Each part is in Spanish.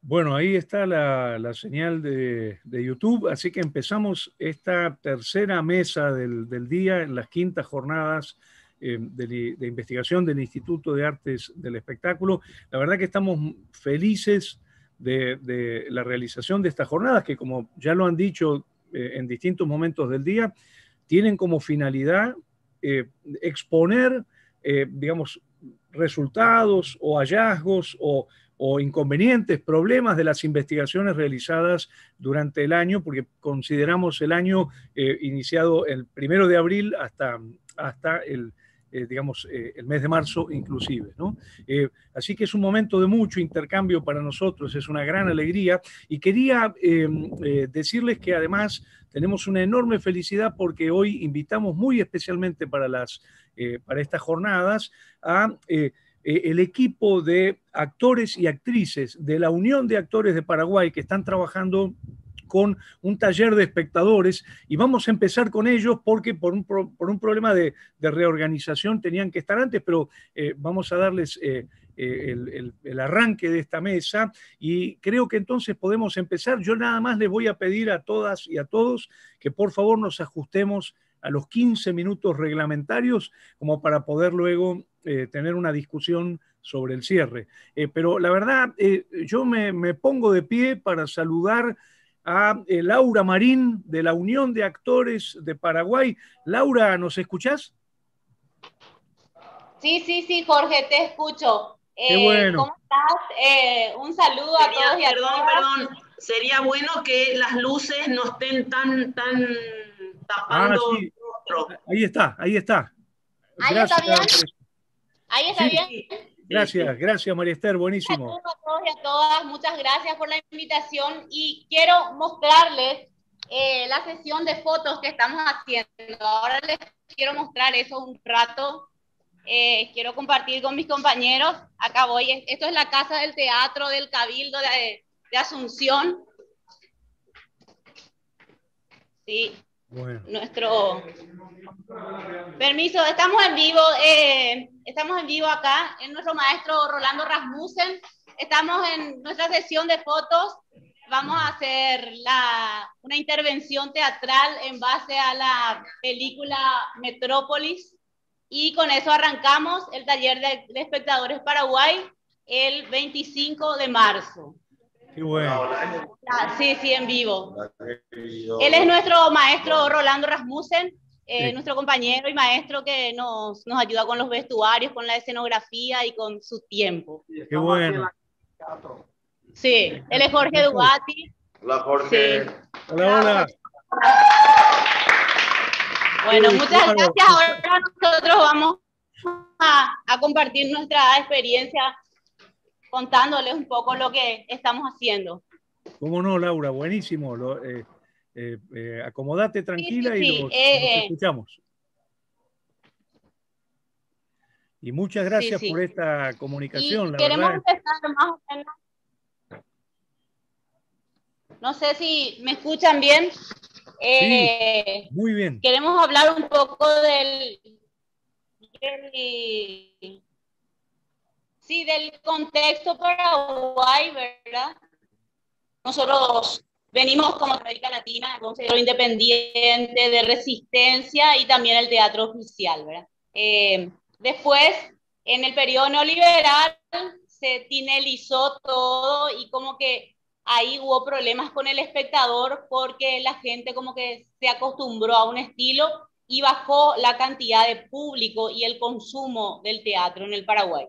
Bueno, ahí está la señal de YouTube, así que empezamos esta tercera mesa del día en las quintas jornadas de investigación del Instituto de Artes del Espectáculo. La verdad que estamos felices de la realización de estas jornadas que, como ya lo han dicho en distintos momentos del día, tienen como finalidad exponer, digamos, resultados o hallazgos o inconvenientes, problemas de las investigaciones realizadas durante el año, porque consideramos el año iniciado el 1 de abril hasta el mes de marzo inclusive, ¿no? Así que es un momento de mucho intercambio para nosotros, es una gran alegría y quería decirles que además tenemos una enorme felicidad porque hoy invitamos muy especialmente para estas jornadas a el equipo de actores y actrices de la Unión de Actores de Paraguay que están trabajando con un taller de espectadores y vamos a empezar con ellos porque por un problema de reorganización tenían que estar antes, pero vamos a darles el arranque de esta mesa y creo que entonces podemos empezar. Yo nada más les voy a pedir a todas y a todos que por favor nos ajustemos a los 15 minutos reglamentarios como para poder luego tener una discusión sobre el cierre. Pero la verdad, yo me pongo de pie para saludar a Laura Marín de la Unión de Actores de Paraguay. Laura, ¿nos escuchás? Sí, sí, sí, Jorge, te escucho. Qué bueno. ¿Cómo estás? Un saludo a Sería, todos y a perdón, todas. perdón, sería bueno que las luces no estén tan Ah, tapando el sí, rostro. ahí está, ahí está. Ahí está Gracias. bien, ahí está Sí, bien. Sí, sí, gracias, sí. gracias María Esther, Un buenísimo. saludo a todos y a todas. Muchas gracias por la invitación y quiero mostrarles la sesión de fotos que estamos haciendo. Ahora les quiero mostrar eso un rato. Quiero compartir con mis compañeros. Acá voy. Esto es la Casa del Teatro del Cabildo de Asunción. Sí, Bueno. nuestro permiso, estamos en vivo acá, en nuestro maestro Rolando Rasmussen, estamos en nuestra sesión de fotos, vamos a hacer una intervención teatral en base a la película Metrópolis y con eso arrancamos el taller de espectadores Paraguay el 25 de marzo. Qué bueno. Sí, sí, en vivo. Él es nuestro maestro Rolando Rasmussen, nuestro compañero y maestro que nos ayuda con los vestuarios, con la escenografía y con su tiempo. Qué bueno. Sí, él es Jorge Dugati. Hola, Jorge. Sí. Hola, hola. Bueno, muchas gracias. Ahora nosotros vamos a compartir nuestra experiencia contándoles un poco lo que estamos haciendo. ¿Cómo no, Laura? Buenísimo. Acomodate tranquila sí, y sí, los escuchamos. Y muchas gracias por esta comunicación. Y la queremos verdad. empezar más o menos. No sé si me escuchan bien. Sí, muy bien. Queremos hablar un poco del contexto Paraguay, ¿verdad? Nosotros venimos como América Latina, con un teatro independiente, de resistencia y también el teatro oficial, ¿verdad? Después, en el periodo neoliberal, se tinelizó todo y como que ahí hubo problemas con el espectador porque la gente como que se acostumbró a un estilo y bajó la cantidad de público y el consumo del teatro en el Paraguay.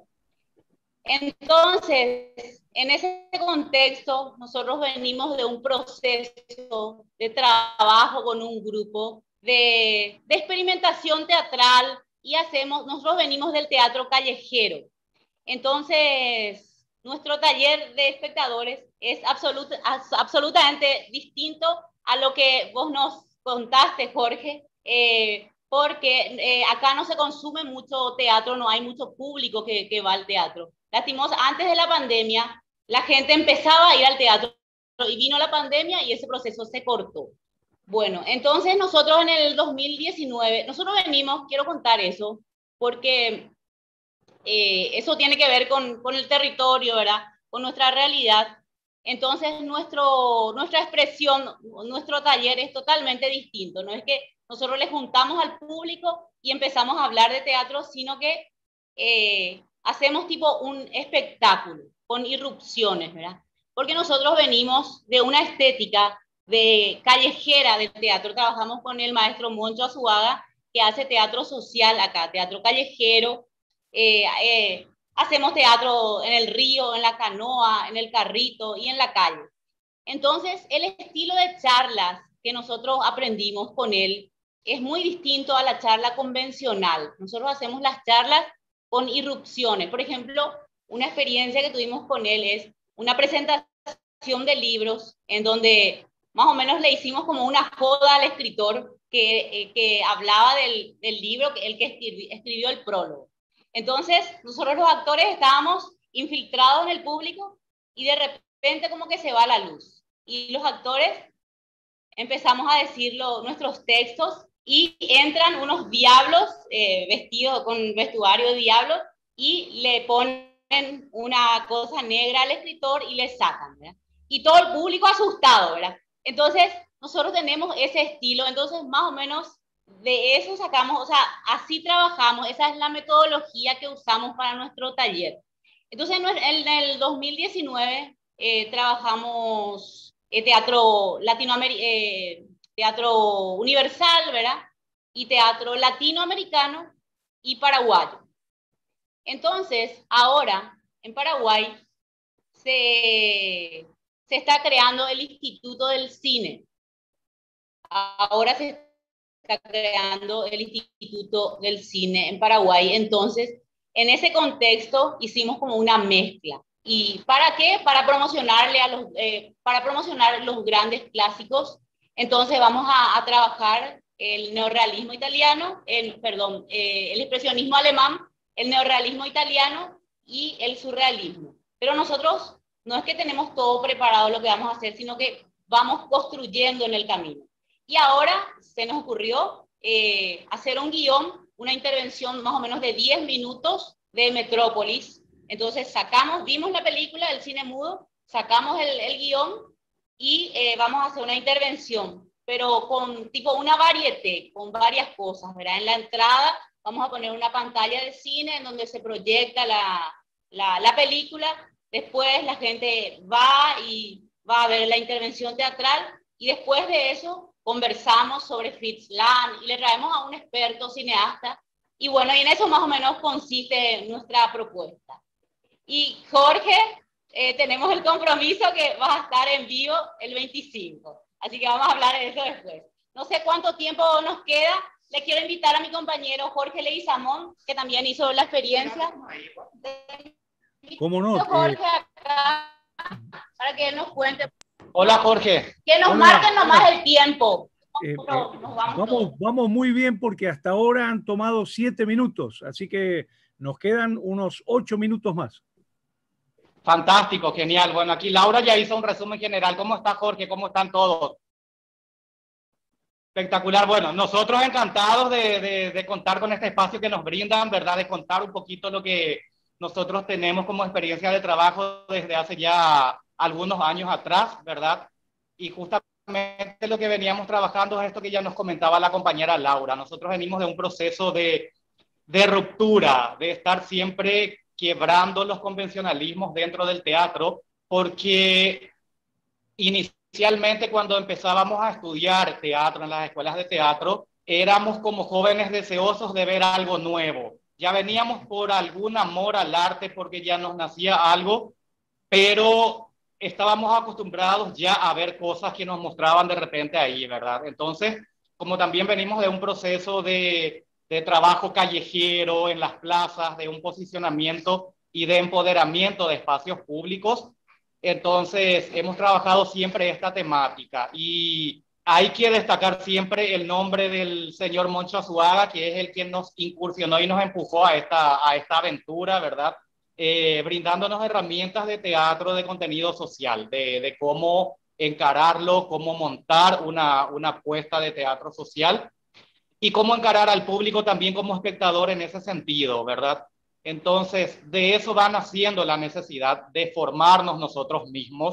Entonces, en ese contexto, nosotros venimos de un proceso de trabajo con un grupo de experimentación teatral y nosotros venimos del teatro callejero. Entonces, nuestro taller de espectadores es absolutamente distinto a lo que vos nos contaste, Jorge, porque acá no se consume mucho teatro, no hay mucho público que va al teatro. Antes de la pandemia, la gente empezaba a ir al teatro y vino la pandemia y ese proceso se cortó. Bueno, entonces nosotros en el 2019, nosotros quiero contar eso, porque eso tiene que ver con el territorio, ¿verdad? Con nuestra realidad. Entonces nuestra expresión, nuestro taller es totalmente distinto. No es que nosotros le juntamos al público y empezamos a hablar de teatro, sino que hacemos tipo un espectáculo con irrupciones, ¿verdad? Porque nosotros venimos de una estética de callejera del teatro. Trabajamos con el maestro Moncho Azuaga, que hace teatro social acá, teatro callejero. Hacemos teatro en el río, en la canoa, en el carrito y en la calle. Entonces, el estilo de charlas que nosotros aprendimos con él es muy distinto a la charla convencional. Nosotros hacemos las charlas con irrupciones. Por ejemplo, una experiencia que tuvimos con él es una presentación de libros en donde más o menos le hicimos como una joda al escritor que hablaba del libro, el que escribió el prólogo. Entonces, nosotros los actores estábamos infiltrados en el público y de repente como que se va la luz. Y los actores empezamos a decir nuestros textos y entran unos diablos vestidos con vestuario de diablos y le ponen una cosa negra al escritor y le sacan, ¿verdad? Y todo el público asustado, ¿verdad? Entonces, nosotros tenemos ese estilo, entonces más o menos de eso sacamos, o sea, así trabajamos, esa es la metodología que usamos para nuestro taller. Entonces, en el 2019 trabajamos teatro teatro universal, ¿verdad? Y teatro latinoamericano y paraguayo. Entonces, ahora, en Paraguay, se está creando el Instituto del Cine. Ahora se está creando el Instituto del Cine en Paraguay. Entonces, en ese contexto hicimos como una mezcla. ¿Y para qué? Para promocionar los grandes clásicos. Entonces vamos a trabajar el neorrealismo italiano, el expresionismo alemán, el neorrealismo italiano y el surrealismo. Pero nosotros no es que tenemos todo preparado lo que vamos a hacer, sino que vamos construyendo en el camino. Y ahora se nos ocurrió hacer un guión, una intervención más o menos de 10 minutos de Metrópolis. Entonces vimos la película del cine mudo, sacamos el guión y vamos a hacer una intervención, pero con tipo una varieté, con varias cosas, ¿verdad? En la entrada vamos a poner una pantalla de cine en donde se proyecta la película, después la gente va a ver la intervención teatral y después de eso conversamos sobre Fritz Lang y le traemos a un experto cineasta y bueno, y en eso más o menos consiste nuestra propuesta. Y Jorge, tenemos el compromiso que vas a estar en vivo el 25, así que vamos a hablar de eso después. No sé cuánto tiempo nos queda, le quiero invitar a mi compañero Jorge Leguizamón, que también hizo la experiencia. ¿Cómo no? Jorge acá, para que él nos cuente. Hola, Jorge. Que nos marquen nomás el tiempo. Vamos muy bien porque hasta ahora han tomado 7 minutos, así que nos quedan unos 8 minutos más. Fantástico, genial. Bueno, aquí Laura ya hizo un resumen general. ¿Cómo está Jorge? ¿Cómo están todos? Espectacular. Bueno, nosotros encantados de contar con este espacio que nos brindan, ¿verdad? De contar un poquito lo que nosotros tenemos como experiencia de trabajo desde hace ya algunos años atrás, ¿verdad? Y justamente lo que veníamos trabajando es esto que ya nos comentaba la compañera Laura. Nosotros venimos de un proceso de ruptura, de estar siempre quebrando los convencionalismos dentro del teatro, porque inicialmente cuando empezábamos a estudiar teatro en las escuelas de teatro, éramos como jóvenes deseosos de ver algo nuevo. Ya veníamos por algún amor al arte, porque ya nos nacía algo, pero estábamos acostumbrados ya a ver cosas que nos mostraban de repente ahí, ¿verdad? Entonces, como también venimos de un proceso de trabajo callejero en las plazas, de un posicionamiento y de empoderamiento de espacios públicos, entonces hemos trabajado siempre esta temática y hay que destacar siempre el nombre del señor Moncho Azuaga, que es el quien nos incursionó y nos empujó a esta aventura, ¿verdad? Brindándonos herramientas de teatro de contenido social, de cómo encararlo, cómo montar una apuesta de teatro social y cómo encarar al público también como espectador en ese sentido, ¿verdad? Entonces, de eso va naciendo la necesidad de formarnos nosotros mismos,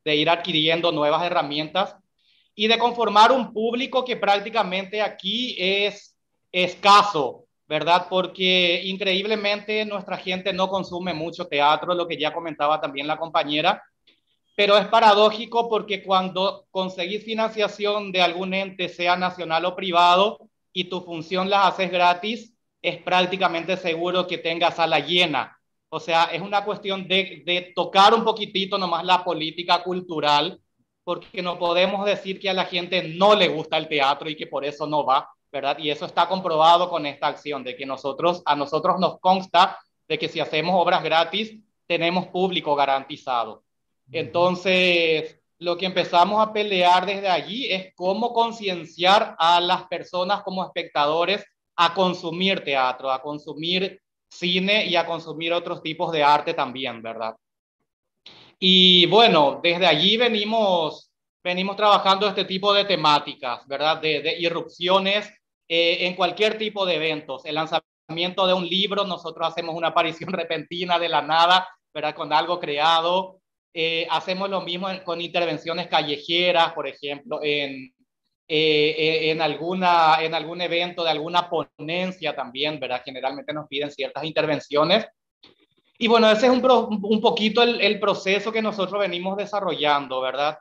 de ir adquiriendo nuevas herramientas y de conformar un público que prácticamente aquí es escaso, ¿verdad? Porque increíblemente nuestra gente no consume mucho teatro, lo que ya comentaba también la compañera, pero es paradójico porque cuando conseguís financiación de algún ente, sea nacional o privado, y tu función las haces gratis, es prácticamente seguro que tengas sala llena. O sea, es una cuestión de tocar un poquitito nomás la política cultural, porque no podemos decir que a la gente no le gusta el teatro y que por eso no va, ¿verdad? Y eso está comprobado con esta acción, de que a nosotros nos consta de que si hacemos obras gratis, tenemos público garantizado. Entonces, lo que empezamos a pelear desde allí es cómo concienciar a las personas como espectadores a consumir teatro, a consumir cine y a consumir otros tipos de arte también, ¿verdad? Y bueno, desde allí venimos trabajando este tipo de temáticas, ¿verdad? De irrupciones en cualquier tipo de eventos. El lanzamiento de un libro, nosotros hacemos una aparición repentina de la nada, ¿verdad? Con algo creado. Hacemos lo mismo con intervenciones callejeras, por ejemplo, en algún evento de alguna ponencia también, ¿verdad? Generalmente nos piden ciertas intervenciones. Y bueno, ese es un poquito el proceso que nosotros venimos desarrollando, ¿verdad?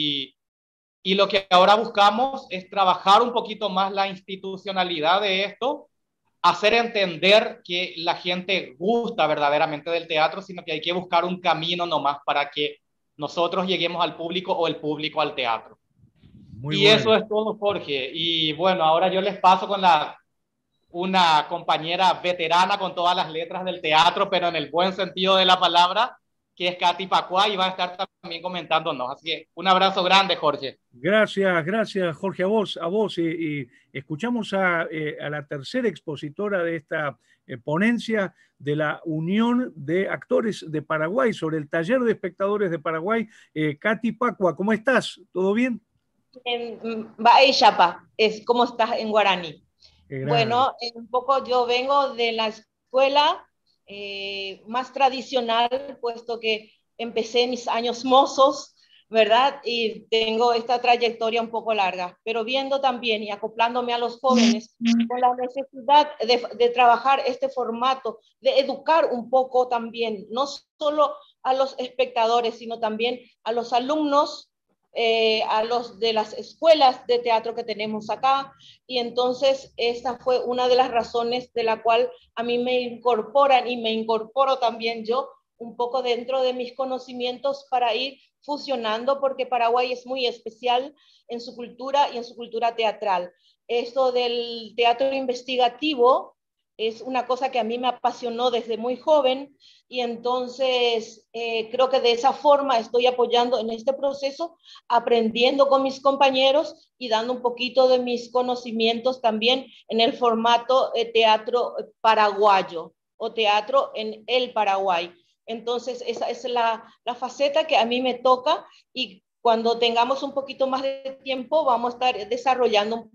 Y lo que ahora buscamos es trabajar un poquito más la institucionalidad de esto, hacer entender que la gente gusta verdaderamente del teatro, sino que hay que buscar un camino nomás para que nosotros lleguemos al público o el público al teatro. Muy Y bueno. eso es todo, Jorge. Y bueno, ahora yo les paso con una compañera veterana con todas las letras del teatro, pero en el buen sentido de la palabra, que es Katy Pacua, y va a estar también comentándonos. Así que un abrazo grande, Jorge. Gracias, Jorge, a vos. Y escuchamos a la tercera expositora de esta ponencia de la Unión de Actores de Paraguay sobre el taller de espectadores de Paraguay. Katy Pacua, ¿cómo estás? ¿Todo bien? Baishapa, es como estás en guaraní. Bueno, un poco yo vengo de la escuela más tradicional, puesto que empecé mis años mozos, ¿verdad? Y tengo esta trayectoria un poco larga, pero viendo también y acoplándome a los jóvenes con la necesidad de trabajar este formato, de educar un poco también, no solo a los espectadores, sino también a los alumnos, a los de las escuelas de teatro que tenemos acá, y entonces esta fue una de las razones de la cual a mí me incorporan y me incorporo también yo un poco dentro de mis conocimientos para ir fusionando, porque Paraguay es muy especial en su cultura y en su cultura teatral. Esto del teatro investigativo es una cosa que a mí me apasionó desde muy joven, y entonces creo que de esa forma estoy apoyando en este proceso, aprendiendo con mis compañeros y dando un poquito de mis conocimientos también en el formato teatro paraguayo o teatro en el Paraguay. Entonces esa es la faceta que a mí me toca, y cuando tengamos un poquito más de tiempo vamos a estar desarrollando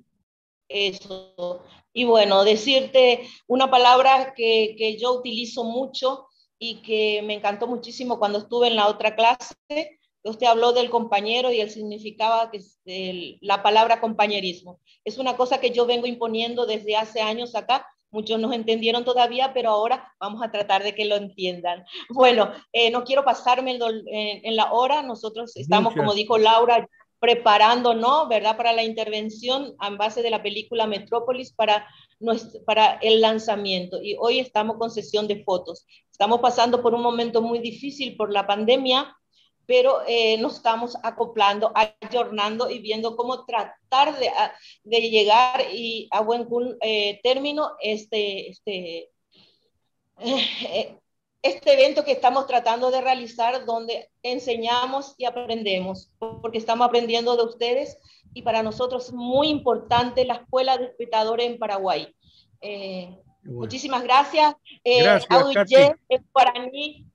eso. Y bueno, decirte una palabra que yo utilizo mucho y que me encantó muchísimo cuando estuve en la otra clase, que usted habló del compañero y el significado que es la palabra compañerismo. Es una cosa que yo vengo imponiendo desde hace años acá. Muchos no entendieron todavía, pero ahora vamos a tratar de que lo entiendan. Bueno, no quiero pasarme en la hora. Nosotros estamos, como dijo Laura, preparándonos, ¿verdad?, para la intervención en base de la película Metrópolis para el lanzamiento. Y hoy estamos con sesión de fotos. Estamos pasando por un momento muy difícil por la pandemia, pero nos estamos acoplando, ayornando y viendo cómo tratar de llegar y a buen término este evento que estamos tratando de realizar, donde enseñamos y aprendemos, porque estamos aprendiendo de ustedes, y para nosotros es muy importante la Escuela de Espectadores en Paraguay. Bueno. Muchísimas gracias. Gracias, Guaraní,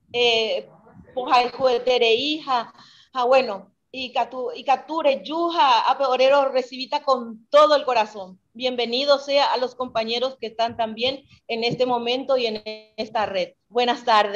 bueno, y Cature, Yuja, Apeorero, recibita con todo el corazón. Bienvenido sea a los compañeros que están también en este momento y en esta red. Buenas tardes.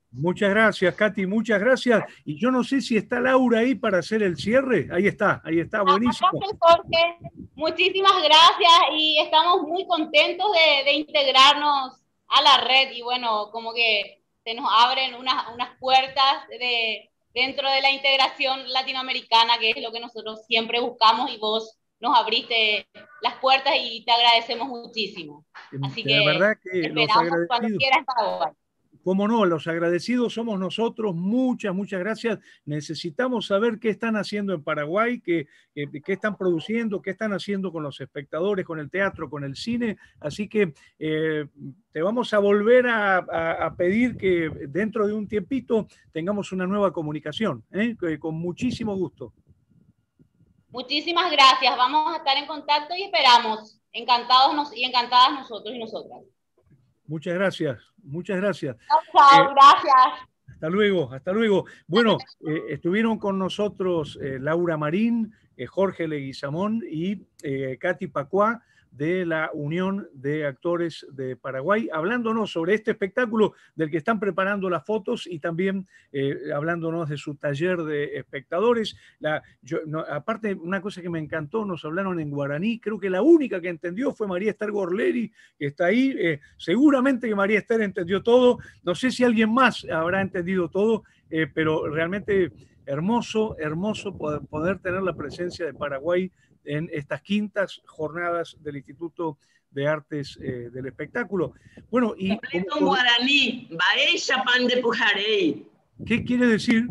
Muchas gracias, Katy, muchas gracias. Y yo no sé si está Laura ahí para hacer el cierre. Ahí está, buenísimo. Acá estoy, Jorge. Muchísimas gracias y estamos muy contentos de integrarnos a la red y bueno, como que se nos abren unas puertas dentro de la integración latinoamericana, que es lo que nosotros siempre buscamos y vos nos abriste las puertas y te agradecemos muchísimo. Así La verdad que esperamos cuando quieras Paraguay. Cómo no, los agradecidos somos nosotros. Muchas gracias. Necesitamos saber qué están haciendo en Paraguay, qué están produciendo, qué están haciendo con los espectadores, con el teatro, con el cine. Así que te vamos a volver a pedir que dentro de un tiempito tengamos una nueva comunicación, con muchísimo gusto. Muchísimas gracias. Vamos a estar en contacto y esperamos. Encantados y encantadas nosotros y nosotras. Muchas gracias. Chao, gracias. Hasta luego. Bueno, estuvieron con nosotros Laura Marín, Jorge Leguizamón y Katy Pacuá de la Unión de Actores de Paraguay, hablándonos sobre este espectáculo del que están preparando las fotos y también hablándonos de su taller de espectadores. Aparte, una cosa que me encantó, nos hablaron en guaraní, creo que la única que entendió fue María Esther Gorleri, que está ahí. Seguramente que María Esther entendió todo, no sé si alguien más habrá entendido todo, pero realmente hermoso poder tener la presencia de Paraguay en estas quintas jornadas del Instituto de Artes del Espectáculo. Bueno, y completo en guaraní, Baella pan de Pujarey. ¿Qué quiere decir?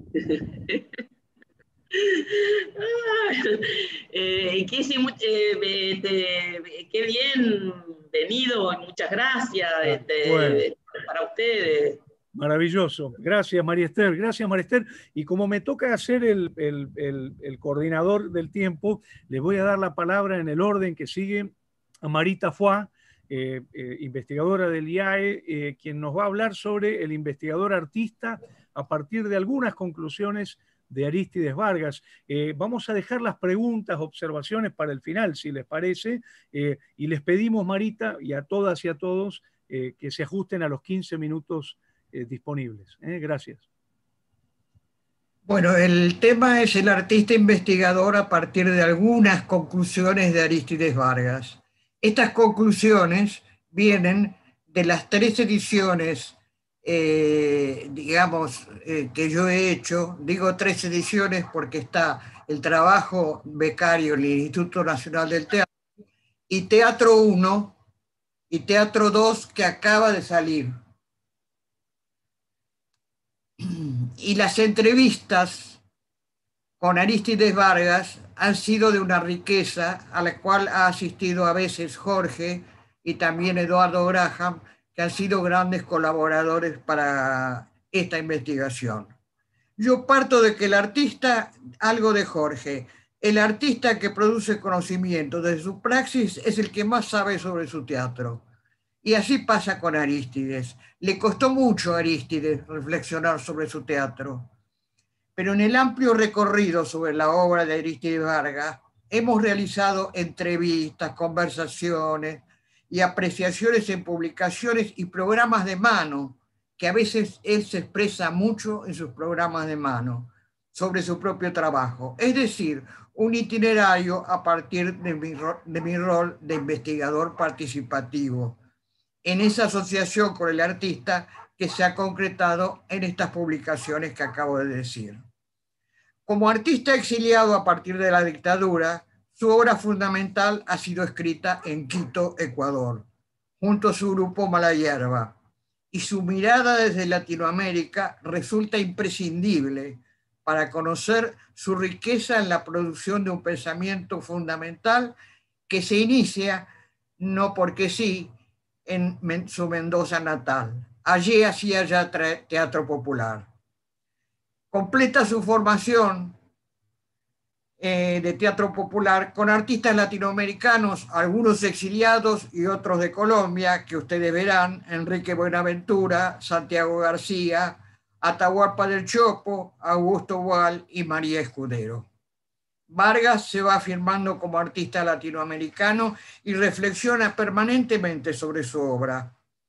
Qué bien venido y muchas gracias para ustedes. Maravilloso. Gracias, María Esther. Y como me toca ser el coordinador del tiempo, le voy a dar la palabra en el orden que sigue a Marita Foix, investigadora del IAE, quien nos va a hablar sobre el investigador artista a partir de algunas conclusiones de Arístides Vargas. Vamos a dejar las preguntas, observaciones para el final, si les parece, y les pedimos, Marita, y a todas y a todos, que se ajusten a los 15 minutos disponibles. Gracias. Bueno, el tema es el artista investigador a partir de algunas conclusiones de Arístides Vargas. Estas conclusiones vienen de las 3 ediciones, que yo he hecho. Digo 3 ediciones porque está el trabajo becario en el Instituto Nacional del Teatro, y Teatro 1 y Teatro 2 que acaba de salir. Y las entrevistas con Arístides Vargas han sido de una riqueza a la cual ha asistido a veces Jorge y también Eduardo Graham, que han sido grandes colaboradores para esta investigación. Yo parto de que el artista, algo de Jorge, el artista que produce conocimiento de su praxis es el que más sabe sobre su teatro. Y así pasa con Arístides. Le costó mucho a Arístides reflexionar sobre su teatro. Pero en el amplio recorrido sobre la obra de Arístides Vargas, hemos realizado entrevistas, conversaciones y apreciaciones en publicaciones y programas de mano, que a veces él se expresa mucho en sus programas de mano sobre su propio trabajo. Es decir, un itinerario a partir de mi rol de investigador participativo, en esa asociación con el artista que se ha concretado en estas publicaciones que acabo de decir. Como artista exiliado a partir de la dictadura, su obra fundamental ha sido escrita en Quito, Ecuador, junto a su grupo Mala Hierba, y su mirada desde Latinoamérica resulta imprescindible para conocer su riqueza en la producción de un pensamiento fundamental que se inicia, no porque sí, en su Mendoza natal. Allí hacía ya teatro popular. Completa su formación de teatro popular con artistas latinoamericanos, algunos exiliados y otros de Colombia, que ustedes verán: Enrique Buenaventura, Santiago García, Atahualpa del Chopo, Augusto Boal y María Escudero. Vargas se va afirmando como artista latinoamericano y reflexiona permanentemente sobre su obra.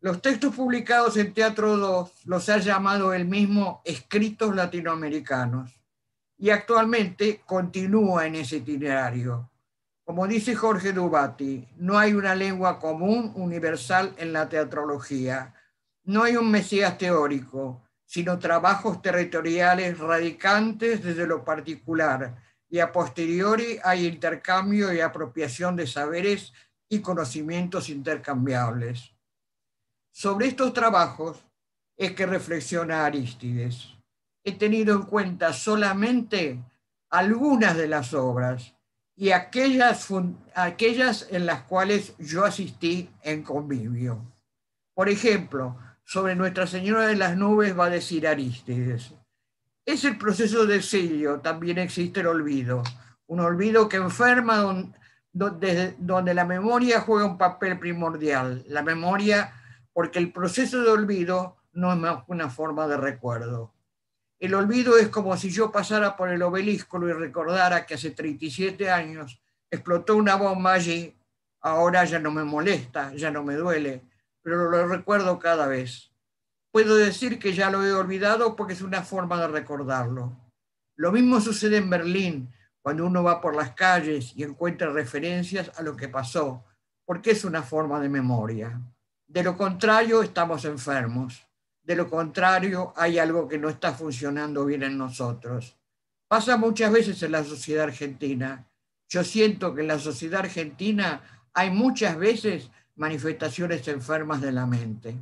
Los textos publicados en Teatro 2 los ha llamado él mismo escritos latinoamericanos y actualmente continúa en ese itinerario. Como dice Jorge Dubati, no hay una lengua común universal en la teatrología. No hay un mesías teórico, sino trabajos territoriales radicantes desde lo particular, y a posteriori hay intercambio y apropiación de saberes y conocimientos intercambiables. Sobre estos trabajos es que reflexiona Arístides. He tenido en cuenta solamente algunas de las obras y aquellas en las cuales yo asistí en convivio. Por ejemplo, sobre Nuestra Señora de las Nubes va a decir Arístides: es el proceso de exilio, también existe el olvido, un olvido que enferma donde la memoria juega un papel primordial. La memoria, porque el proceso de olvido no es más que una forma de recuerdo. El olvido es como si yo pasara por el Obelisco y recordara que hace 37 años explotó una bomba allí. Ahora ya no me molesta, ya no me duele, pero lo recuerdo cada vez. Puedo decir que ya lo he olvidado porque es una forma de recordarlo. Lo mismo sucede en Berlín, cuando uno va por las calles y encuentra referencias a lo que pasó, porque es una forma de memoria. De lo contrario, estamos enfermos. De lo contrario, hay algo que no está funcionando bien en nosotros. Pasa muchas veces en la sociedad argentina. Yo siento que en la sociedad argentina hay muchas veces manifestaciones enfermas de la mente.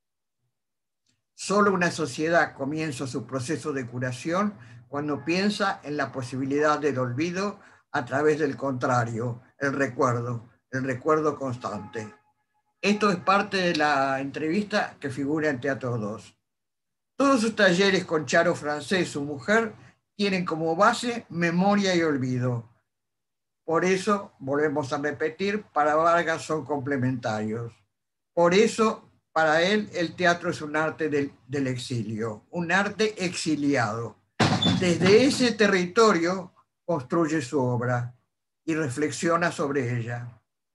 Solo una sociedad comienza su proceso de curación cuando piensa en la posibilidad del olvido a través del contrario, el recuerdo constante. Esto es parte de la entrevista que figura en Teatro 2. Todos sus talleres con Charo Francés, su mujer, tienen como base memoria y olvido. Por eso, volvemos a repetir, para Vargas son complementarios. Por eso, para él, el teatro es un arte del exilio, un arte exiliado. Desde ese territorio construye su obra y reflexiona sobre ella.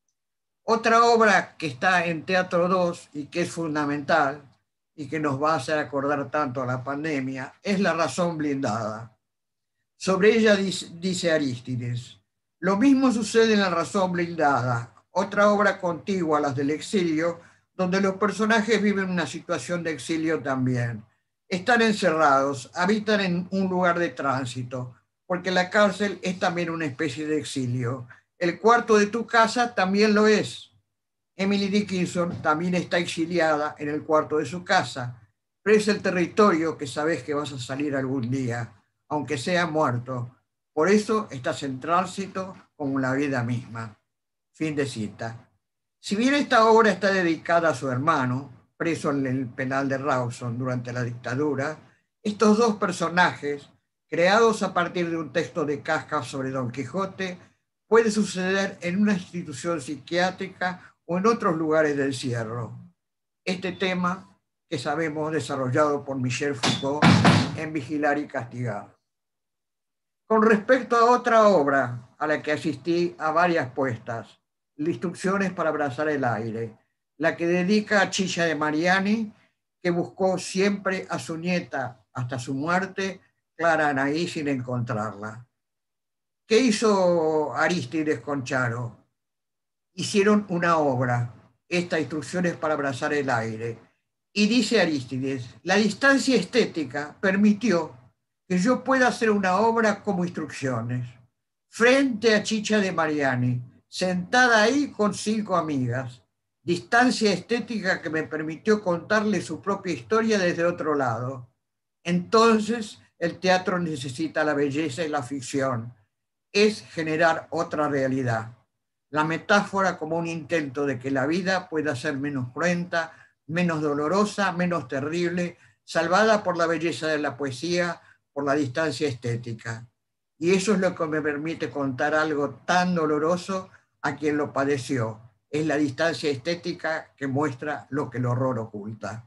Otra obra que está en Teatro 2 y que es fundamental y que nos va a hacer acordar tanto a la pandemia es La razón blindada. Sobre ella dice Arístides: lo mismo sucede en La razón blindada, otra obra contigua a las del exilio, donde los personajes viven una situación de exilio también. Están encerrados, habitan en un lugar de tránsito, porque la cárcel es también una especie de exilio. El cuarto de tu casa también lo es. Emily Dickinson también está exiliada en el cuarto de su casa, pero es el territorio que sabes que vas a salir algún día, aunque sea muerto. Por eso estás en tránsito como la vida misma. Fin de cita. Si bien esta obra está dedicada a su hermano, preso en el penal de Rawson durante la dictadura, estos dos personajes, creados a partir de un texto de Kafka sobre Don Quijote, puede suceder en una institución psiquiátrica o en otros lugares del encierro. Este tema que sabemos desarrollado por Michel Foucault en Vigilar y Castigar. Con respecto a otra obra a la que asistí a varias puestas, Instrucciones para abrazar el aire, la que dedica a Chicha de Mariani, que buscó siempre a su nieta hasta su muerte, Clara Anaí, sin encontrarla. ¿Qué hizo Arístides con Charo? Hicieron una obra, esta Instrucciones para abrazar el aire, y dice Arístides: la distancia estética permitió que yo pueda hacer una obra como Instrucciones, frente a Chicha de Mariani, sentada ahí con 5 amigas. Distancia estética que me permitió contarle su propia historia desde otro lado. Entonces, el teatro necesita la belleza y la ficción. Es generar otra realidad. La metáfora como un intento de que la vida pueda ser menos cruenta, menos dolorosa, menos terrible, salvada por la belleza de la poesía, por la distancia estética. Y eso es lo que me permite contar algo tan doloroso a quien lo padeció. Es la distancia estética que muestra lo que el horror oculta.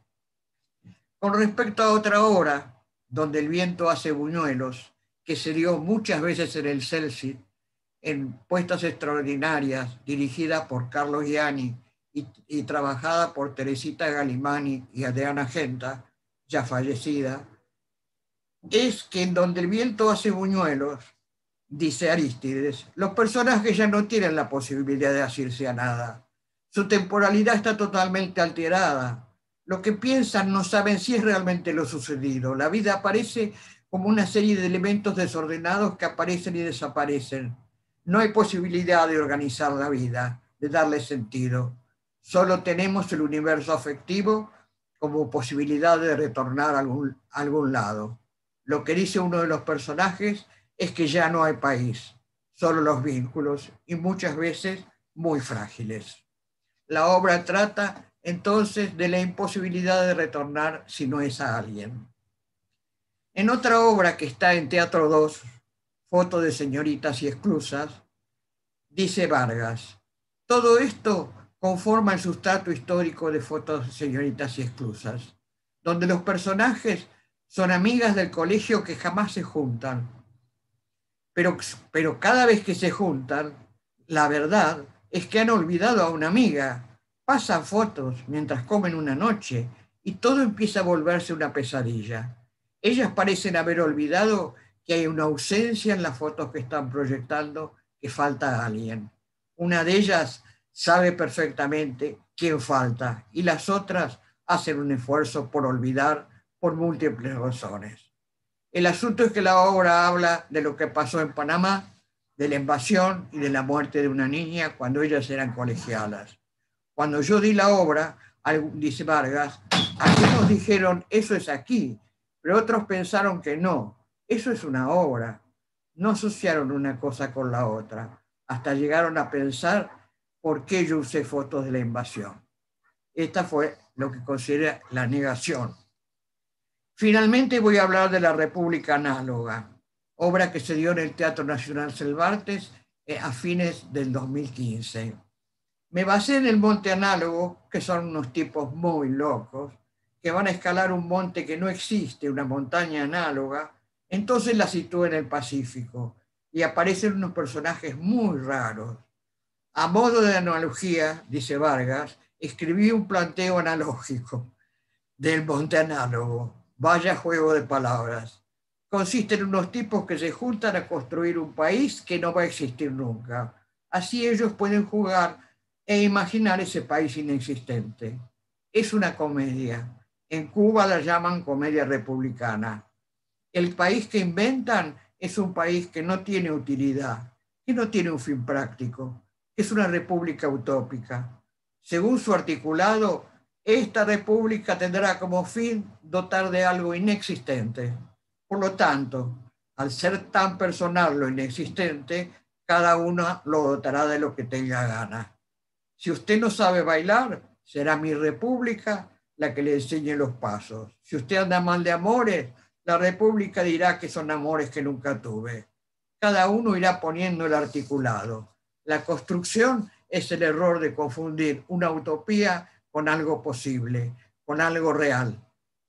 Con respecto a otra obra, Donde el viento hace buñuelos, que se dio muchas veces en el Celsit, en puestas extraordinarias, dirigida por Carlos Gianni y trabajada por Teresita Galimani y Adriana Genta, ya fallecida, es que en donde el viento hace buñuelos, dice Arístides, los personajes ya no tienen la posibilidad de asirse a nada. Su temporalidad está totalmente alterada. Lo que piensan no saben si es realmente lo sucedido. La vida aparece como una serie de elementos desordenados que aparecen y desaparecen. No hay posibilidad de organizar la vida, de darle sentido. Solo tenemos el universo afectivo como posibilidad de retornar a algún lado. Lo que dice uno de los personajes es que ya no hay país, solo los vínculos, y muchas veces muy frágiles. La obra trata entonces de la imposibilidad de retornar si no es a alguien. En otra obra que está en Teatro 2, Foto de señoritas y exclusas, dice Vargas, todo esto conforma el sustrato histórico de Fotos de señoritas y exclusas, donde los personajes son amigas del colegio que jamás se juntan. Pero cada vez que se juntan, la verdad es que han olvidado a una amiga. Pasan fotos mientras comen una noche y todo empieza a volverse una pesadilla. Ellas parecen haber olvidado que hay una ausencia en las fotos que están proyectando, que falta alguien. Una de ellas sabe perfectamente quién falta y las otras hacen un esfuerzo por olvidar por múltiples razones. El asunto es que la obra habla de lo que pasó en Panamá, de la invasión y de la muerte de una niña cuando ellas eran colegialas. Cuando yo di la obra, dice Vargas, algunos dijeron, eso es aquí, pero otros pensaron que no, eso es una obra. No asociaron una cosa con la otra, hasta llegaron a pensar por qué yo usé fotos de la invasión. Esta fue lo que considera la negación. Finalmente voy a hablar de La República Análoga, obra que se dio en el Teatro Nacional Cervantes a fines del 2015. Me basé en el Monte Análogo, que son unos tipos muy locos, que van a escalar un monte que no existe, una montaña análoga, entonces la sitúo en el Pacífico y aparecen unos personajes muy raros. A modo de analogía, dice Vargas, escribí un planteo analógico del Monte Análogo. Vaya juego de palabras. Consiste en unos tipos que se juntan a construir un país que no va a existir nunca. Así ellos pueden jugar e imaginar ese país inexistente. Es una comedia. En Cuba la llaman comedia republicana. El país que inventan es un país que no tiene utilidad, que no tiene un fin práctico. Es una república utópica. Según su articulado, esta república tendrá como fin dotar de algo inexistente. Por lo tanto, al ser tan personal lo inexistente, cada uno lo dotará de lo que tenga ganas. Si usted no sabe bailar, será mi república la que le enseñe los pasos. Si usted anda mal de amores, la república dirá que son amores que nunca tuve. Cada uno irá poniendo el articulado. La construcción es el error de confundir una utopía con algo posible, con algo real.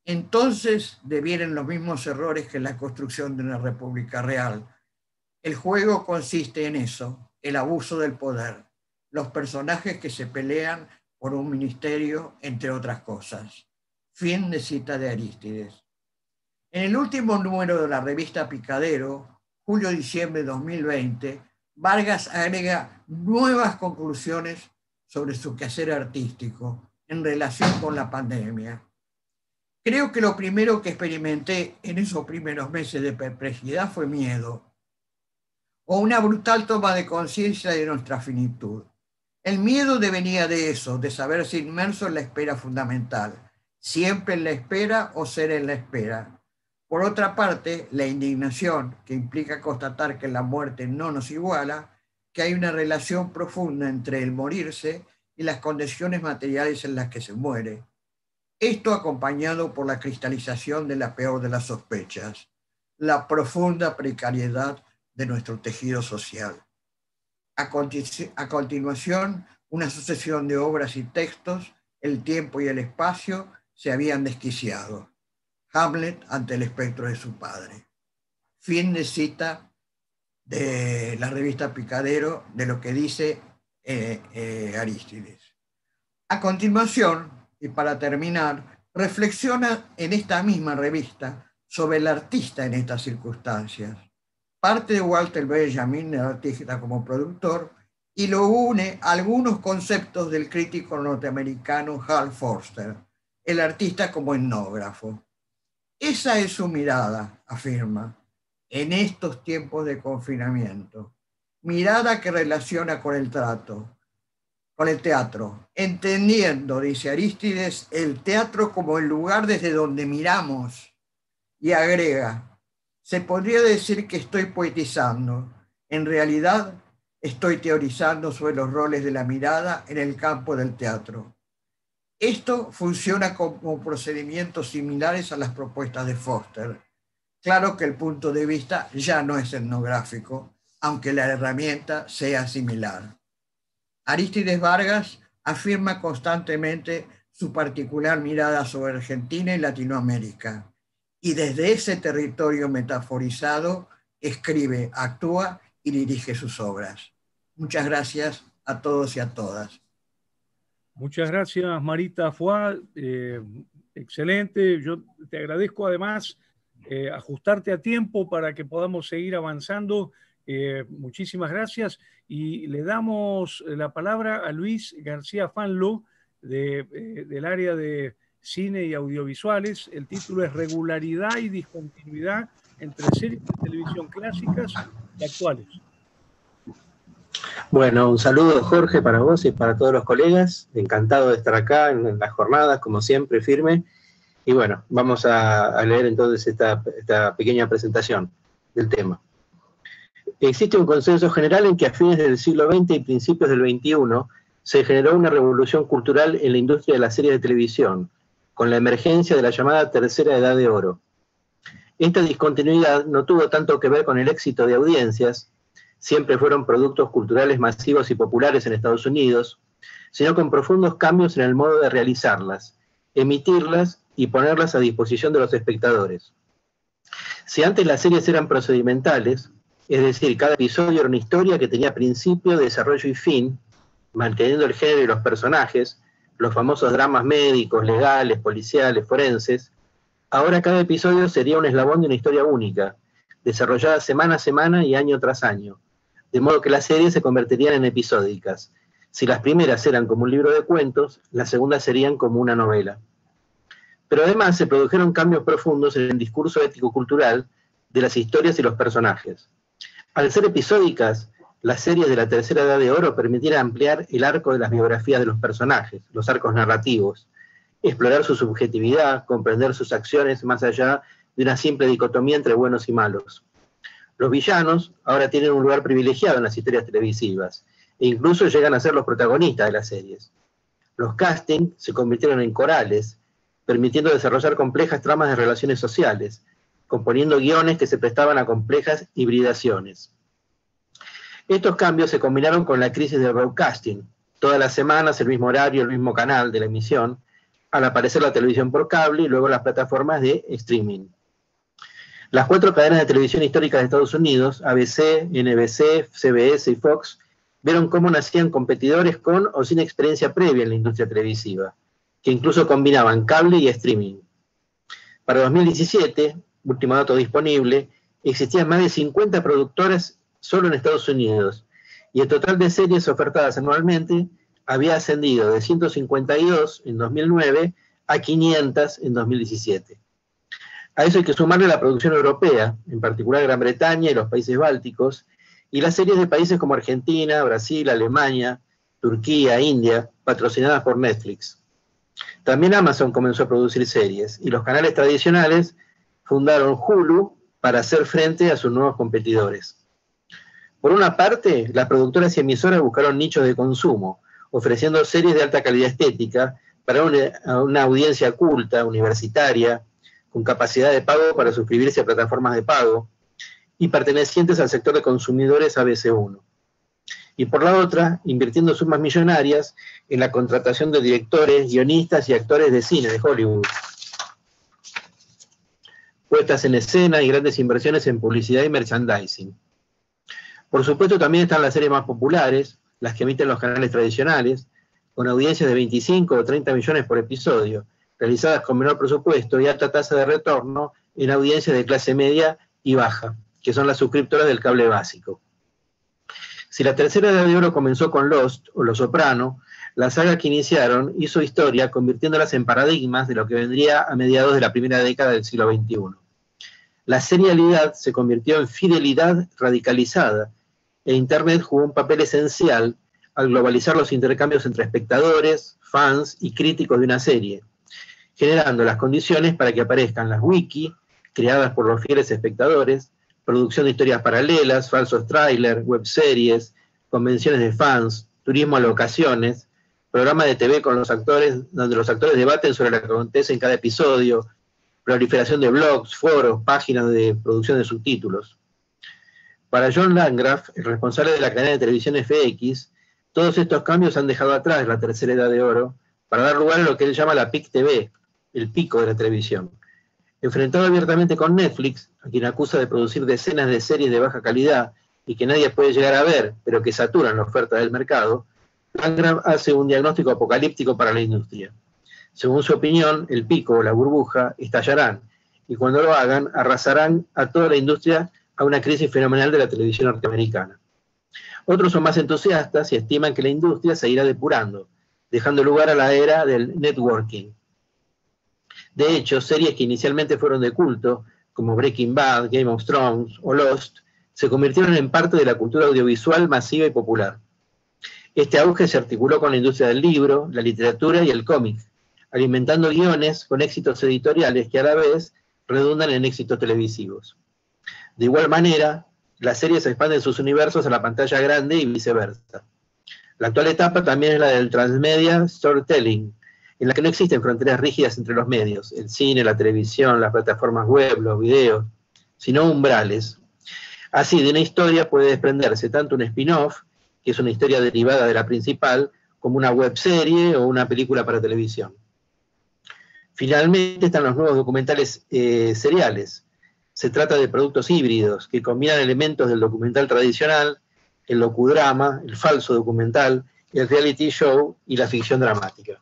Entonces devienen los mismos errores que en la construcción de una república real. El juego consiste en eso, el abuso del poder, los personajes que se pelean por un ministerio, entre otras cosas. Fin de cita de Arístides. En el último número de la revista Picadero, julio-diciembre de 2020, Vargas agrega nuevas conclusiones sobre su quehacer artístico en relación con la pandemia. Creo que lo primero que experimenté en esos primeros meses de perplejidad fue miedo, o una brutal toma de conciencia de nuestra finitud. El miedo devenía de eso, de saberse inmerso en la espera fundamental, siempre en la espera o ser en la espera. Por otra parte, la indignación, que implica constatar que la muerte no nos iguala, que hay una relación profunda entre el morirse y las condiciones materiales en las que se muere. Esto acompañado por la cristalización de la peor de las sospechas, la profunda precariedad de nuestro tejido social. A continuación, una sucesión de obras y textos, el tiempo y el espacio se habían desquiciado. Hamlet ante el espectro de su padre. Fin de cita de la revista Picadero de lo que dice Arístides. A continuación, y para terminar, reflexiona en esta misma revista sobre el artista en estas circunstancias. Parte de Walter Benjamin, el artista como productor, y lo une a algunos conceptos del crítico norteamericano Hal Forster, el artista como etnógrafo. Esa es su mirada, afirma, en estos tiempos de confinamiento. Mirada que relaciona con el teatro, entendiendo, dice Arístides, el teatro como el lugar desde donde miramos. Y agrega, se podría decir que estoy poetizando. En realidad, estoy teorizando sobre los roles de la mirada en el campo del teatro. Esto funciona como procedimientos similares a las propuestas de Foster. Claro que el punto de vista ya no es etnográfico, aunque la herramienta sea similar. Arístides Vargas afirma constantemente su particular mirada sobre Argentina y Latinoamérica, y desde ese territorio metaforizado escribe, actúa y dirige sus obras. Muchas gracias a todos y a todas. Muchas gracias, Marita Fuad. Excelente. Yo te agradezco además ajustarte a tiempo para que podamos seguir avanzando. Muchísimas gracias. Y le damos la palabra a Luis García Fanlo del área de cine y audiovisuales. El título es Regularidad y discontinuidad entre series de televisión clásicas y actuales. Bueno, un saludo, Jorge, para vos y para todos los colegas. Encantado de estar acá en las jornadas, como siempre, firme. Y bueno, vamos a leer entonces esta pequeña presentación del tema. Existe un consenso general en que a fines del siglo XX y principios del XXI se generó una revolución cultural en la industria de las series de televisión, con la emergencia de la llamada Tercera Edad de Oro. Esta discontinuidad no tuvo tanto que ver con el éxito de audiencias, siempre fueron productos culturales masivos y populares en Estados Unidos, sino con profundos cambios en el modo de realizarlas, emitirlas y ponerlas a disposición de los espectadores. Si antes las series eran procedimentales, es decir, cada episodio era una historia que tenía principio, desarrollo y fin, manteniendo el género y los personajes, los famosos dramas médicos, legales, policiales, forenses, ahora cada episodio sería un eslabón de una historia única, desarrollada semana a semana y año tras año, de modo que las series se convertirían en episódicas. Si las primeras eran como un libro de cuentos, las segundas serían como una novela. Pero además se produjeron cambios profundos en el discurso ético-cultural de las historias y los personajes. Al ser episódicas, las series de la Tercera Edad de Oro permitían ampliar el arco de las biografías de los personajes, los arcos narrativos, explorar su subjetividad, comprender sus acciones más allá de una simple dicotomía entre buenos y malos. Los villanos ahora tienen un lugar privilegiado en las historias televisivas, e incluso llegan a ser los protagonistas de las series. Los castings se convirtieron en corales, permitiendo desarrollar complejas tramas de relaciones sociales, componiendo guiones que se prestaban a complejas hibridaciones. Estos cambios se combinaron con la crisis del broadcasting. Todas las semanas, el mismo horario, el mismo canal de la emisión, al aparecer la televisión por cable y luego las plataformas de streaming. Las 4 cadenas de televisión históricas de Estados Unidos, ABC, NBC, CBS y Fox, vieron cómo nacían competidores con o sin experiencia previa en la industria televisiva, que incluso combinaban cable y streaming. Para 2017, último dato disponible, existían más de 50 productoras solo en Estados Unidos, y el total de series ofertadas anualmente había ascendido de 152 en 2009 a 500 en 2017. A eso hay que sumarle la producción europea, en particular Gran Bretaña y los países bálticos, y las series de países como Argentina, Brasil, Alemania, Turquía, India, patrocinadas por Netflix. También Amazon comenzó a producir series, y los canales tradicionales fundaron Hulu para hacer frente a sus nuevos competidores. Por una parte, las productoras y emisoras buscaron nichos de consumo, ofreciendo series de alta calidad estética para una audiencia culta, universitaria, con capacidad de pago para suscribirse a plataformas de pago, y pertenecientes al sector de consumidores ABC1. Y por la otra, invirtiendo sumas millonarias en la contratación de directores, guionistas y actores de cine de Hollywood. Puestas en escena y grandes inversiones en publicidad y merchandising. Por supuesto, también están las series más populares, las que emiten los canales tradicionales, con audiencias de 25 o 30 millones por episodio, realizadas con menor presupuesto y alta tasa de retorno en audiencias de clase media y baja, que son las suscriptoras del cable básico. Si la tercera edad de oro comenzó con Lost o Los Soprano, la saga que iniciaron hizo historia convirtiéndolas en paradigmas de lo que vendría a mediados de la primera década del siglo XXI. La serialidad se convirtió en fidelidad radicalizada e Internet jugó un papel esencial al globalizar los intercambios entre espectadores, fans y críticos de una serie, generando las condiciones para que aparezcan las wiki, creadas por los fieles espectadores, producción de historias paralelas, falsos trailers, webseries, convenciones de fans, turismo a locaciones, programa de TV con los actores, donde los actores debaten sobre lo que acontece en cada episodio, proliferación de blogs, foros, páginas de producción de subtítulos. Para John Landgraf, el responsable de la cadena de televisión FX, todos estos cambios han dejado atrás la tercera edad de oro para dar lugar a lo que él llama la Peak TV, el pico de la televisión. Enfrentado abiertamente con Netflix, a quien acusa de producir decenas de series de baja calidad y que nadie puede llegar a ver, pero que saturan la oferta del mercado, Landgraf hace un diagnóstico apocalíptico para la industria. Según su opinión, el pico o la burbuja estallarán, y cuando lo hagan, arrasarán a toda la industria a una crisis fenomenal de la televisión norteamericana. Otros son más entusiastas y estiman que la industria se irá depurando, dejando lugar a la era del networking. De hecho, series que inicialmente fueron de culto, como Breaking Bad, Game of Thrones o Lost, se convirtieron en parte de la cultura audiovisual masiva y popular. Este auge se articuló con la industria del libro, la literatura y el cómic, alimentando guiones con éxitos editoriales que a la vez redundan en éxitos televisivos. De igual manera, las series expanden sus universos a la pantalla grande y viceversa. La actual etapa también es la del transmedia storytelling, en la que no existen fronteras rígidas entre los medios, el cine, la televisión, las plataformas web, los videos, sino umbrales. Así, de una historia puede desprenderse tanto un spin-off, que es una historia derivada de la principal, como una webserie o una película para televisión. Finalmente están los nuevos documentales seriales. Se trata de productos híbridos que combinan elementos del documental tradicional, el docudrama, el falso documental, el reality show y la ficción dramática.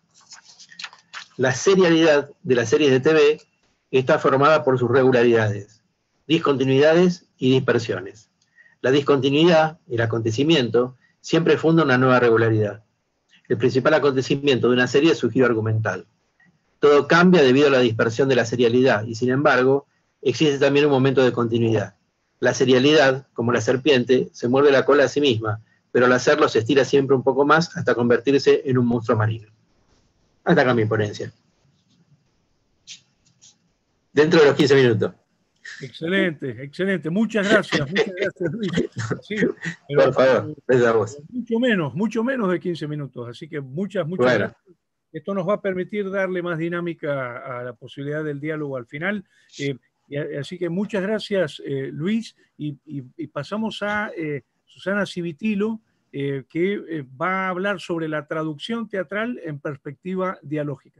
La serialidad de las series de TV está formada por sus regularidades, discontinuidades y dispersiones. La discontinuidad, el acontecimiento, siempre funda una nueva regularidad. El principal acontecimiento de una serie es su giro argumental. Todo cambia debido a la dispersión de la serialidad y, sin embargo, existe también un momento de continuidad. La serialidad, como la serpiente, se muerde la cola a sí misma, pero al hacerlo se estira siempre un poco más hasta convertirse en un monstruo marino. Hasta acá mi ponencia. Dentro de los 15 minutos. Excelente, excelente. Muchas gracias Luis. Sí, por favor, gracias a vos. Mucho menos de 15 minutos, así que muchas bueno. Gracias. Esto nos va a permitir darle más dinámica a la posibilidad del diálogo al final. Así que muchas gracias, Luis, y pasamos a Susana Civitilo, que va a hablar sobre la traducción teatral en perspectiva dialógica.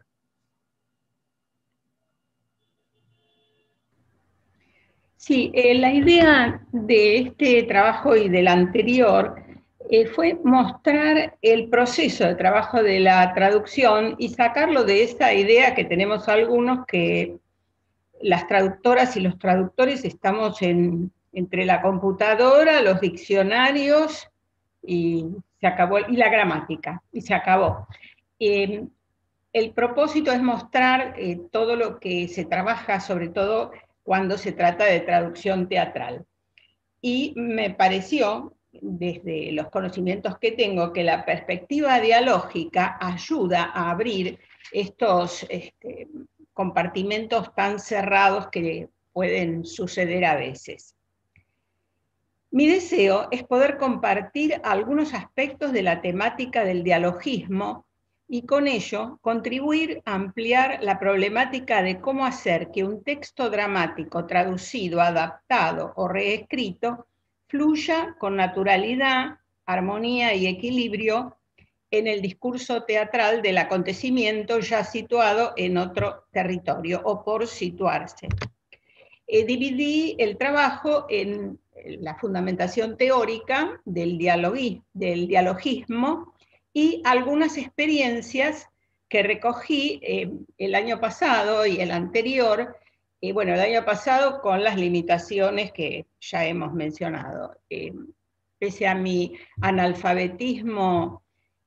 Sí, la idea de este trabajo y del anterior fue mostrar el proceso de trabajo de la traducción y sacarlo de esa idea que tenemos algunos que las traductoras y los traductores estamos entre la computadora, los diccionarios y se acabó, y la gramática, y se acabó. El propósito es mostrar todo lo que se trabaja, sobre todo cuando se trata de traducción teatral. Y me pareció, desde los conocimientos que tengo, que la perspectiva dialógica ayuda a abrir estos compartimentos tan cerrados que pueden suceder a veces. Mi deseo es poder compartir algunos aspectos de la temática del dialogismo y con ello contribuir a ampliar la problemática de cómo hacer que un texto dramático traducido, adaptado o reescrito fluya con naturalidad, armonía y equilibrio en el discurso teatral del acontecimiento ya situado en otro territorio o por situarse. Dividí el trabajo en la fundamentación teórica del dialogismo y algunas experiencias que recogí el año pasado y el anterior, bueno, el año pasado con las limitaciones que ya hemos mencionado. Pese a mi analfabetismo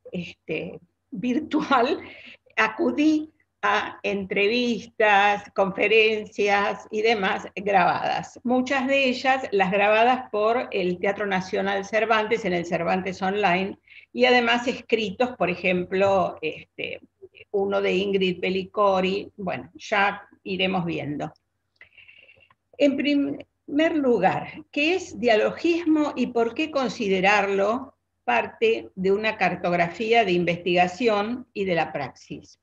virtual, acudí a entrevistas, conferencias y demás grabadas. Muchas de ellas las grabadas por el Teatro Nacional Cervantes en el Cervantes Online, y además escritos, por ejemplo, uno de Ingrid Pellicori. Bueno, ya iremos viendo. En primer lugar, ¿qué es dialogismo y por qué considerarlo parte de una cartografía de investigación y de la praxis?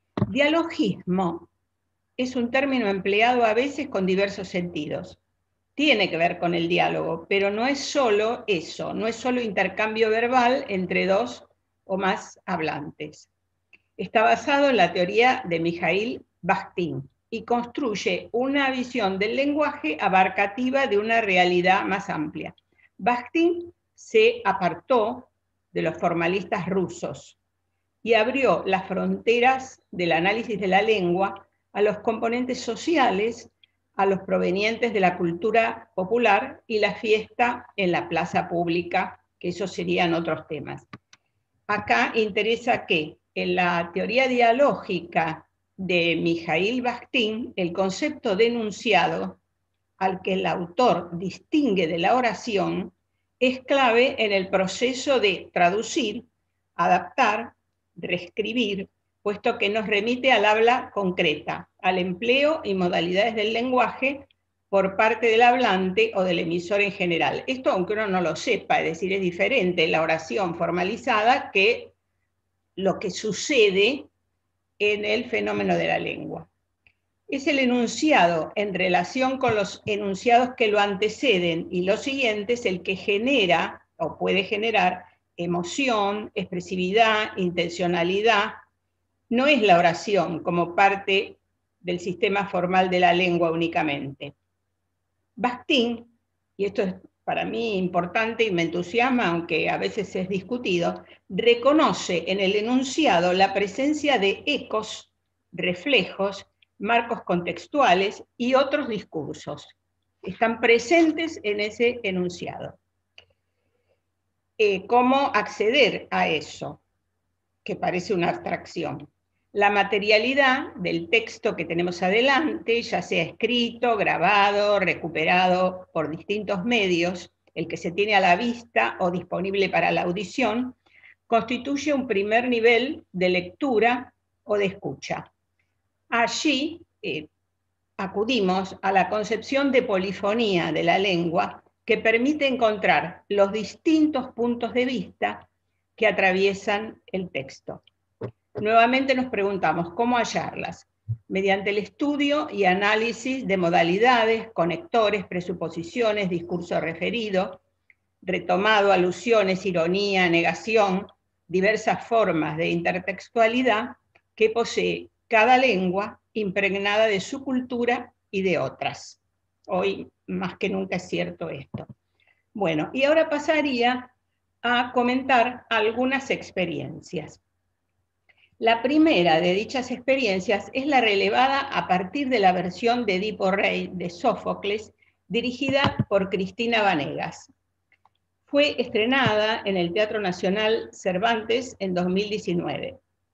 Dialogismo es un término empleado a veces con diversos sentidos. Tiene que ver con el diálogo, pero no es solo eso, no es solo intercambio verbal entre dos o más hablantes. Está basado en la teoría de Mikhail Bakhtin y construye una visión del lenguaje abarcativa de una realidad más amplia. Bakhtin se apartó de los formalistas rusos y abrió las fronteras del análisis de la lengua a los componentes sociales, a los provenientes de la cultura popular y la fiesta en la plaza pública, que esos serían otros temas. Acá interesa que en la teoría dialógica de Mikhail Bakhtin, el concepto de enunciado, al que el autor distingue de la oración, es clave en el proceso de traducir, adaptar, reescribir, puesto que nos remite al habla concreta, al empleo y modalidades del lenguaje por parte del hablante o del emisor en general. Esto, aunque uno no lo sepa, es decir, es diferente la oración formalizada que lo que sucede en el fenómeno de la lengua. Es el enunciado en relación con los enunciados que lo anteceden y los siguientes el que genera o puede generar emoción, expresividad, intencionalidad. No es la oración como parte del sistema formal de la lengua únicamente. Bakhtin, y esto es para mí importante y me entusiasma, aunque a veces es discutido, reconoce en el enunciado la presencia de ecos, reflejos, marcos contextuales y otros discursos. Están presentes en ese enunciado. ¿Cómo acceder a eso? Que parece una abstracción. La materialidad del texto que tenemos adelante, ya sea escrito, grabado, recuperado por distintos medios, el que se tiene a la vista o disponible para la audición, constituye un primer nivel de lectura o de escucha. Allí acudimos a la concepción de polifonía de la lengua que permite encontrar los distintos puntos de vista que atraviesan el texto. Nuevamente nos preguntamos cómo hallarlas, mediante el estudio y análisis de modalidades, conectores, presuposiciones, discurso referido, retomado, alusiones, ironía, negación, diversas formas de intertextualidad que posee cada lengua impregnada de su cultura y de otras. Hoy más que nunca es cierto esto. Bueno, y ahora pasaría a comentar algunas experiencias. La primera de dichas experiencias es la relevada a partir de la versión de Edipo Rey de Sófocles, dirigida por Cristina Vanegas. Fue estrenada en el Teatro Nacional Cervantes en 2019.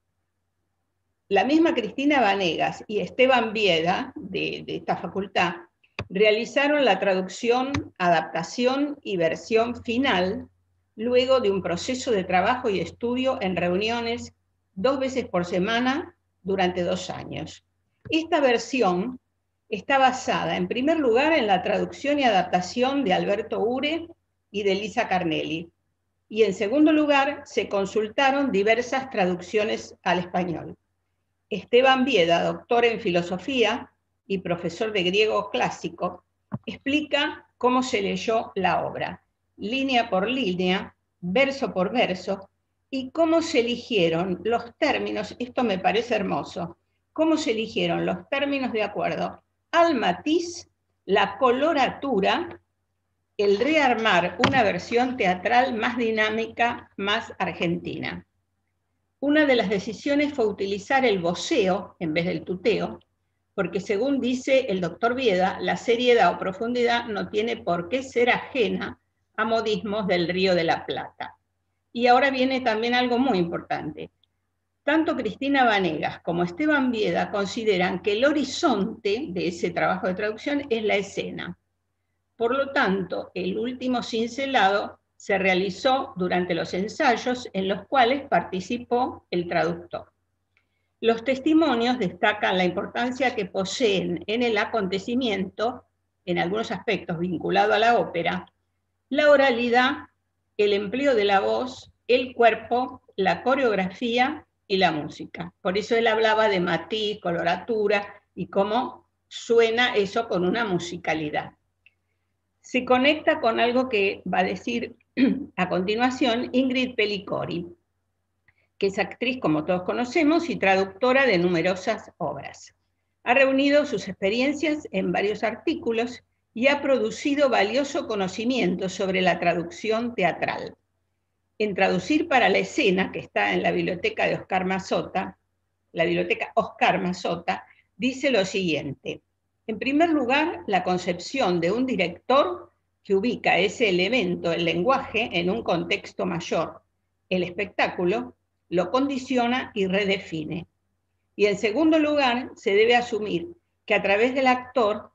La misma Cristina Vanegas y Esteban Vieda, de esta facultad, realizaron la traducción, adaptación y versión final, luego de un proceso de trabajo y estudio en reuniones 2 veces por semana durante 2 años. Esta versión está basada, en primer lugar, en la traducción y adaptación de Alberto Ure y de Lisa Carnelli, y en segundo lugar, se consultaron diversas traducciones al español. Esteban Vieda, doctor en filosofía y profesor de griego clásico, explica cómo se leyó la obra, línea por línea, verso por verso, y cómo se eligieron los términos, esto me parece hermoso, cómo se eligieron los términos de acuerdo al matiz, la coloratura, el rearmar una versión teatral más dinámica, más argentina. una de las decisiones fue utilizar el voceo en vez del tuteo, porque según dice el doctor Vieda, la seriedad o profundidad no tiene por qué ser ajena a modismos del Río de la Plata. Y ahora viene también algo muy importante. Tanto Cristina Vanegas como Esteban Vieda consideran que el horizonte de ese trabajo de traducción es la escena. Por lo tanto, el último cincelado se realizó durante los ensayos en los cuales participó el traductor. Los testimonios destacan la importancia que poseen en el acontecimiento, en algunos aspectos vinculado a la ópera, la oralidad, el empleo de la voz, el cuerpo, la coreografía y la música. Por eso él hablaba de matiz, coloratura y cómo suena eso con una musicalidad. Se conecta con algo que va a decir a continuación Ingrid Pellicori, que es actriz, como todos conocemos, y traductora de numerosas obras. Ha reunido sus experiencias en varios artículos y ha producido valioso conocimiento sobre la traducción teatral. En Traducir para la escena, que está en la biblioteca de Oscar Mazzotta, la biblioteca Oscar Mazzotta, dice lo siguiente. En primer lugar, la concepción de un director que ubica ese elemento, el lenguaje, en un contexto mayor, el espectáculo, lo condiciona y redefine. Y en segundo lugar, se debe asumir que a través del actor,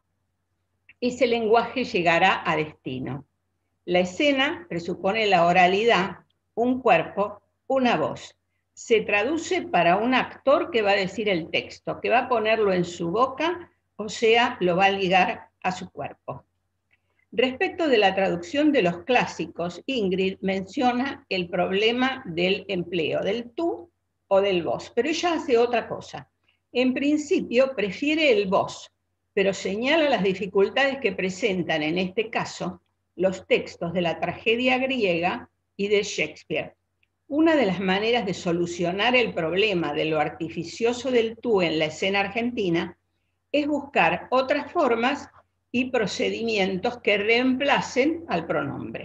ese lenguaje llegará a destino. La escena presupone la oralidad, un cuerpo, una voz. Se traduce para un actor que va a decir el texto, que va a ponerlo en su boca, o sea, lo va a ligar a su cuerpo. Respecto de la traducción de los clásicos, Ingrid menciona el problema del empleo del tú o del vos, pero ella hace otra cosa. En principio prefiere el vos, pero señala las dificultades que presentan en este caso los textos de la tragedia griega y de Shakespeare. Una de las maneras de solucionar el problema de lo artificioso del tú en la escena argentina es buscar otras formas y procedimientos que reemplacen al pronombre.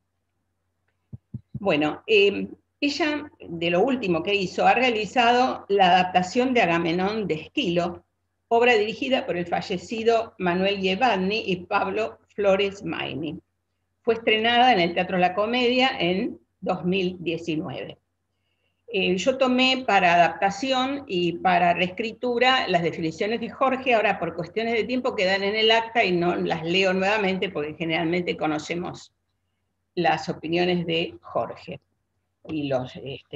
Bueno, ella, de lo último que hizo, ha realizado la adaptación de Agamenón de Esquilo, obra dirigida por el fallecido Manuel Llevadni y Pablo Flores Maini. Fue estrenada en el Teatro La Comedia en 2019. Yo tomé para adaptación y para reescritura las definiciones de Jorge, ahora por cuestiones de tiempo quedan en el acta y no las leo nuevamente porque generalmente conocemos las opiniones de Jorge y los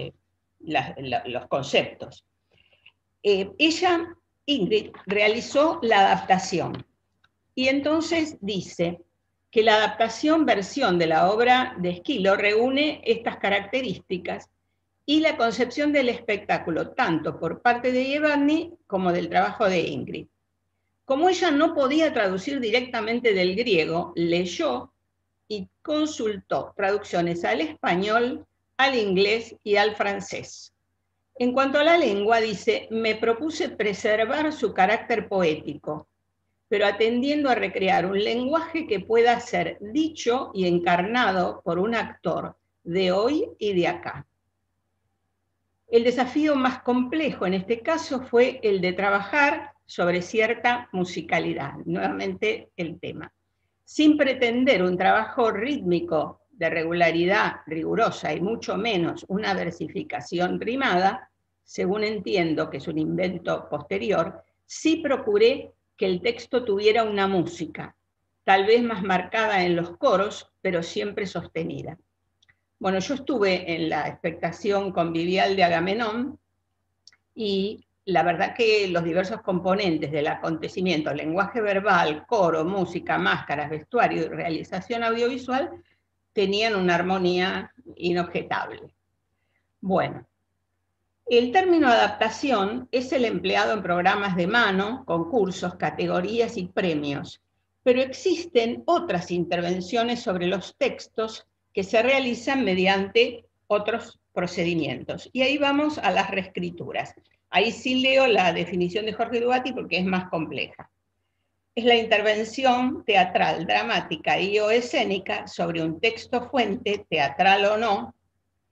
conceptos. Ella, Ingrid, realizó la adaptación y entonces dice que la adaptación versión de la obra de Esquilo reúne estas características y la concepción del espectáculo, tanto por parte de Llevadni como del trabajo de Ingrid. Como ella no podía traducir directamente del griego, leyó y consultó traducciones al español, al inglés y al francés. En cuanto a la lengua, dice, me propuse preservar su carácter poético, pero atendiendo a recrear un lenguaje que pueda ser dicho y encarnado por un actor de hoy y de acá. El desafío más complejo en este caso fue el de trabajar sobre cierta musicalidad, nuevamente el tema, sin pretender un trabajo rítmico de regularidad rigurosa y mucho menos una versificación rimada, según entiendo que es un invento posterior, sí procuré que el texto tuviera una música, tal vez más marcada en los coros, pero siempre sostenida. Bueno, yo estuve en la expectación convivial de Agamenón y la verdad que los diversos componentes del acontecimiento, lenguaje verbal, coro, música, máscaras, vestuario y realización audiovisual, tenían una armonía inobjetable. Bueno, el término adaptación es el empleado en programas de mano, concursos, categorías y premios, pero existen otras intervenciones sobre los textos que se realizan mediante otros procedimientos. Y ahí vamos a las reescrituras. Ahí sí leo la definición de Jorge Dubati porque es más compleja. Es la intervención teatral, dramática y o escénica sobre un texto fuente, teatral o no,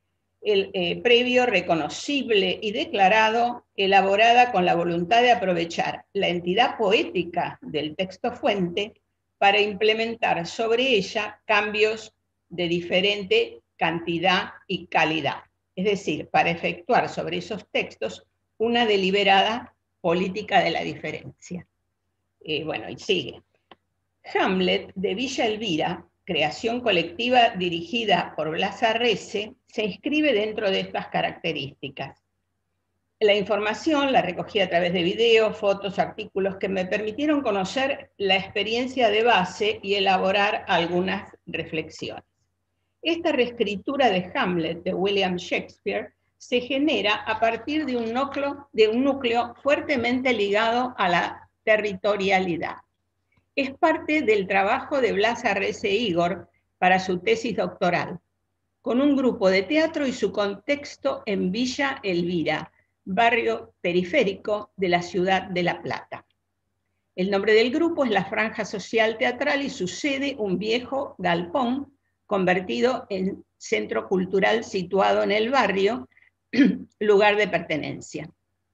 previo, reconocible y declarado, elaborada con la voluntad de aprovechar la entidad poética del texto fuente para implementar sobre ella cambios de diferente cantidad y calidad. Es decir, para efectuar sobre esos textos una deliberada política de la diferencia. Bueno, y sigue. Hamlet, de Villa Elvira, creación colectiva dirigida por Blas Arrese, se inscribe dentro de estas características. La información la recogí a través de videos, fotos, artículos que me permitieron conocer la experiencia de base y elaborar algunas reflexiones. Esta reescritura de Hamlet de William Shakespeare se genera a partir de un núcleo fuertemente ligado a la territorialidad. Es parte del trabajo de Blas Arrese Igor para su tesis doctoral, con un grupo de teatro y su contexto en Villa Elvira, barrio periférico de la ciudad de La Plata. El nombre del grupo es la Franja Social Teatral y su sede un viejo galpón convertido en centro cultural situado en el barrio, lugar de pertenencia.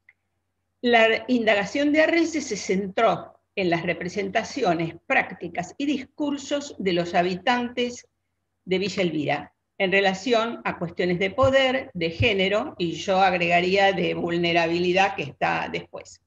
La indagación de Arrese se centró en las representaciones, prácticas y discursos de los habitantes de Villa Elvira, en relación a cuestiones de poder, de género, y yo agregaría de vulnerabilidad que está después.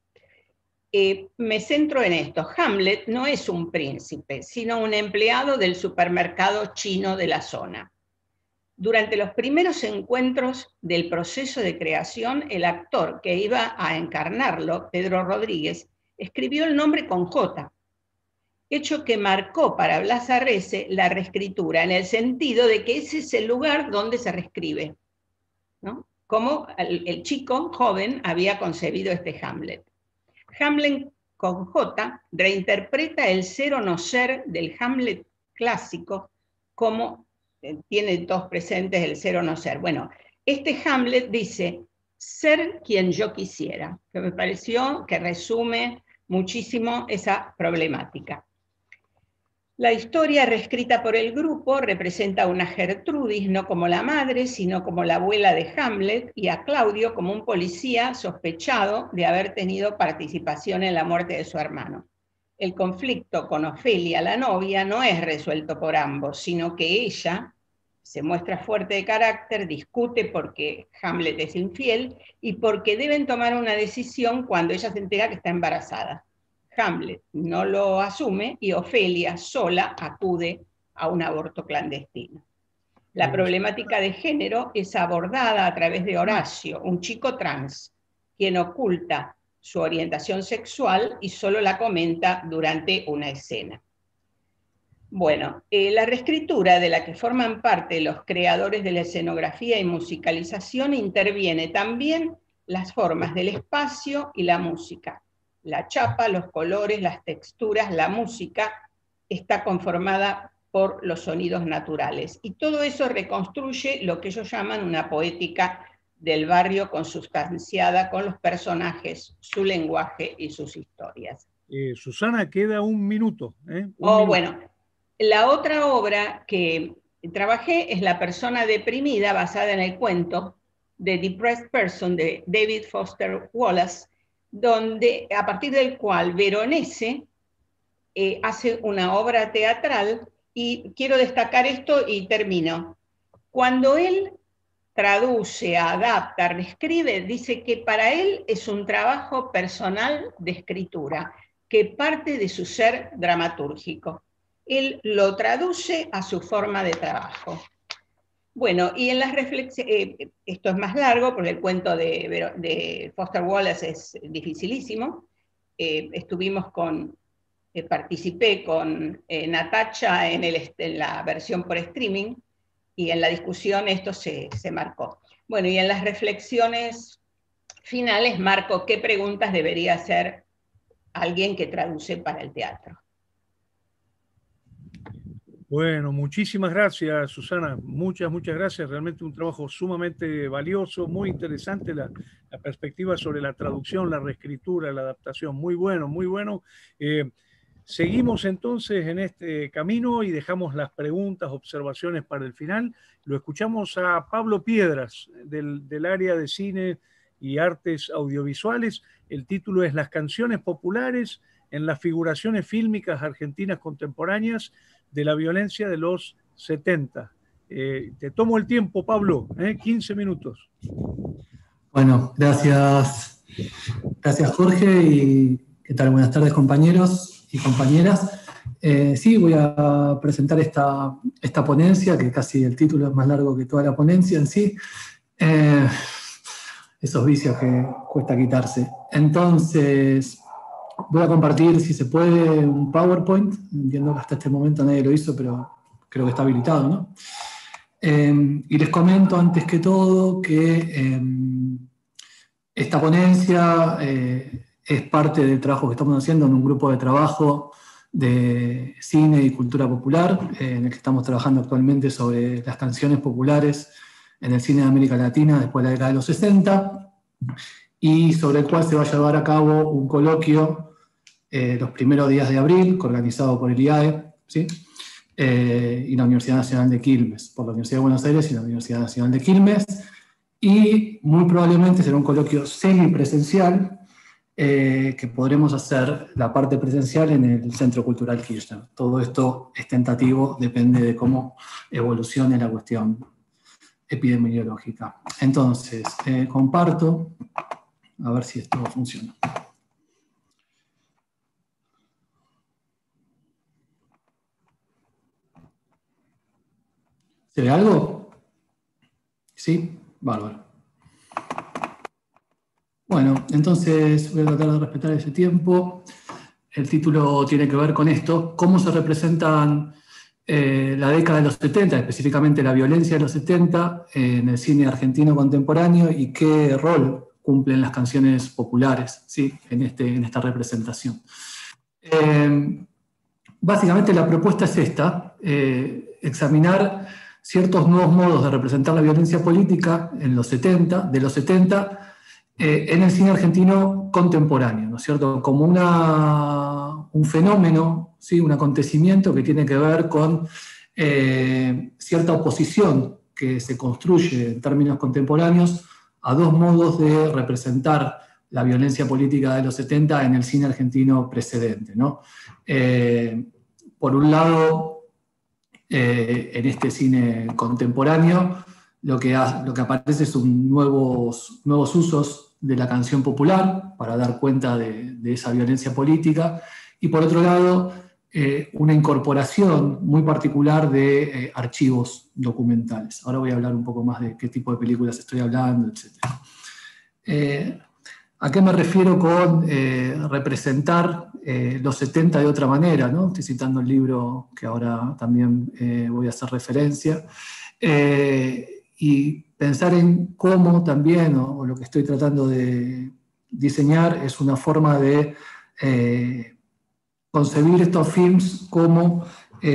Me centro en esto. Hamlet no es un príncipe, sino un empleado del supermercado chino de la zona. Durante los primeros encuentros del proceso de creación, el actor que iba a encarnarlo, Pedro Rodríguez, escribió el nombre con J, hecho que marcó para Blas Arrese la reescritura, en el sentido de que ese es el lugar donde se reescribe, ¿no? Como el chico joven había concebido este Hamlet. Hamlet con J reinterpreta el ser o no ser del Hamlet clásico, como tiene dos presentes el ser o no ser. Bueno, este Hamlet dice, ser quien yo quisiera, que me pareció que resume muchísimo esa problemática. La historia reescrita por el grupo representa a una Gertrudis no como la madre, sino como la abuela de Hamlet, y a Claudio como un policía sospechado de haber tenido participación en la muerte de su hermano. El conflicto con Ofelia, la novia, no es resuelto por ambos, sino que ella se muestra fuerte de carácter, discute porque Hamlet es infiel y porque deben tomar una decisión cuando ella se entera que está embarazada. Hamlet no lo asume y Ofelia sola acude a un aborto clandestino. La problemática de género es abordada a través de Horacio, un chico trans, quien oculta su orientación sexual y solo la comenta durante una escena. Bueno, la reescritura de la que forman parte los creadores de la escenografía y musicalización interviene también las formas del espacio y la música. La chapa, los colores, las texturas, la música está conformada por los sonidos naturales. Y todo eso reconstruye lo que ellos llaman una poética del barrio consustanciada con los personajes, su lenguaje y sus historias. Susana, queda un minuto. Bueno, la otra obra que trabajé es La persona deprimida, basada en el cuento The Depressed Person de David Foster Wallace, donde, a partir del cual Veronese hace una obra teatral, y quiero destacar esto y termino. Cuando él traduce, adapta, reescribe, dice que para él es un trabajo personal de escritura, que parte de su ser dramatúrgico. Él lo traduce a su forma de trabajo. Bueno, y en las reflexiones, esto es más largo porque el cuento de Foster Wallace es dificilísimo. Participé con Natacha en la versión por streaming, y en la discusión esto se marcó. Bueno, y en las reflexiones finales marco qué preguntas debería hacer alguien que traduce para el teatro. Bueno, muchísimas gracias, Susana. Muchas gracias. Realmente un trabajo sumamente valioso, muy interesante la perspectiva sobre la traducción, la reescritura, la adaptación. Muy bueno, muy bueno. Seguimos entonces en este camino y dejamos las preguntas, observaciones para el final. Lo escuchamos a Pablo Piedras, del área de cine y artes audiovisuales. El título es Las canciones populares en las figuraciones fílmicas argentinas contemporáneas de la violencia de los 70. Te tomo el tiempo, Pablo, 15 minutos. Bueno, gracias. Gracias, Jorge, y ¿qué tal? Buenas tardes, compañeros y compañeras. Sí, voy a presentar esta ponencia, que casi el título es más largo que toda la ponencia en sí. Esos vicios que cuesta quitarse. Entonces, voy a compartir, si se puede, un PowerPoint. Entiendo que hasta este momento nadie lo hizo, pero creo que está habilitado, ¿no? Y les comento antes que todo que esta ponencia es parte del trabajo que estamos haciendo en un grupo de trabajo de cine y cultura popular, en el que estamos trabajando actualmente sobre las canciones populares en el cine de América Latina después de la década de los 60, y sobre el cual se va a llevar a cabo un coloquio los primeros días de abril, organizado por el IAE, ¿sí? Y la Universidad Nacional de Quilmes, por la Universidad de Buenos Aires y la Universidad Nacional de Quilmes, y muy probablemente será un coloquio semipresencial, que podremos hacer la parte presencial en el Centro Cultural Kirchner. Todo esto es tentativo, depende de cómo evolucione la cuestión epidemiológica. Entonces, comparto, a ver si esto funciona. ¿Se ve algo? ¿Sí? Bárbaro. Bueno, entonces voy a tratar de respetar ese tiempo. El título tiene que ver con esto: cómo se representan la década de los 70, específicamente la violencia de los 70 en el cine argentino contemporáneo, y qué rol cumplen las canciones populares, ¿sí? en esta representación. Básicamente la propuesta es esta: examinar ciertos nuevos modos de representar la violencia política de los 70, en el cine argentino contemporáneo, ¿no es cierto? Como un fenómeno, ¿sí? Un acontecimiento que tiene que ver con cierta oposición que se construye en términos contemporáneos a dos modos de representar la violencia política de los 70 en el cine argentino precedente, ¿no? Por un lado, en este cine contemporáneo, lo que aparece son nuevos usos de la canción popular para dar cuenta de esa violencia política, y por otro lado, una incorporación muy particular de archivos documentales. Ahora voy a hablar un poco más de qué tipo de películas estoy hablando, etc. ¿A qué me refiero con representar los 70 de otra manera, ¿no? Estoy citando el libro que ahora también voy a hacer referencia. Y pensar en cómo también, o lo que estoy tratando de diseñar, es una forma de concebir estos films como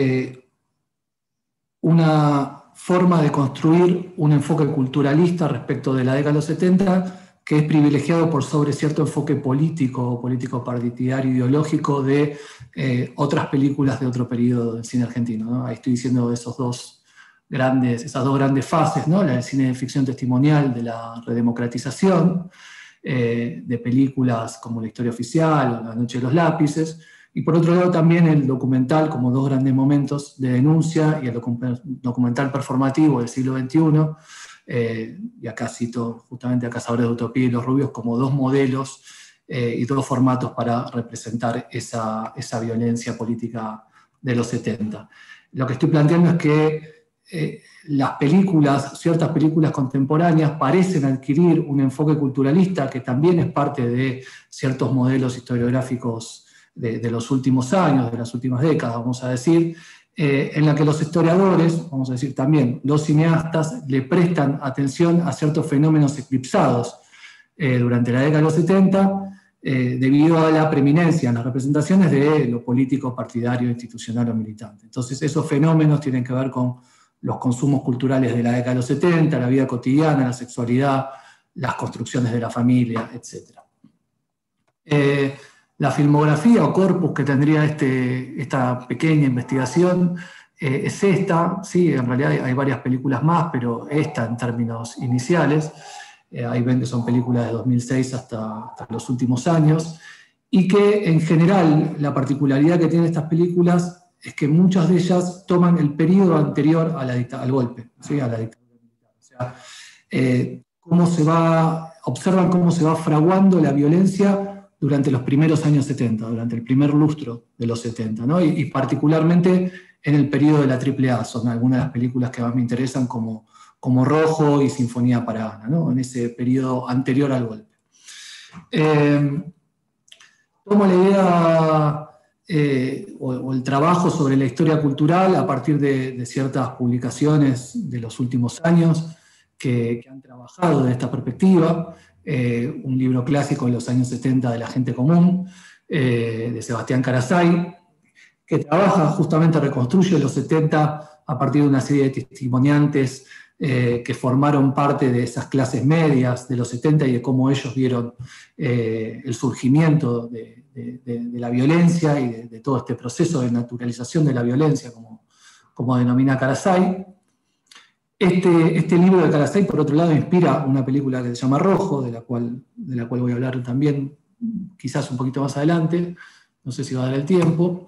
una forma de construir un enfoque culturalista respecto de la década de los 70, que es privilegiado por sobre cierto enfoque político partidario, ideológico de otras películas de otro periodo del cine argentino, ¿no? Ahí estoy diciendo esas dos grandes fases, ¿no? La del cine de ficción testimonial, de la redemocratización, de películas como La historia oficial o La noche de los lápices, y por otro lado también el documental como dos grandes momentos de denuncia, y el documental performativo del siglo XXI, y acá cito justamente a Cazadores de Utopía y Los Rubios como dos modelos y dos formatos para representar esa violencia política de los 70. Lo que estoy planteando es que ciertas películas contemporáneas parecen adquirir un enfoque culturalista que también es parte de ciertos modelos historiográficos de los últimos años, de las últimas décadas, vamos a decir, en la que los historiadores, vamos a decir también los cineastas, le prestan atención a ciertos fenómenos eclipsados durante la década de los 70, debido a la preeminencia en las representaciones de lo político, partidario, institucional o militante. Entonces esos fenómenos tienen que ver con los consumos culturales de la década de los 70, la vida cotidiana, la sexualidad, las construcciones de la familia, etc. La filmografía o corpus que tendría esta pequeña investigación es esta, sí, en realidad hay varias películas más, pero esta en términos iniciales. Ahí ven que son películas de 2006 hasta los últimos años, y que en general la particularidad que tienen estas películas es que muchas de ellas toman el periodo anterior a al golpe, ¿sí? A la dictadura militar. O sea, observan cómo se va fraguando la violencia durante los primeros años 70, durante el primer lustro de los 70, ¿no? Y particularmente en el periodo de la AAA, son algunas de las películas que más me interesan, como Rojo y Sinfonía para Ana, ¿no? En ese periodo anterior al golpe. Tomo la idea o el trabajo sobre la historia cultural a partir de ciertas publicaciones de los últimos años que han trabajado de esta perspectiva. Un libro clásico de los años 70 de La gente común, de Sebastián Carasay, que trabaja justamente, reconstruye los 70 a partir de una serie de testimoniantes que formaron parte de esas clases medias de los 70 y de cómo ellos vieron el surgimiento de la violencia y de todo este proceso de naturalización de la violencia, como denomina Carasay. Este libro de Carasay, por otro lado, inspira una película que se llama Rojo, de la cual voy a hablar también quizás un poquito más adelante, no sé si va a dar el tiempo.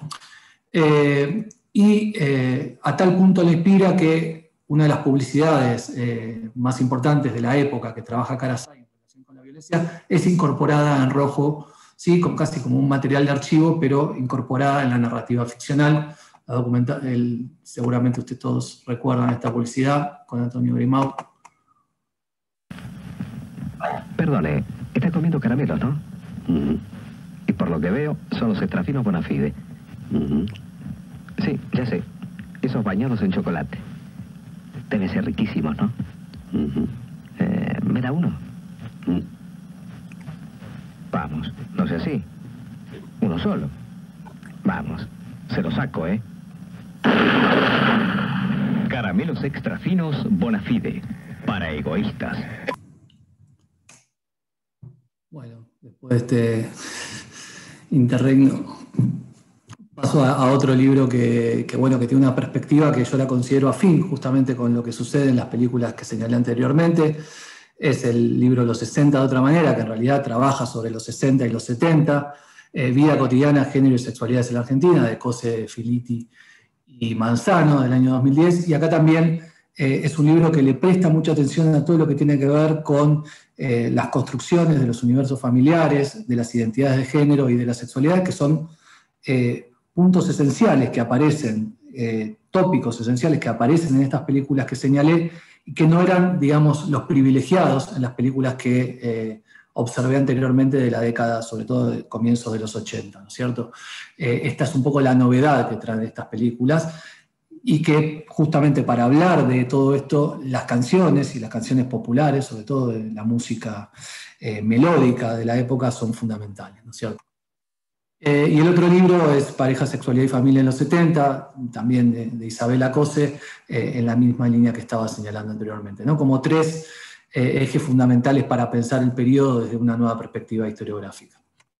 A tal punto le inspira que una de las publicidades más importantes de la época que trabaja Carasay en relación con la violencia es incorporada en Rojo, ¿sí? Casi como un material de archivo, pero incorporada en la narrativa ficcional. Seguramente ustedes todos recuerdan esta publicidad con Antonio Grimau. Perdone, está comiendo caramelos, ¿no? Y por lo que veo, son los Extrafinos Bonafide. Sí, ya sé. Esos bañados en chocolate. Deben ser riquísimos, ¿no? ¿Me da uno? Vamos, no sea así. Uno solo. Vamos, se lo saco, ¿eh? Caramelos Extrafinos Bonafide, para egoístas. Bueno, después de este interregno, paso a otro libro que tiene una perspectiva que yo la considero afín justamente con lo que sucede en las películas que señalé anteriormente. Es el libro Los 60 de otra manera, que en realidad trabaja sobre los 60 y los 70, Vida cotidiana, género y sexualidades en la Argentina, de Cose, Filiti y Manzano, del año 2010, y acá también es un libro que le presta mucha atención a todo lo que tiene que ver con las construcciones de los universos familiares, de las identidades de género y de la sexualidad, que son puntos esenciales que aparecen, tópicos esenciales que aparecen en estas películas que señalé, y que no eran, digamos, los privilegiados en las películas que observé anteriormente de la década, sobre todo de comienzos de los 80, ¿no es cierto? Esta es un poco la novedad que traen estas películas, y que justamente para hablar de todo esto, las canciones y las canciones populares, sobre todo de la música melódica de la época, son fundamentales, ¿no es cierto? Y el otro libro es Pareja, Sexualidad y Familia en los 70, también de Isabela Cose, en la misma línea que estaba señalando anteriormente, ¿no? Como tres ejes fundamentales para pensar el periodo desde una nueva perspectiva historiográfica.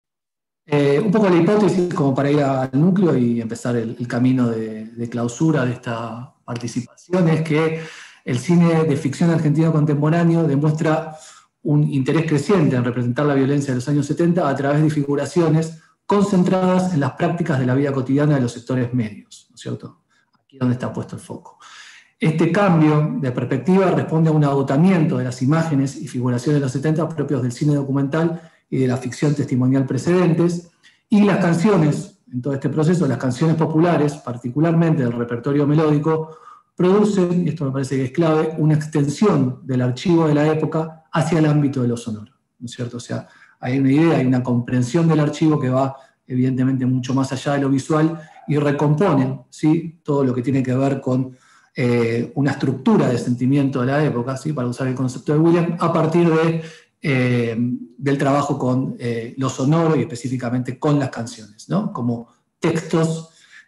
Un poco la hipótesis como para ir al núcleo y empezar el camino de clausura de esta participación es que el cine de ficción argentino contemporáneo demuestra un interés creciente en representar la violencia de los años 70 a través de figuraciones concentradas en las prácticas de la vida cotidiana de los sectores medios, ¿no es cierto? Aquí es donde está puesto el foco. Este cambio de perspectiva responde a un agotamiento de las imágenes y figuraciones de los 70 propios del cine documental y de la ficción testimonial precedentes, y las canciones, en todo este proceso, las canciones populares, particularmente del repertorio melódico, producen, y esto me parece que es clave, una extensión del archivo de la época hacia el ámbito de lo sonoro, ¿no es cierto? O sea, hay una idea, hay una comprensión del archivo que va evidentemente mucho más allá de lo visual y recompone, ¿sí?, todo lo que tiene que ver con una estructura de sentimiento de la época, ¿sí?, para usar el concepto de William, a partir del trabajo con lo sonoro y específicamente con las canciones, ¿no?, como textos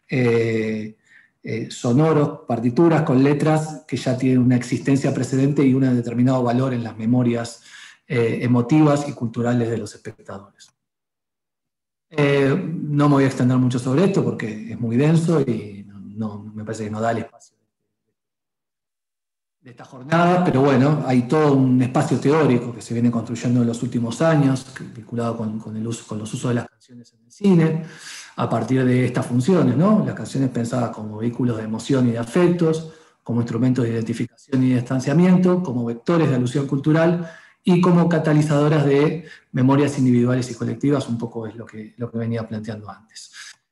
sonoros, partituras con letras que ya tienen una existencia precedente y un determinado valor en las memorias emotivas y culturales de los espectadores. No me voy a extender mucho sobre esto porque es muy denso y no, me parece que no da el espacio de esta jornada, pero bueno, hay todo un espacio teórico que se viene construyendo en los últimos años, vinculado con los usos de las canciones en el cine, a partir de estas funciones, ¿no? Las canciones pensadas como vehículos de emoción y de afectos, como instrumentos de identificación y de distanciamiento, como vectores de alusión cultural y como catalizadoras de memorias individuales y colectivas, un poco es lo que venía planteando antes.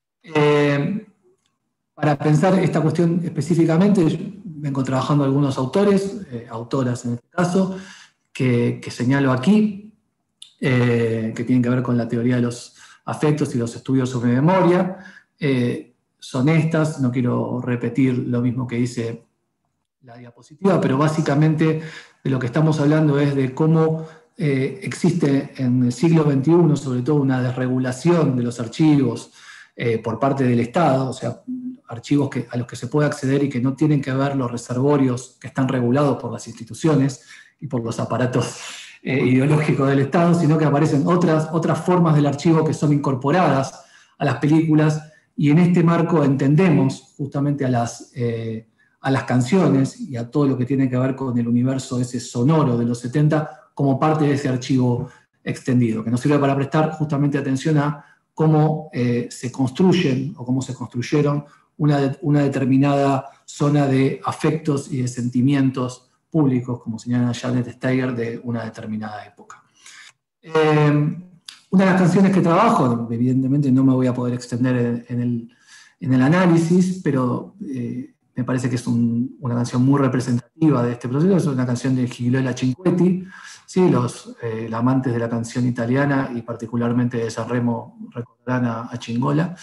Para pensar esta cuestión específicamente, vengo trabajando algunos autores, autoras en este caso, que señalo aquí, que tienen que ver con la teoría de los afectos y los estudios sobre memoria. Son estas, no quiero repetir lo mismo que dice la diapositiva, pero básicamente de lo que estamos hablando es de cómo existe en el siglo XXI, sobre todo, una desregulación de los archivos por parte del Estado, o sea, archivos a los que se puede acceder y que no tienen que ver los reservorios que están regulados por las instituciones y por los aparatos ideológicos del Estado, sino que aparecen otras formas del archivo que son incorporadas a las películas, y en este marco entendemos justamente a las canciones y a todo lo que tiene que ver con el universo ese sonoro de los 70 como parte de ese archivo extendido, que nos sirve para prestar justamente atención a cómo se construyen o cómo se construyeron una determinada zona de afectos y de sentimientos públicos, como señala Janet Steiger, de una determinada época. Una de las canciones que trabajo, evidentemente no me voy a poder extender en el análisis, pero me parece que es una canción muy representativa de este proceso, es una canción de Gigliola Cinquetti, ¿sí? Los amantes de la canción italiana y particularmente de Sanremo recordarán a Gigliola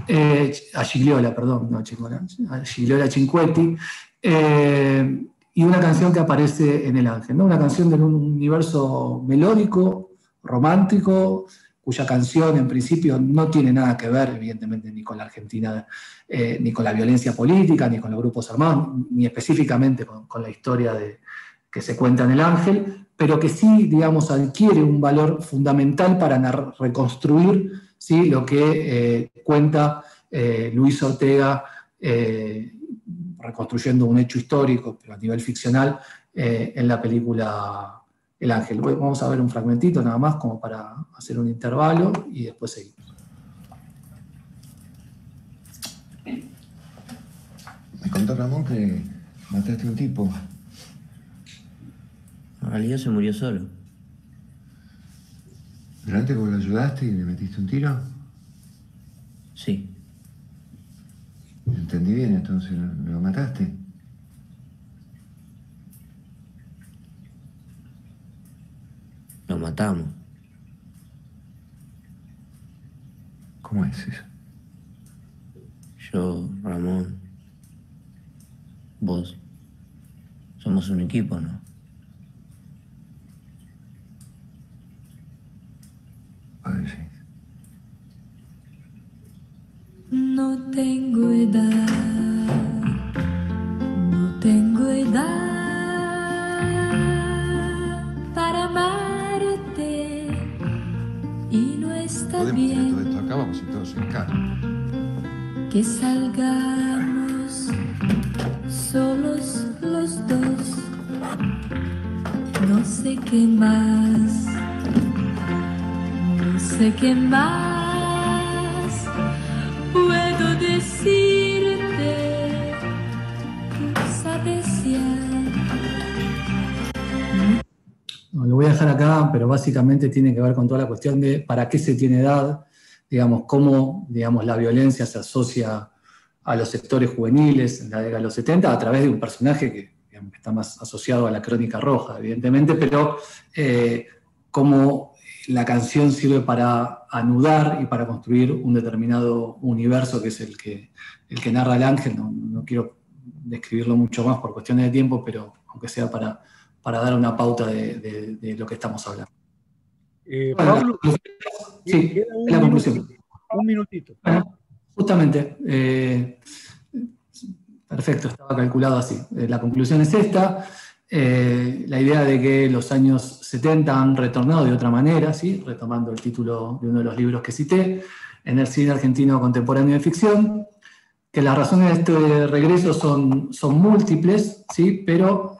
Cinquetti, y una canción que aparece en El Ángel, ¿no? Una canción de un universo melódico, romántico, cuya canción en principio no tiene nada que ver, evidentemente, ni con la Argentina, ni con la violencia política, ni con los grupos armados, ni específicamente con la historia que se cuenta en El Ángel, pero que sí, digamos, adquiere un valor fundamental para reconstruir, ¿sí?, lo que cuenta Luis Ortega, reconstruyendo un hecho histórico, pero a nivel ficcional, en la película El Ángel. Vamos a ver un fragmentito nada más como para hacer un intervalo y después seguimos. Me contó Ramón que mataste a un tipo. En realidad se murió solo. ¿Delante porque lo ayudaste y le metiste un tiro? Sí. Entendí bien, entonces lo mataste. Lo matamos. ¿Cómo es eso? Yo, Ramón, vos, somos un equipo, ¿no? Ay, sí. No tengo edad, no tengo edad para amarte y no está Podemos bien hacer todo esto acá, vamos a ir todos en cara. que salgamos solos los dos. No sé qué más, no sé qué más puedo decirte, tú sabes ya. No, lo voy a dejar acá, pero básicamente tiene que ver con toda la cuestión de para qué se tiene edad, digamos, cómo, digamos, la violencia se asocia a los sectores juveniles en la década de los 70 a través de un personaje que, digamos, está más asociado a la Crónica Roja, evidentemente, pero cómo la canción sirve para anudar y para construir un determinado universo que es el que narra El Ángel. No quiero describirlo mucho más por cuestiones de tiempo, pero aunque sea para dar una pauta de lo que estamos hablando. Pablo, sí, la conclusión. Un minutito. Bueno, justamente, perfecto, estaba calculado así. La conclusión es esta. La idea de que los años 70 han retornado de otra manera, ¿sí? Retomando el título de uno de los libros que cité, en el cine argentino contemporáneo de ficción, que las razones de este regreso son múltiples, ¿sí? Pero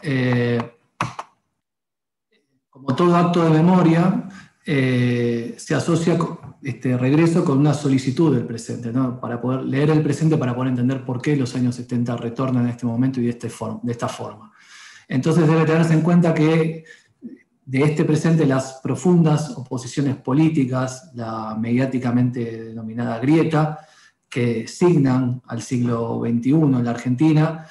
como todo acto de memoria, se asocia este regreso con una solicitud del presente, ¿no? Para poder leer el presente, para poder entender por qué los años 70 retornan en este momento y de esta forma. Entonces debe tenerse en cuenta que de este presente las profundas oposiciones políticas, la mediáticamente denominada grieta, que signan al siglo XXI en la Argentina,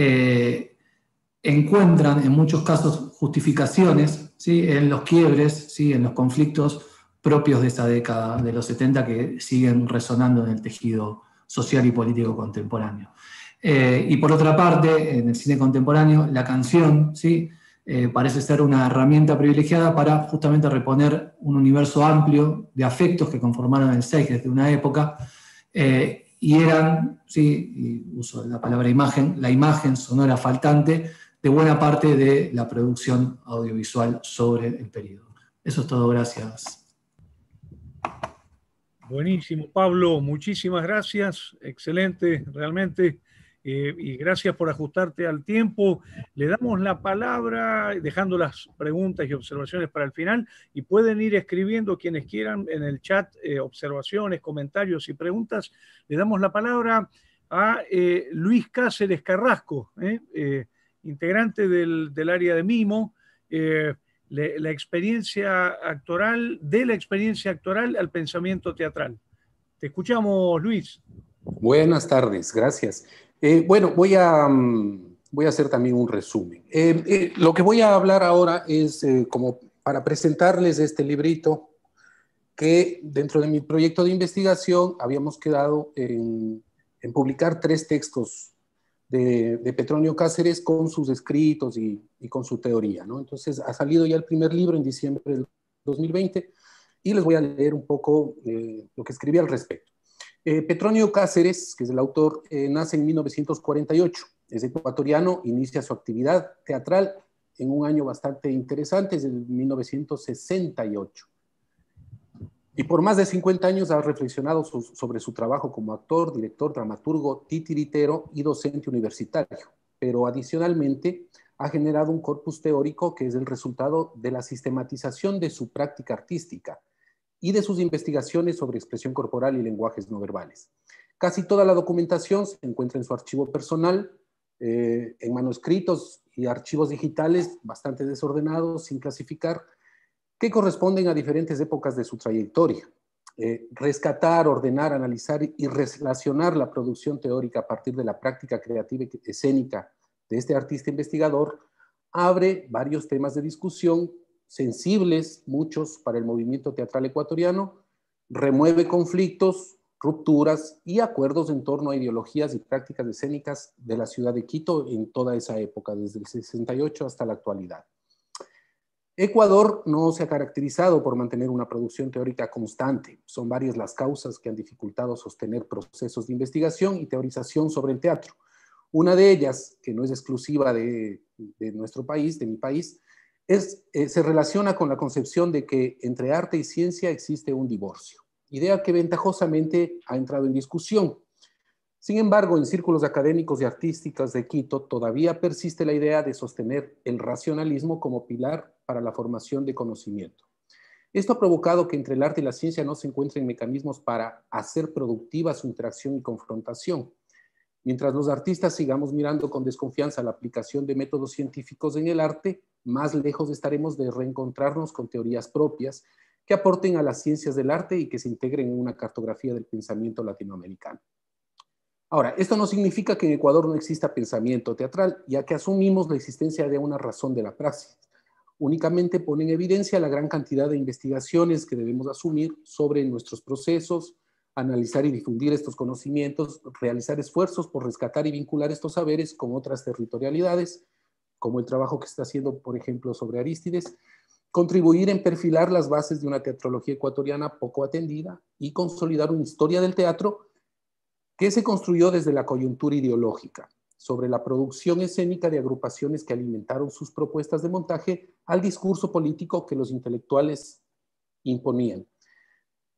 encuentran en muchos casos justificaciones, ¿sí? En los quiebres, ¿sí? En los conflictos propios de esa década de los 70 que siguen resonando en el tejido social y político contemporáneo. Y por otra parte, en el cine contemporáneo, la canción, ¿sí? Parece ser una herramienta privilegiada para justamente reponer un universo amplio de afectos que conformaron el Seis desde una época, y eran, ¿sí? Y uso la palabra imagen, la imagen sonora faltante de buena parte de la producción audiovisual sobre el periodo. Eso es todo, gracias. Buenísimo, Pablo, muchísimas gracias, excelente, realmente, y gracias por ajustarte al tiempo. Le damos la palabra, dejando las preguntas y observaciones para el final, y pueden ir escribiendo quienes quieran en el chat observaciones, comentarios y preguntas. Le damos la palabra a Luis Cáceres Carrasco, integrante del área de Mimo, la experiencia actoral, de la experiencia actoral al pensamiento teatral. Te escuchamos, Luis. Buenas tardes, gracias. Bueno, voy a hacer también un resumen. Lo que voy a hablar ahora es como para presentarles este librito que dentro de mi proyecto de investigación habíamos quedado en publicar 3 textos de Petronio Cáceres con sus escritos y con su teoría, ¿no? Entonces ha salido ya el primer libro en diciembre del 2020 y les voy a leer un poco lo que escribí al respecto. Petronio Cáceres, que es el autor, nace en 1948, es ecuatoriano, inicia su actividad teatral en un año bastante interesante, es en 1968. Y por más de 50 años ha reflexionado sobre su trabajo como actor, director, dramaturgo, titiritero y docente universitario. Pero adicionalmente ha generado un corpus teórico que es el resultado de la sistematización de su práctica artística y de sus investigaciones sobre expresión corporal y lenguajes no verbales. Casi toda la documentación se encuentra en su archivo personal, en manuscritos y archivos digitales bastante desordenados, sin clasificar, que corresponden a diferentes épocas de su trayectoria. Rescatar, ordenar, analizar y relacionar la producción teórica a partir de la práctica creativa y escénica de este artista investigador abre varios temas de discusión sensibles, muchos para el movimiento teatral ecuatoriano, remueve conflictos, rupturas y acuerdos en torno a ideologías y prácticas escénicas de la ciudad de Quito en toda esa época, desde el 68 hasta la actualidad. Ecuador no se ha caracterizado por mantener una producción teórica constante. Son varias las causas que han dificultado sostener procesos de investigación y teorización sobre el teatro. Una de ellas, que no es exclusiva de nuestro país, de mi país, se relaciona con la concepción de que entre arte y ciencia existe un divorcio, idea que ventajosamente ha entrado en discusión. Sin embargo, en círculos académicos y artísticos de Quito todavía persiste la idea de sostener el racionalismo como pilar para la formación de conocimiento. Esto ha provocado que entre el arte y la ciencia no se encuentren mecanismos para hacer productiva su interacción y confrontación. Mientras los artistas sigamos mirando con desconfianza la aplicación de métodos científicos en el arte, más lejos estaremos de reencontrarnos con teorías propias que aporten a las ciencias del arte y que se integren en una cartografía del pensamiento latinoamericano. Ahora, esto no significa que en Ecuador no exista pensamiento teatral, ya que asumimos la existencia de una razón de la praxis. Únicamente pone en evidencia la gran cantidad de investigaciones que debemos asumir sobre nuestros procesos, analizar y difundir estos conocimientos, realizar esfuerzos por rescatar y vincular estos saberes con otras territorialidades, como el trabajo que está haciendo, por ejemplo, sobre Arístides, contribuir en perfilar las bases de una teatrología ecuatoriana poco atendida y consolidar una historia del teatro que se construyó desde la coyuntura ideológica, sobre la producción escénica de agrupaciones que alimentaron sus propuestas de montaje al discurso político que los intelectuales imponían.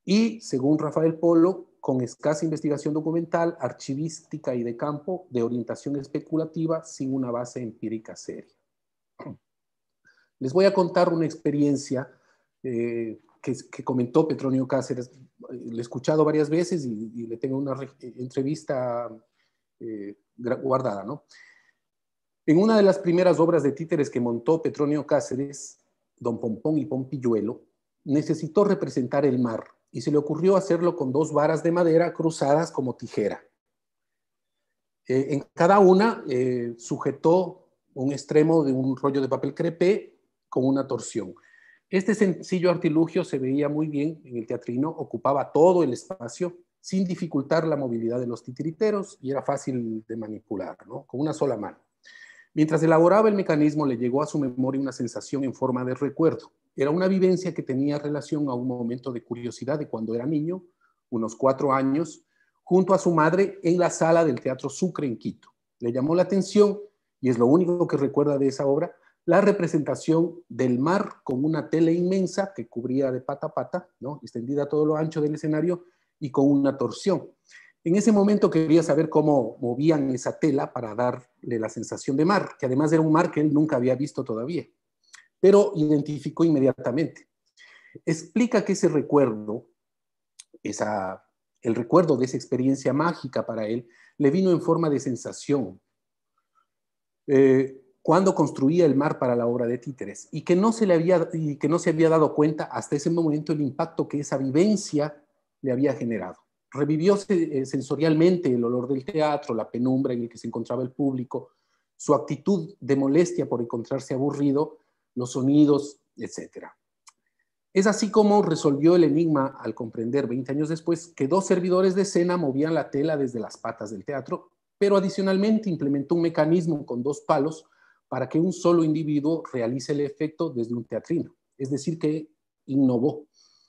y, según Rafael Polo, con escasa investigación documental, archivística y de campo, de orientación especulativa, sin una base empírica seria. Les voy a contar una experiencia que comentó Petronio Cáceres. Le he escuchado varias veces y le tengo una entrevista guardada, ¿no? En una de las primeras obras de títeres que montó Petronio Cáceres, Don Pompón y Pompilluelo, necesitó representar el mar y se le ocurrió hacerlo con 2 varas de madera cruzadas como tijera. En cada una sujetó un extremo de un rollo de papel crepé con una torsión. Este sencillo artilugio se veía muy bien en el teatrino, ocupaba todo el espacio sin dificultar la movilidad de los titiriteros y era fácil de manipular, ¿no? Con una sola mano. Mientras elaboraba el mecanismo, le llegó a su memoria una sensación en forma de recuerdo. Era una vivencia que tenía relación a un momento de curiosidad de cuando era niño, unos 4 años, junto a su madre en la sala del Teatro Sucre en Quito. Le llamó la atención, y es lo único que recuerda de esa obra, la representación del mar con una tela inmensa que cubría de pata a pata, ¿no? Extendida a todo lo ancho del escenario y con una torsión. En ese momento quería saber cómo movían esa tela para darle la sensación de mar, que además era un mar que él nunca había visto todavía, pero identificó inmediatamente. Explica que ese recuerdo, el recuerdo de esa experiencia mágica para él, le vino en forma de sensación cuando construía el mar para la obra de títeres, y que no se había dado cuenta hasta ese momento el impacto que esa vivencia le había generado. Revivió sensorialmente el olor del teatro, la penumbra en la que se encontraba el público, su actitud de molestia por encontrarse aburrido, los sonidos, etc. Es así como resolvió el enigma al comprender 20 años después que 2 servidores de escena movían la tela desde las patas del teatro, pero adicionalmente implementó un mecanismo con 2 palos para que un solo individuo realice el efecto desde un teatrino, es decir, que innovó.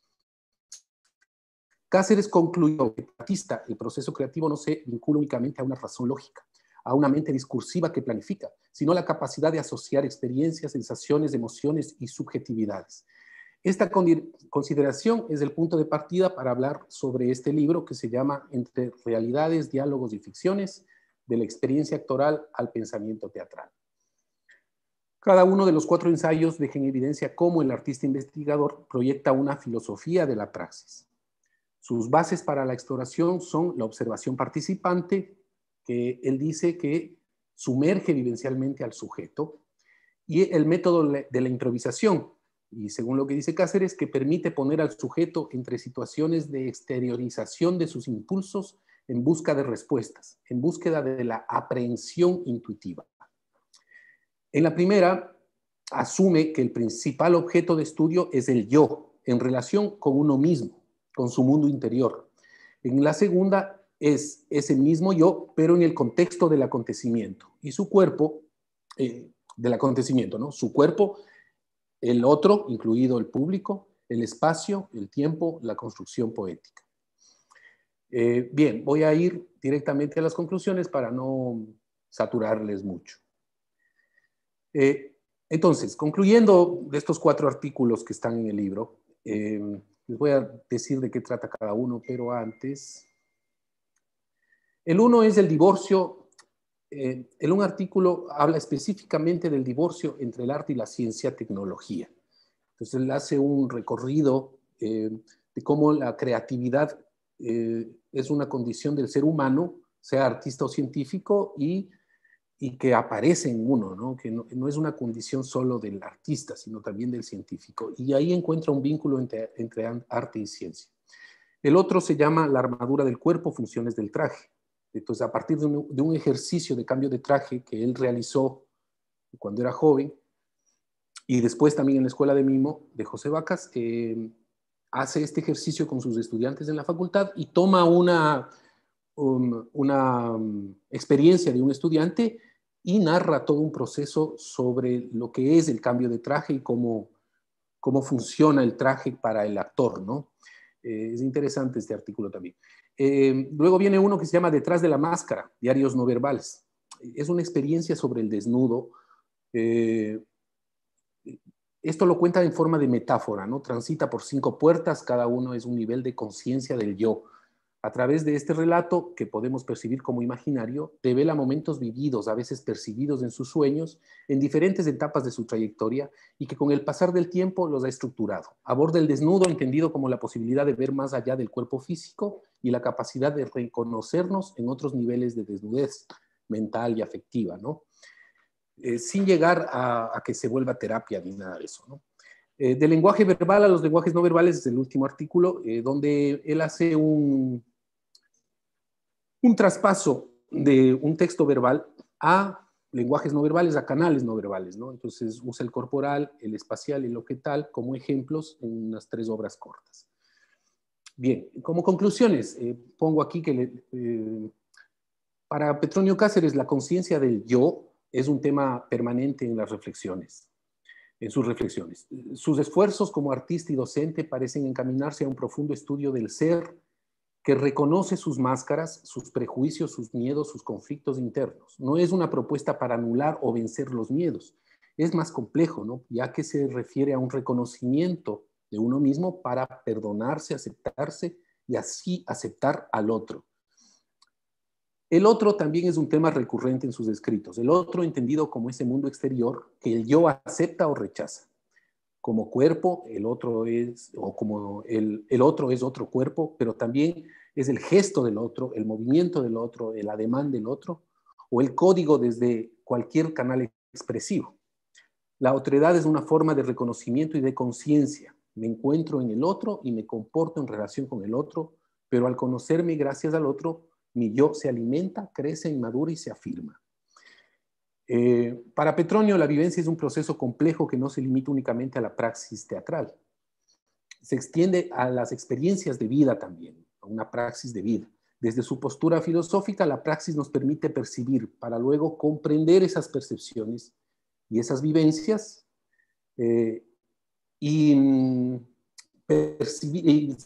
Cáceres concluyó que el proceso creativo no se vincula únicamente a una razón lógica, a una mente discursiva que planifica, sino a la capacidad de asociar experiencias, sensaciones, emociones y subjetividades. Esta consideración es el punto de partida para hablar sobre este libro que se llama Entre realidades, diálogos y ficciones, de la experiencia actoral al pensamiento teatral. Cada uno de los 4 ensayos deja en evidencia cómo el artista investigador proyecta una filosofía de la praxis. Sus bases para la exploración son la observación participante, que él dice que sumerge vivencialmente al sujeto, y el método de la improvisación, y según lo que dice Cáceres, que permite poner al sujeto entre situaciones de exteriorización de sus impulsos en busca de respuestas, en búsqueda de la aprehensión intuitiva. En la primera, asume que el principal objeto de estudio es el yo, en relación con uno mismo, con su mundo interior. En la segunda es ese mismo yo, pero en el contexto del acontecimiento. Y su cuerpo, del acontecimiento, ¿no? Su cuerpo, el otro, incluido el público, el espacio, el tiempo, la construcción poética. Bien, voy a ir directamente a las conclusiones para no saturarles mucho. Entonces, concluyendo de estos 4 artículos que están en el libro, les voy a decir de qué trata cada uno, pero antes. El uno es el divorcio. En un artículo habla específicamente del divorcio entre el arte y la ciencia-tecnología. Entonces él hace un recorrido de cómo la creatividad es una condición del ser humano, sea artista o científico, y que aparece en uno, ¿no? Que no es una condición solo del artista, sino también del científico. Y ahí encuentra un vínculo entre arte y ciencia. El otro se llama la armadura del cuerpo, funciones del traje. Entonces, a partir de un ejercicio de cambio de traje que él realizó cuando era joven, y después también en la Escuela de Mimo de José Vacas, hace este ejercicio con sus estudiantes en la facultad y toma una experiencia de un estudiante y narra todo un proceso sobre lo que es el cambio de traje y cómo funciona el traje para el actor, ¿no? Es interesante este artículo también. Luego viene uno que se llama Detrás de la máscara, diarios no verbales. Es una experiencia sobre el desnudo. Esto lo cuenta en forma de metáfora, ¿no? Transita por 5 puertas, cada uno es un nivel de conciencia del yo. A través de este relato, que podemos percibir como imaginario, revela momentos vividos, a veces percibidos en sus sueños, en diferentes etapas de su trayectoria, y que con el pasar del tiempo los ha estructurado. Aborda el desnudo entendido como la posibilidad de ver más allá del cuerpo físico y la capacidad de reconocernos en otros niveles de desnudez mental y afectiva, ¿no? Sin llegar a que se vuelva terapia ni nada de eso, ¿no? Del lenguaje verbal a los lenguajes no verbales es el último artículo, donde él hace un traspaso de un texto verbal a lenguajes no verbales, a canales no verbales, ¿no? Entonces usa el corporal, el espacial y el objetal como ejemplos en unas 3 obras cortas. Bien, como conclusiones, pongo aquí que para Petronio Cáceres la conciencia del yo es un tema permanente en las reflexiones, en sus reflexiones. Sus esfuerzos como artista y docente parecen encaminarse a un profundo estudio del ser que reconoce sus máscaras, sus prejuicios, sus miedos, sus conflictos internos. No es una propuesta para anular o vencer los miedos. Es más complejo, ¿no? Ya que se refiere a un reconocimiento de uno mismo para perdonarse, aceptarse y así aceptar al otro. El otro también es un tema recurrente en sus escritos. El otro entendido como ese mundo exterior que el yo acepta o rechaza. Como cuerpo, el otro es, o como el otro es otro cuerpo, pero también es el gesto del otro, el movimiento del otro, el ademán del otro, o el código desde cualquier canal expresivo. La otredad es una forma de reconocimiento y de conciencia. Me encuentro en el otro y me comporto en relación con el otro, pero al conocerme gracias al otro, mi yo se alimenta, crece, inmadura y se afirma. Para Petronio, la vivencia es un proceso complejo que no se limita únicamente a la praxis teatral. Se extiende a las experiencias de vida también, a una praxis de vida. Desde su postura filosófica, la praxis nos permite percibir para luego comprender esas percepciones y esas vivencias y percibir,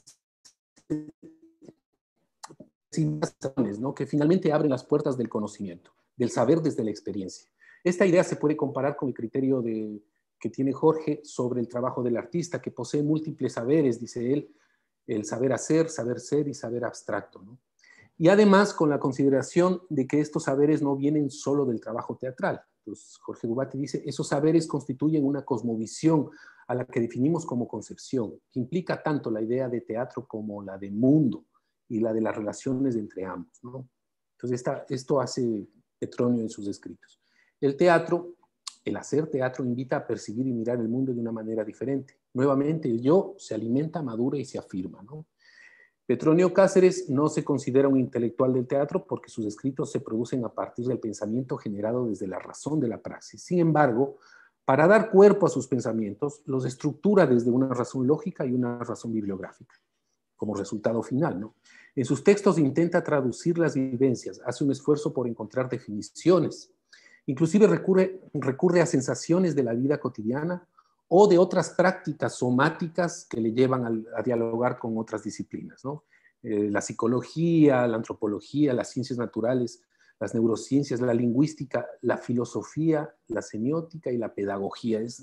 ¿no? Que finalmente abren las puertas del conocimiento, del saber desde la experiencia. Esta idea se puede comparar con el criterio que tiene Jorge sobre el trabajo del artista, que posee múltiples saberes, dice él, el saber hacer, saber ser y saber abstracto, ¿no? Y además con la consideración de que estos saberes no vienen solo del trabajo teatral. Entonces, Jorge Dubaty dice, esos saberes constituyen una cosmovisión a la que definimos como concepción, que implica tanto la idea de teatro como la de mundo, y la de las relaciones entre ambos, ¿no? Entonces, esto hace Petronio en sus escritos. El teatro, el hacer teatro, invita a percibir y mirar el mundo de una manera diferente. Nuevamente, el yo se alimenta, madura y se afirma, ¿no? Petronio Cáceres no se considera un intelectual del teatro porque sus escritos se producen a partir del pensamiento generado desde la razón de la praxis. Sin embargo, para dar cuerpo a sus pensamientos, los estructura desde una razón lógica y una razón bibliográfica, como resultado final, ¿no? En sus textos intenta traducir las vivencias, hace un esfuerzo por encontrar definiciones, inclusive recurre a sensaciones de la vida cotidiana o de otras prácticas somáticas que le llevan a dialogar con otras disciplinas, ¿no? La psicología, la antropología, las ciencias naturales, las neurociencias, la lingüística, la filosofía, la semiótica y la pedagogía. Es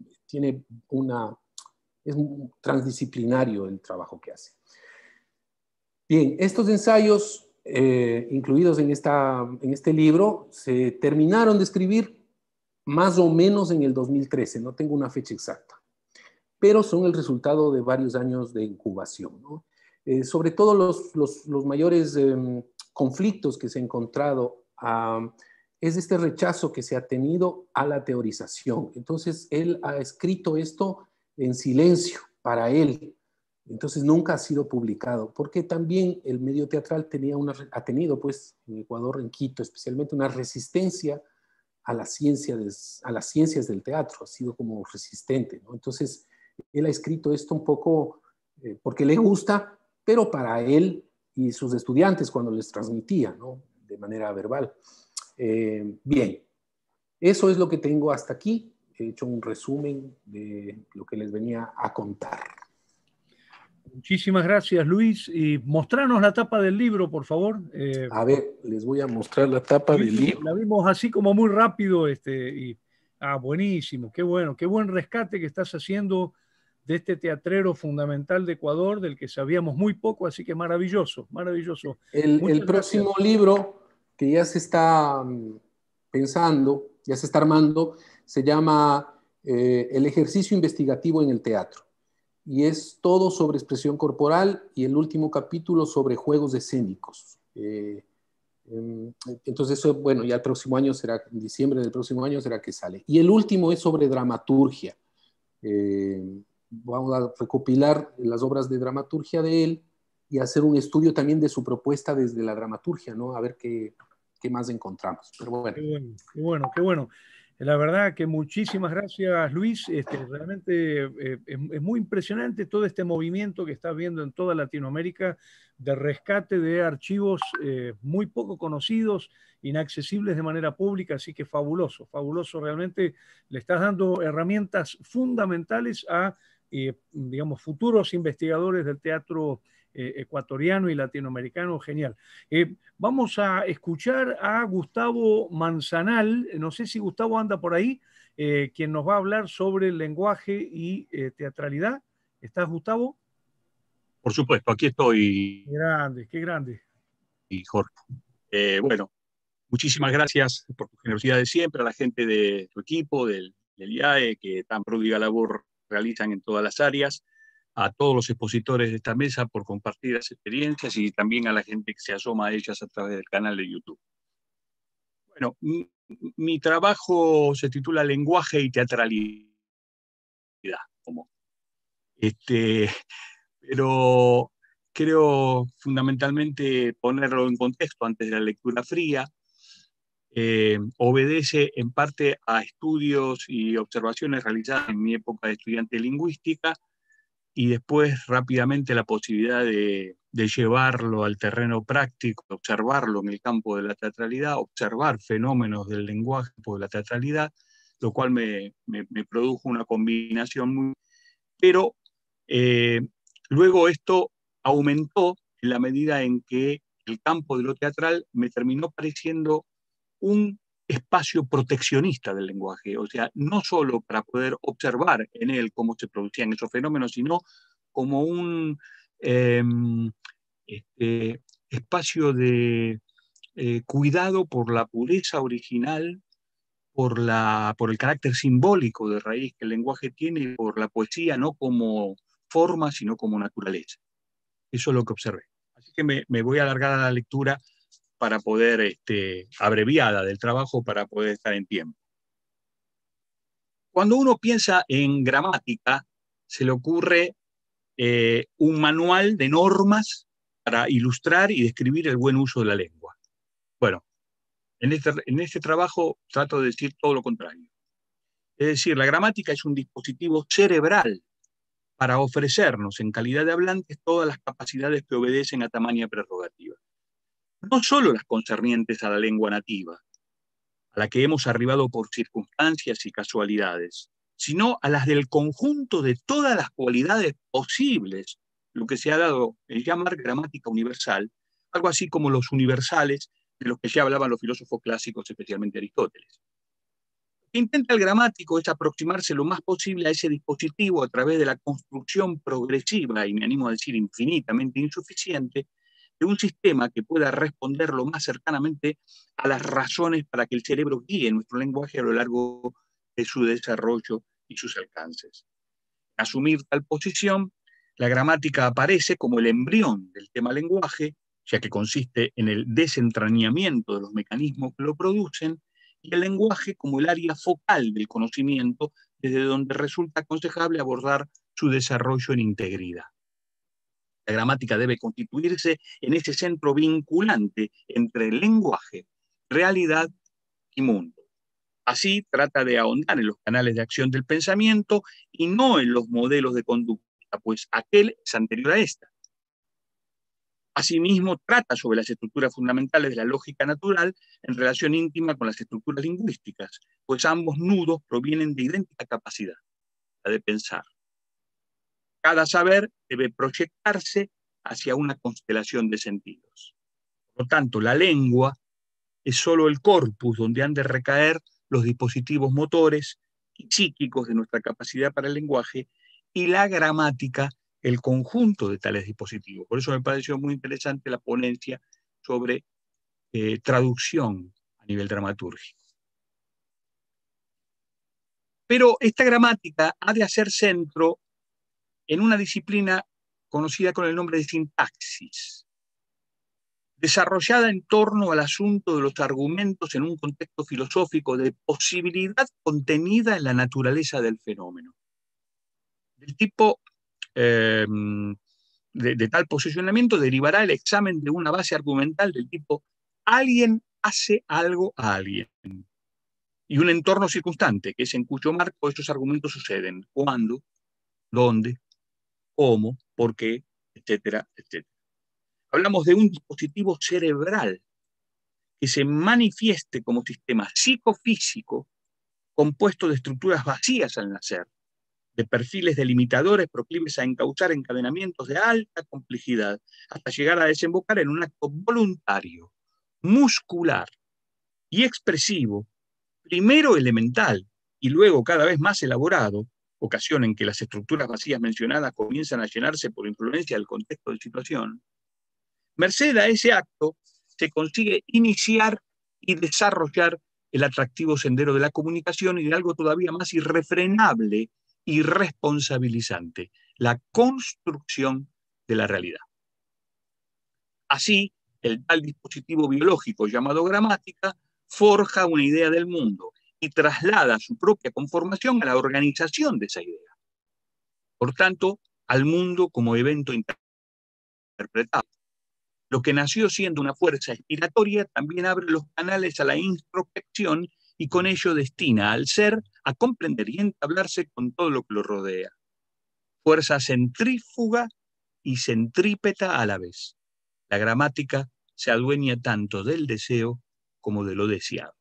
transdisciplinario el trabajo que hace. Bien, estos ensayos incluidos en este libro se terminaron de escribir más o menos en el 2013, no tengo una fecha exacta, pero son el resultado de varios años de incubación, ¿no? Sobre todo los mayores conflictos que se ha encontrado es este rechazo que se ha tenido a la teorización. Entonces, él ha escrito esto en silencio para él. Entonces nunca ha sido publicado, porque también el medio teatral ha tenido, pues, en Ecuador, en Quito, especialmente una resistencia a las ciencias del teatro, ha sido como resistente, ¿no? Entonces, él ha escrito esto un poco porque le gusta, pero para él y sus estudiantes cuando les transmitía, ¿no? De manera verbal. Bien, eso es lo que tengo hasta aquí. He hecho un resumen de lo que les venía a contar. Muchísimas gracias, Luis. Y mostranos la tapa del libro, por favor. A ver, les voy a mostrar la tapa del libro. La vimos así como muy rápido y Ah, buenísimo, qué buen rescate que estás haciendo de este teatrero fundamental de Ecuador, del que sabíamos muy poco, así que maravilloso, maravilloso. El próximo libro que ya se está pensando, ya se está armando, se llama El ejercicio investigativo en el teatro. Y es todo sobre expresión corporal y el último capítulo sobre juegos escénicos. Entonces eso, bueno, ya el próximo año será, en diciembre del próximo año será que sale. Y el último es sobre dramaturgia. Vamos a recopilar las obras de dramaturgia de él y hacer un estudio también de su propuesta desde la dramaturgia, ¿no? A ver qué más encontramos. Pero bueno. Qué bueno, qué bueno. La verdad que muchísimas gracias, Luis. Realmente es muy impresionante todo este movimiento que estás viendo en toda Latinoamérica de rescate de archivos muy poco conocidos, inaccesibles de manera pública, así que fabuloso, fabuloso. Realmente le estás dando herramientas fundamentales a, digamos, futuros investigadores del teatro ecuatoriano y latinoamericano. Genial. Vamos a escuchar a Gustavo Manzanal, no sé si Gustavo anda por ahí, quien nos va a hablar sobre lenguaje y teatralidad. ¿Estás, Gustavo? Por supuesto, aquí estoy. Qué grande, qué grande. Y Jorge. Bueno, muchísimas gracias por tu generosidad de siempre, a la gente de tu equipo, del IAE, que tan pródiga labor realizan en todas las áreas, a todos los expositores de esta mesa por compartir las experiencias y también a la gente que se asoma a ellas a través del canal de YouTube. Bueno, mi trabajo se titula Lenguaje y Teatralidad, pero creo fundamentalmente ponerlo en contexto antes de la lectura fría. Obedece en parte a estudios y observaciones realizadas en mi época de estudiante de lingüística, y después rápidamente la posibilidad de llevarlo al terreno práctico, observarlo en el campo de la teatralidad, observar fenómenos del lenguaje de la teatralidad, lo cual me produjo una combinación muy... Pero luego esto aumentó en la medida en que el campo de lo teatral me terminó pareciendo un espacio proteccionista del lenguaje, o sea, no solo para poder observar en él cómo se producían esos fenómenos, sino como un espacio de cuidado por la pureza original, por el carácter simbólico de raíz que el lenguaje tiene, por la poesía no como forma, sino como naturaleza. Eso es lo que observé. Así que me voy a alargar a la lectura para poder, abreviada del trabajo, para poder estar en tiempo. Cuando uno piensa en gramática, se le ocurre un manual de normas para ilustrar y describir el buen uso de la lengua. Bueno, en este trabajo trato de decir todo lo contrario. Es decir, la gramática es un dispositivo cerebral para ofrecernos en calidad de hablantes todas las capacidades que obedecen a tamaña prerrogativa. No solo las concernientes a la lengua nativa, a la que hemos arribado por circunstancias y casualidades, sino a las del conjunto de todas las cualidades posibles, lo que se ha dado en llamar gramática universal, algo así como los universales de los que ya hablaban los filósofos clásicos, especialmente Aristóteles. Lo que intenta el gramático es aproximarse lo más posible a ese dispositivo a través de la construcción progresiva, y me animo a decir infinitamente insuficiente, de un sistema que pueda responder lo más cercanamente a las razones para que el cerebro guíe nuestro lenguaje a lo largo de su desarrollo y sus alcances. Al asumir tal posición, la gramática aparece como el embrión del tema lenguaje, ya que consiste en el desentrañamiento de los mecanismos que lo producen, y el lenguaje como el área focal del conocimiento, desde donde resulta aconsejable abordar su desarrollo en integridad. La gramática debe constituirse en ese centro vinculante entre el lenguaje, realidad y mundo. Así trata de ahondar en los canales de acción del pensamiento y no en los modelos de conducta, pues aquel es anterior a esta. Asimismo, trata sobre las estructuras fundamentales de la lógica natural en relación íntima con las estructuras lingüísticas, pues ambos nudos provienen de idéntica capacidad, la de pensar. Cada saber debe proyectarse hacia una constelación de sentidos. Por lo tanto, la lengua es solo el corpus donde han de recaer los dispositivos motores y psíquicos de nuestra capacidad para el lenguaje, y la gramática, el conjunto de tales dispositivos. Por eso me pareció muy interesante la ponencia sobre traducción a nivel dramatúrgico. Pero esta gramática ha de hacer centro en una disciplina conocida con el nombre de sintaxis, desarrollada en torno al asunto de los argumentos en un contexto filosófico de posibilidad contenida en la naturaleza del fenómeno. Del tipo de tal posicionamiento derivará el examen de una base argumental del tipo alguien hace algo a alguien, y un entorno circunstante, que es en cuyo marco estos argumentos suceden, cuándo, dónde, cómo, por qué, etcétera, etcétera. Hablamos de un dispositivo cerebral que se manifieste como sistema psicofísico compuesto de estructuras vacías al nacer, de perfiles delimitadores proclives a encauzar encadenamientos de alta complejidad, hasta llegar a desembocar en un acto voluntario, muscular y expresivo, primero elemental y luego cada vez más elaborado, ocasión en que las estructuras vacías mencionadas comienzan a llenarse por influencia del contexto de situación. Merced a ese acto se consigue iniciar y desarrollar el atractivo sendero de la comunicación y de algo todavía más irrefrenable y responsabilizante, la construcción de la realidad. Así, el tal dispositivo biológico llamado gramática forja una idea del mundo y traslada su propia conformación a la organización de esa idea. Por tanto, al mundo como evento interpretado. Lo que nació siendo una fuerza inspiratoria también abre los canales a la introspección y con ello destina al ser a comprender y entablarse con todo lo que lo rodea. Fuerza centrífuga y centrípeta a la vez. La gramática se adueña tanto del deseo como de lo deseado.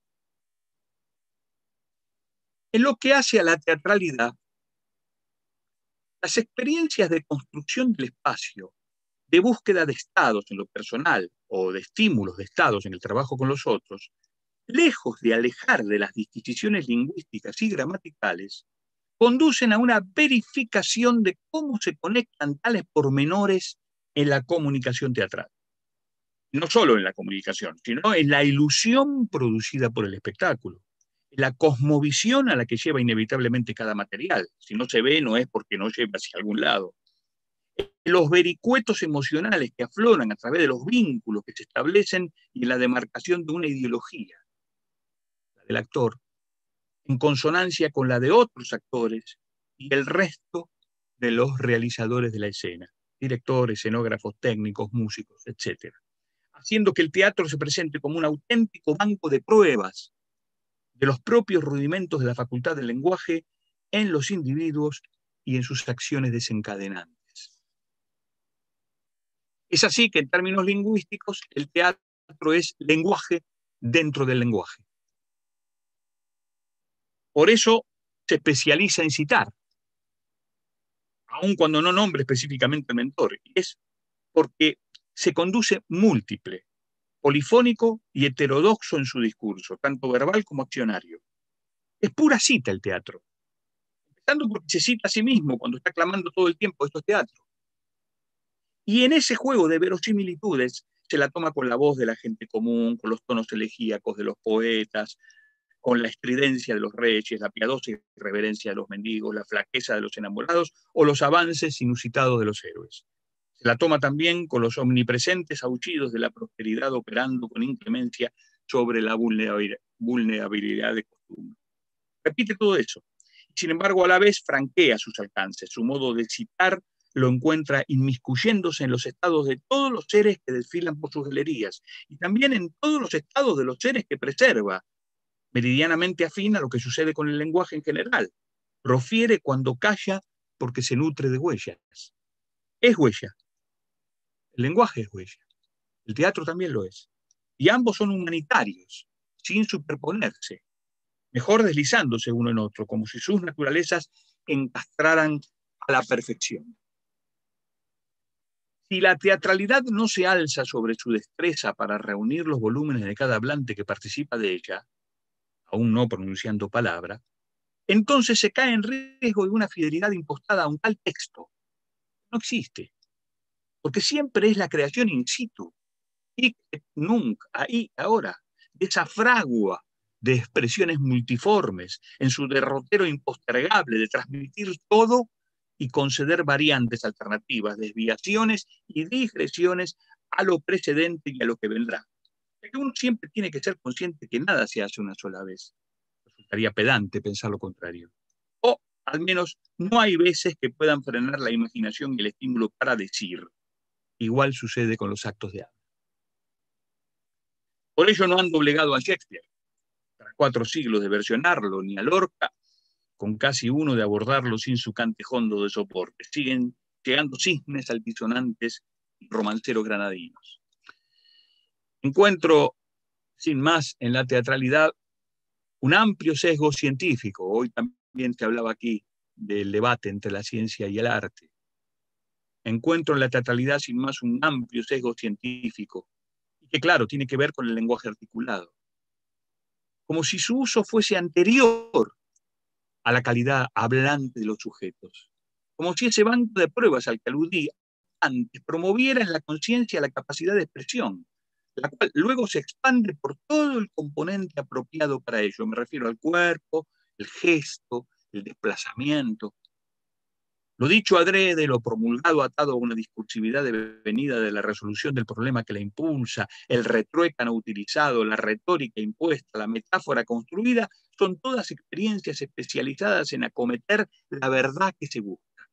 En lo que hace a la teatralidad, las experiencias de construcción del espacio, de búsqueda de estados en lo personal o de estímulos de estados en el trabajo con los otros, lejos de alejar de las disquisiciones lingüísticas y gramaticales, conducen a una verificación de cómo se conectan tales pormenores en la comunicación teatral. No solo en la comunicación, sino en la ilusión producida por el espectáculo, en la cosmovisión a la que lleva inevitablemente cada material. Si no se ve, no es porque no lleva hacia algún lado. Los vericuetos emocionales que afloran a través de los vínculos que se establecen y en la demarcación de una ideología, la del actor, en consonancia con la de otros actores y el resto de los realizadores de la escena, directores, escenógrafos, técnicos, músicos, etc. Haciendo que el teatro se presente como un auténtico banco de pruebas de los propios rudimentos de la facultad del lenguaje en los individuos y en sus acciones desencadenantes. Es así que en términos lingüísticos el teatro es lenguaje dentro del lenguaje. Por eso se especializa en citar, aun cuando no nombre específicamente al mentor. Es porque se conduce múltiple, polifónico y heterodoxo en su discurso, tanto verbal como accionario. Es pura cita el teatro. Empezando porque se cita a sí mismo cuando está clamando todo el tiempo, esto es teatro. Y en ese juego de verosimilitudes se la toma con la voz de la gente común, con los tonos elegíacos de los poetas, con la estridencia de los reyes, la piadosa irreverencia de los mendigos, la flaqueza de los enamorados o los avances inusitados de los héroes. Se la toma también con los omnipresentes aullidos de la prosperidad operando con inclemencia sobre la vulnerabilidad de costumbre. Repite todo eso. Sin embargo, a la vez franquea sus alcances. Su modo de citar lo encuentra inmiscuyéndose en los estados de todos los seres que desfilan por sus galerías y también en todos los estados de los seres que preserva, meridianamente afín a lo que sucede con el lenguaje en general. Profiere cuando calla porque se nutre de huellas. Es huella. El lenguaje es huella. El teatro también lo es. Y ambos son humanitarios, sin superponerse, mejor deslizándose uno en otro, como si sus naturalezas encastraran a la perfección. Si la teatralidad no se alza sobre su destreza para reunir los volúmenes de cada hablante que participa de ella, aún no pronunciando palabra, entonces se cae en riesgo de una fidelidad impostada a un tal texto. No existe, porque siempre es la creación in situ, y nunca, ahí, ahora, de esa fragua de expresiones multiformes, en su derrotero impostergable de transmitir todo y conceder variantes alternativas, desviaciones y digresiones a lo precedente y a lo que vendrá. Porque uno siempre tiene que ser consciente que nada se hace una sola vez. Resultaría pedante pensar lo contrario. O, al menos, no hay veces que puedan frenar la imaginación y el estímulo para decir. Igual sucede con los actos de habla. Por ello no han doblegado a Shakespeare, tras 4 siglos de versionarlo, ni a Lorca, con casi uno de abordarlo sin su cante hondo de soporte. Siguen llegando cisnes altisonantes y romanceros granadinos. Encuentro, sin más, en la teatralidad un amplio sesgo científico. Hoy también se hablaba aquí del debate entre la ciencia y el arte. Encuentro en la teatralidad, sin más, un amplio sesgo científico, que claro, tiene que ver con el lenguaje articulado. Como si su uso fuese anterior a la calidad hablante de los sujetos. Como si ese banco de pruebas al que aludí antes promoviera en la conciencia la capacidad de expresión, la cual luego se expande por todo el componente apropiado para ello. Me refiero al cuerpo, el gesto, el desplazamiento. Lo dicho adrede, lo promulgado atado a una discursividad devenida de la resolución del problema que la impulsa, el retruécano utilizado, la retórica impuesta, la metáfora construida, son todas experiencias especializadas en acometer la verdad que se busca.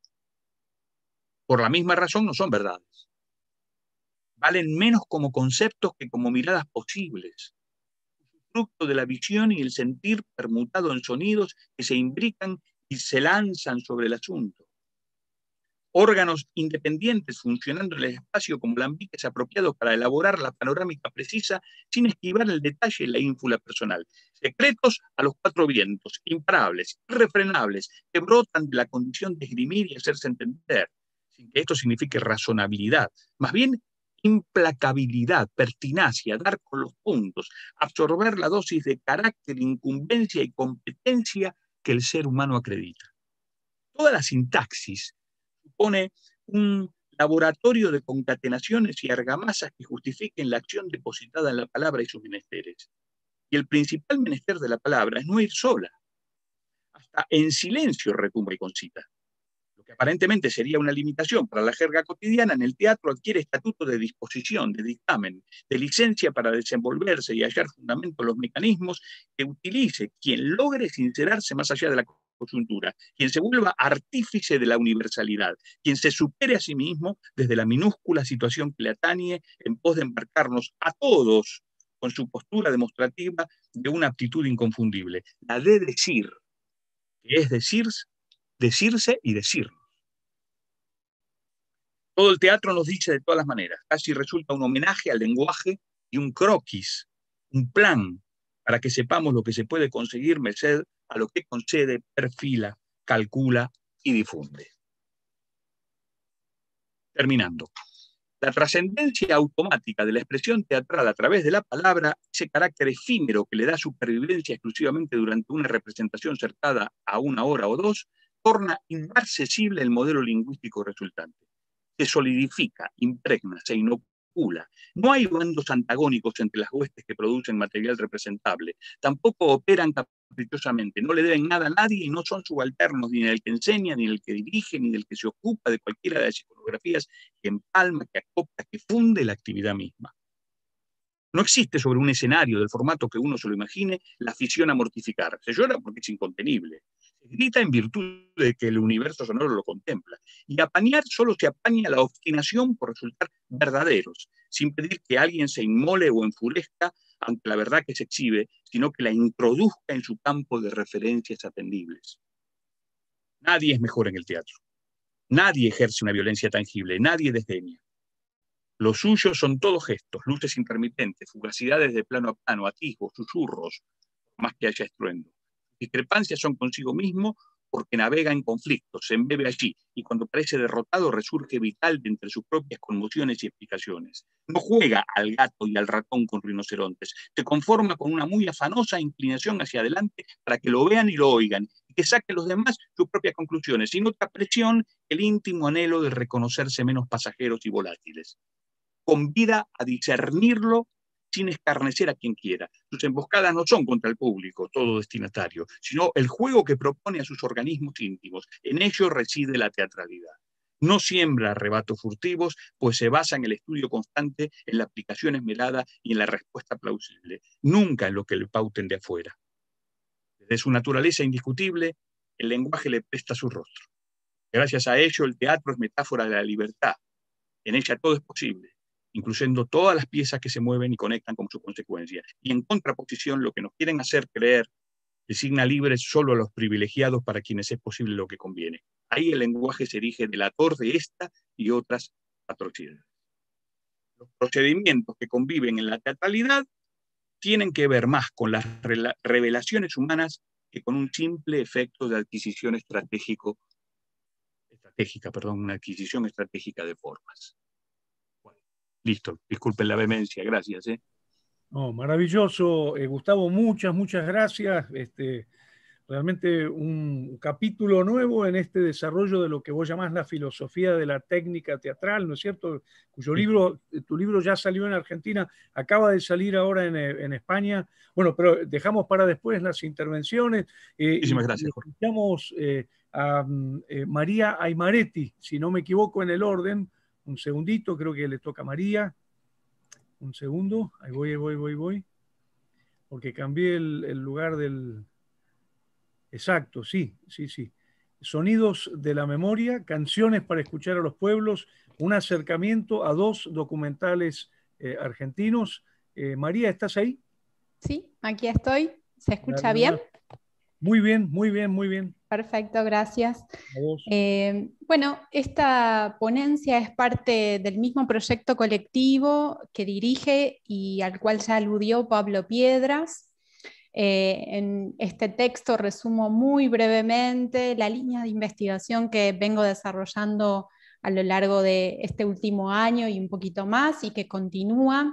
Por la misma razón no son verdades. Valen menos como conceptos que como miradas posibles, fruto de la visión y el sentir permutado en sonidos que se imbrican y se lanzan sobre el asunto. Órganos independientes funcionando en el espacio como lambiques apropiados para elaborar la panorámica precisa sin esquivar el detalle y la ínfula personal. Secretos a los 4 vientos, imparables, irrefrenables, que brotan de la condición de esgrimir y hacerse entender, sin que esto signifique razonabilidad, más bien implacabilidad, pertinacia, dar con los puntos, absorber la dosis de carácter, incumbencia y competencia que el ser humano acredita. Toda la sintaxis supone un laboratorio de concatenaciones y argamasas que justifiquen la acción depositada en la palabra y sus menesteres. Y el principal menester de la palabra es no ir sola. Hasta en silencio retumba y concita. Lo que aparentemente sería una limitación para la jerga cotidiana, en el teatro adquiere estatuto de disposición, de dictamen, de licencia para desenvolverse y hallar fundamento en los mecanismos que utilice quien logre sincerarse más allá de la coyuntura, quien se vuelva artífice de la universalidad, quien se supere a sí mismo desde la minúscula situación que le atañe en pos de embarcarnos a todos con su postura demostrativa de una aptitud inconfundible, la de decir, que es decirse y decirnos. Todo el teatro nos dice de todas las maneras, casi resulta un homenaje al lenguaje y un croquis, un plan para que sepamos lo que se puede conseguir merced a lo que concede, perfila, calcula y difunde. Terminando. La trascendencia automática de la expresión teatral a través de la palabra, ese carácter efímero que le da supervivencia exclusivamente durante una representación cercada a 1 hora o 2, torna inmarcesible el modelo lingüístico resultante. Se solidifica, impregna, se inocula. No hay bandos antagónicos entre las huestes que producen material representable. Tampoco operan caprichosamente, no le deben nada a nadie y no son subalternos ni del que enseña, ni del que dirige, ni del que se ocupa de cualquiera de las iconografías que empalma, que acopla, que funde la actividad misma. No existe sobre un escenario del formato que uno se lo imagine la afición a mortificar. Se llora porque es incontenible. Se grita en virtud de que el universo sonoro lo contempla. Y apañar solo se apaña la obstinación por resultar verdaderos, sin pedir que alguien se inmole o enfurezca ante la verdad que se exhibe, sino que la introduzca en su campo de referencias atendibles. Nadie es mejor en el teatro. Nadie ejerce una violencia tangible, nadie desdeña. Los suyos son todos gestos, luces intermitentes, fugacidades de plano a plano, atisbos, susurros, más que haya estruendo. Discrepancias son consigo mismo porque navega en conflictos, se embebe allí, y cuando parece derrotado resurge vital de entre sus propias conmociones y explicaciones. No juega al gato y al ratón con rinocerontes, se conforma con una muy afanosa inclinación hacia adelante para que lo vean y lo oigan, y que saquen los demás sus propias conclusiones, sin otra presión que el íntimo anhelo de reconocerse menos pasajeros y volátiles. Convida a discernirlo sin escarnecer a quien quiera. Sus emboscadas no son contra el público, todo destinatario, sino el juego que propone a sus organismos íntimos. En ello reside la teatralidad. No siembra arrebatos furtivos, pues se basa en el estudio constante, en la aplicación esmerada y en la respuesta plausible, nunca en lo que le pauten de afuera. Desde su naturaleza indiscutible, el lenguaje le presta su rostro. Gracias a ello, el teatro es metáfora de la libertad. En ella todo es posible, incluyendo todas las piezas que se mueven y conectan con su consecuencia. Y en contraposición, lo que nos quieren hacer creer designa libres solo a los privilegiados para quienes es posible lo que conviene. Ahí el lenguaje se erige delator de esta y otras atrocidades. Los procedimientos que conviven en la teatralidad tienen que ver más con las revelaciones humanas que con un simple efecto de adquisición una adquisición estratégica de formas. Listo, disculpen la vehemencia, gracias. No, maravilloso, Gustavo, muchas gracias. Realmente un capítulo nuevo en este desarrollo de lo que vos llamás la filosofía de la técnica teatral, ¿no es cierto? Cuyo libro, tu libro ya salió en Argentina, acaba de salir ahora en España. Bueno, pero dejamos para después las intervenciones. Muchísimas gracias, Jorge. Escuchamos a María Aymaretti, si no me equivoco en el orden. Un segundito, creo que le toca a María. Un segundo, ahí voy. Porque cambié el lugar del... Exacto, sí. Sonidos de la memoria, canciones para escuchar a los pueblos, un acercamiento a dos documentales argentinos. María, ¿estás ahí? Sí, aquí estoy. ¿Se escucha bien? Muy bien. Perfecto, gracias. Bueno, esta ponencia es parte del mismo proyecto colectivo que dirige y al cual ya aludió Pablo Piedras. En este texto resumo muy brevemente la línea de investigación que vengo desarrollando a lo largo de este último año y un poquito más, y que continúa,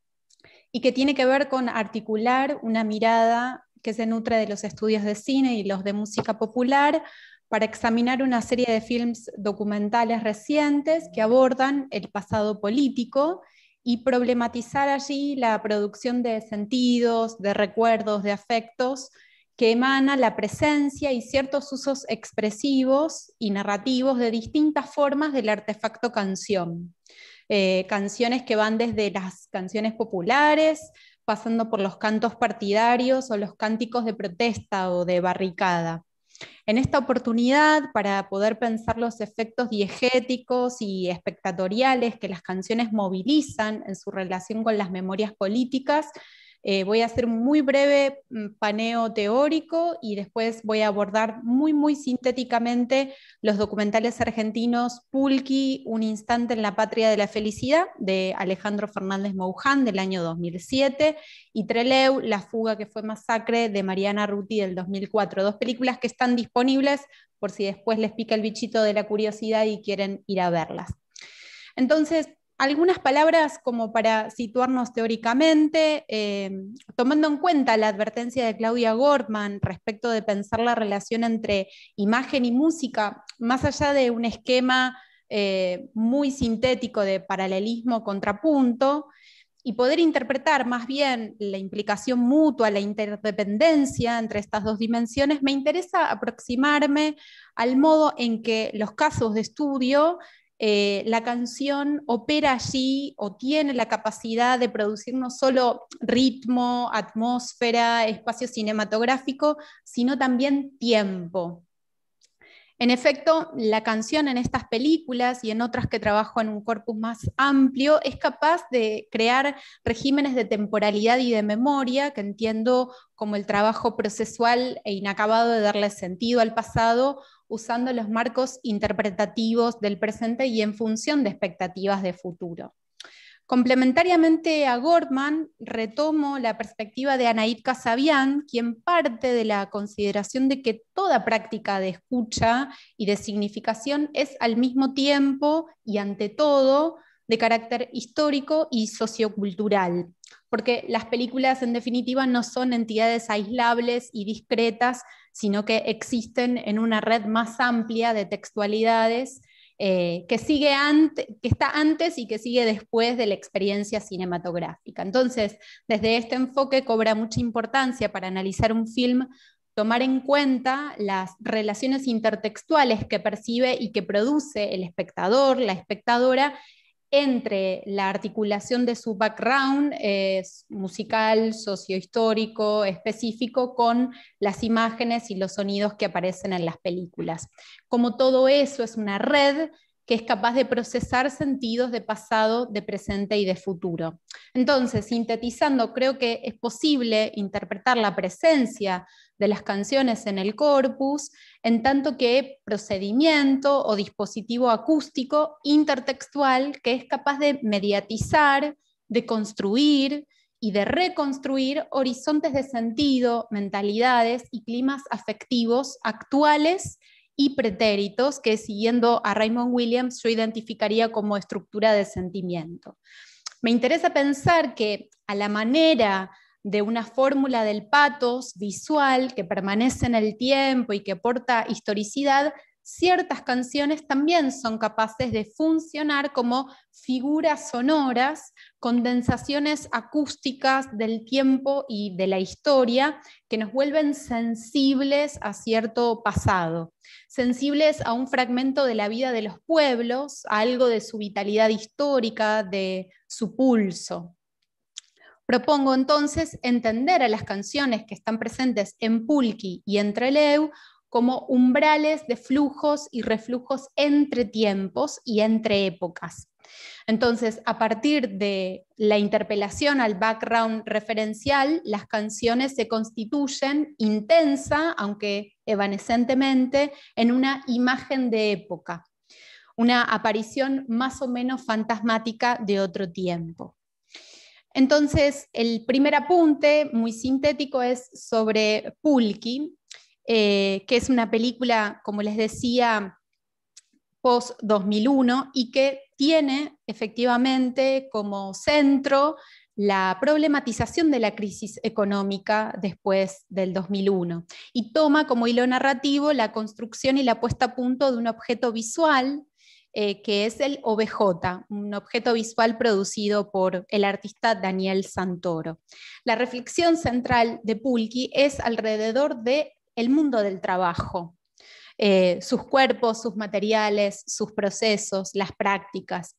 y que tiene que ver con articular una mirada que se nutre de los estudios de cine y los de música popular para examinar una serie de films documentales recientes que abordan el pasado político y problematizar allí la producción de sentidos, de recuerdos, de afectos que emana la presencia y ciertos usos expresivos y narrativos de distintas formas del artefacto canción. Canciones que van desde las canciones populares, pasando por los cantos partidarios o los cánticos de protesta o de barricada. En esta oportunidad, para poder pensar los efectos diegéticos y espectatoriales que las canciones movilizan en su relación con las memorias políticas, voy a hacer un muy breve paneo teórico y después voy a abordar muy sintéticamente los documentales argentinos Pulqui, Un instante en la patria de la felicidad, de Alejandro Fernández Mouján, del año 2007, y Trelew, La fuga que fue masacre, de Mariana Ruti, del 2004. Dos películas que están disponibles por si después les pica el bichito de la curiosidad y quieren ir a verlas. Entonces, algunas palabras como para situarnos teóricamente, tomando en cuenta la advertencia de Claudia Gortman respecto de pensar la relación entre imagen y música, más allá de un esquema muy sintético de paralelismo-contrapunto, y poder interpretar más bien la implicación mutua, la interdependencia entre estas dos dimensiones, me interesa aproximarme al modo en que los casos de estudio la canción opera allí o tiene la capacidad de producir no solo ritmo, atmósfera, espacio cinematográfico, sino también tiempo. En efecto, la canción en estas películas y en otras que trabajo en un corpus más amplio es capaz de crear regímenes de temporalidad y de memoria que entiendo como el trabajo procesual e inacabado de darle sentido al pasado usando los marcos interpretativos del presente y en función de expectativas de futuro. Complementariamente a Gortman, retomo la perspectiva de Anaïd Kasabian, quien parte de la consideración de que toda práctica de escucha y de significación es al mismo tiempo y ante todo de carácter histórico y sociocultural, porque las películas en definitiva no son entidades aislables y discretas, sino que existen en una red más amplia de textualidades que está antes y que sigue después de la experiencia cinematográfica. Entonces, desde este enfoque cobra mucha importancia para analizar un film tomar en cuenta las relaciones intertextuales que percibe y que produce el espectador, la espectadora, entre la articulación de su background musical, sociohistórico, específico, con las imágenes y los sonidos que aparecen en las películas. Como todo eso es una red que es capaz de procesar sentidos de pasado, de presente y de futuro. Entonces, sintetizando, creo que es posible interpretar la presencia de las canciones en el corpus, en tanto que procedimiento o dispositivo acústico intertextual que es capaz de mediatizar, de construir y de reconstruir horizontes de sentido, mentalidades y climas afectivos actuales y pretéritos que, siguiendo a Raymond Williams, yo identificaría como estructura de sentimiento. Me interesa pensar que a la manera de una fórmula del pathos visual que permanece en el tiempo y que aporta historicidad, ciertas canciones también son capaces de funcionar como figuras sonoras, condensaciones acústicas del tiempo y de la historia que nos vuelven sensibles a cierto pasado, sensibles a un fragmento de la vida de los pueblos, a algo de su vitalidad histórica, de su pulso. Propongo entonces entender a las canciones que están presentes en Pulqui y en Trelew como umbrales de flujos y reflujos entre tiempos y entre épocas. Entonces, a partir de la interpelación al background referencial, las canciones se constituyen intensa, aunque evanescentemente, en una imagen de época, una aparición más o menos fantasmática de otro tiempo. Entonces, el primer apunte, muy sintético, es sobre Pulqui, que es una película, como les decía, post-2001 y que tiene efectivamente como centro la problematización de la crisis económica después del 2001 y toma como hilo narrativo la construcción y la puesta a punto de un objeto visual que es el OBJ, un objeto visual producido por el artista Daniel Santoro. La reflexión central de Pulqui es alrededor del mundo del trabajo, sus cuerpos, sus materiales, sus procesos, las prácticas.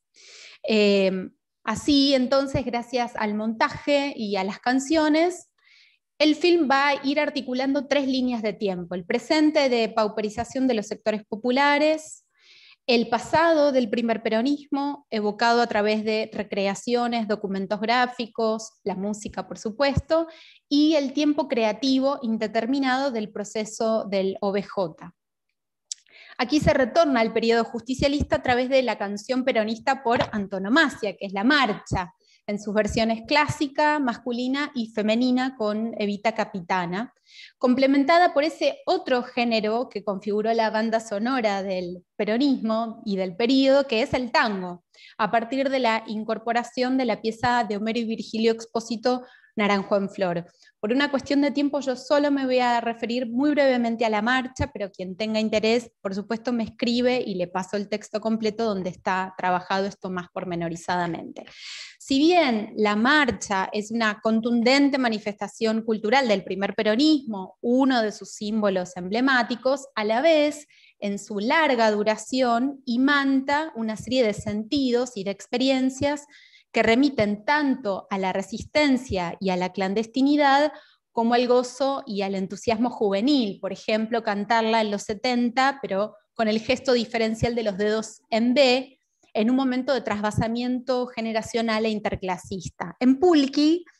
Así, entonces, gracias al montaje y a las canciones, el film va a ir articulando tres líneas de tiempo: el presente de pauperización de los sectores populares, el pasado del primer peronismo, evocado a través de recreaciones, documentos gráficos, la música, por supuesto, y el tiempo creativo indeterminado del proceso del OBJ. Aquí se retorna al periodo justicialista a través de la canción peronista por antonomasia, que es la marcha, en sus versiones clásica, masculina y femenina, con Evita Capitana, complementada por ese otro género que configuró la banda sonora del peronismo y del período, que es el tango, a partir de la incorporación de la pieza de Homero y Virgilio Expósito, Naranjo en Flor. Por una cuestión de tiempo yo solo me voy a referir muy brevemente a la marcha, pero quien tenga interés, por supuesto, me escribe y le paso el texto completo donde está trabajado esto más pormenorizadamente. Si bien la marcha es una contundente manifestación cultural del primer peronismo, uno de sus símbolos emblemáticos, a la vez, en su larga duración, imanta una serie de sentidos y de experiencias que remiten tanto a la resistencia y a la clandestinidad como al gozo y al entusiasmo juvenil. Por ejemplo, cantarla en los 70, pero con el gesto diferencial de los dedos en B, en un momento de trasvasamiento generacional e interclasista. En Pulqui,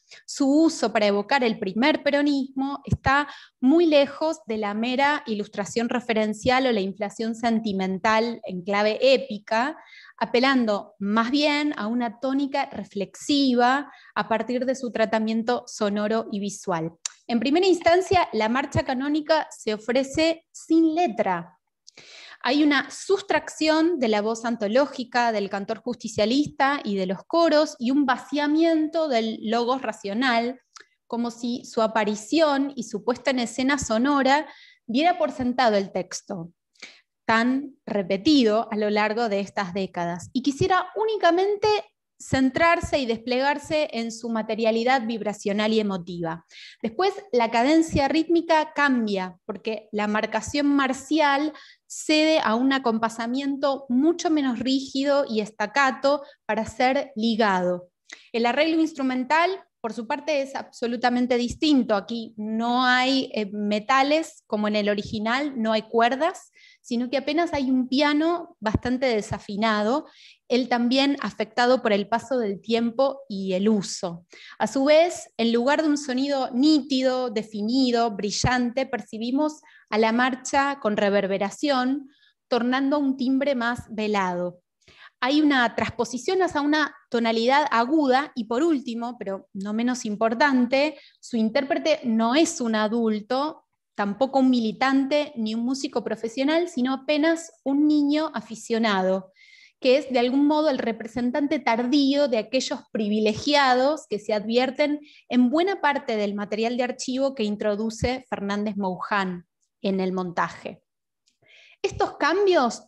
Su uso para evocar el primer peronismo está muy lejos de la mera ilustración referencial o la inflación sentimental en clave épica, apelando más bien a una tónica reflexiva a partir de su tratamiento sonoro y visual. En primera instancia, la marcha canónica se ofrece sin letra. Hay una sustracción de la voz antológica del cantor justicialista y de los coros y un vaciamiento del logos racional, como si su aparición y su puesta en escena sonora diera por sentado el texto, tan repetido a lo largo de estas décadas, y quisiera únicamente centrarse y desplegarse en su materialidad vibracional y emotiva. Después, la cadencia rítmica cambia, porque la marcación marcial cede a un acompasamiento mucho menos rígido y staccato para ser ligado. El arreglo instrumental, por su parte, es absolutamente distinto. Aquí no hay metales como en el original, no hay cuerdas, sino que apenas hay un piano bastante desafinado, él también afectado por el paso del tiempo y el uso. A su vez, en lugar de un sonido nítido, definido, brillante, percibimos a la marcha con reverberación, tornando un timbre más velado. Hay una transposición hacia una tonalidad aguda y, por último, pero no menos importante, su intérprete no es un adulto, tampoco un militante ni un músico profesional, sino apenas un niño aficionado, que es de algún modo el representante tardío de aquellos privilegiados que se advierten en buena parte del material de archivo que introduce Fernández Mouján en el montaje. Estos cambios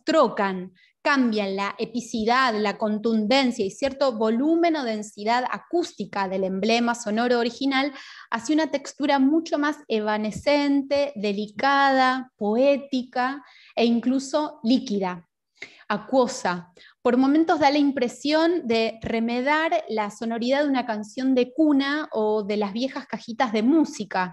cambian la epicidad, la contundencia y cierto volumen o densidad acústica del emblema sonoro original hacia una textura mucho más evanescente, delicada, poética e incluso líquida, acuosa. Por momentos da la impresión de remedar la sonoridad de una canción de cuna o de las viejas cajitas de música.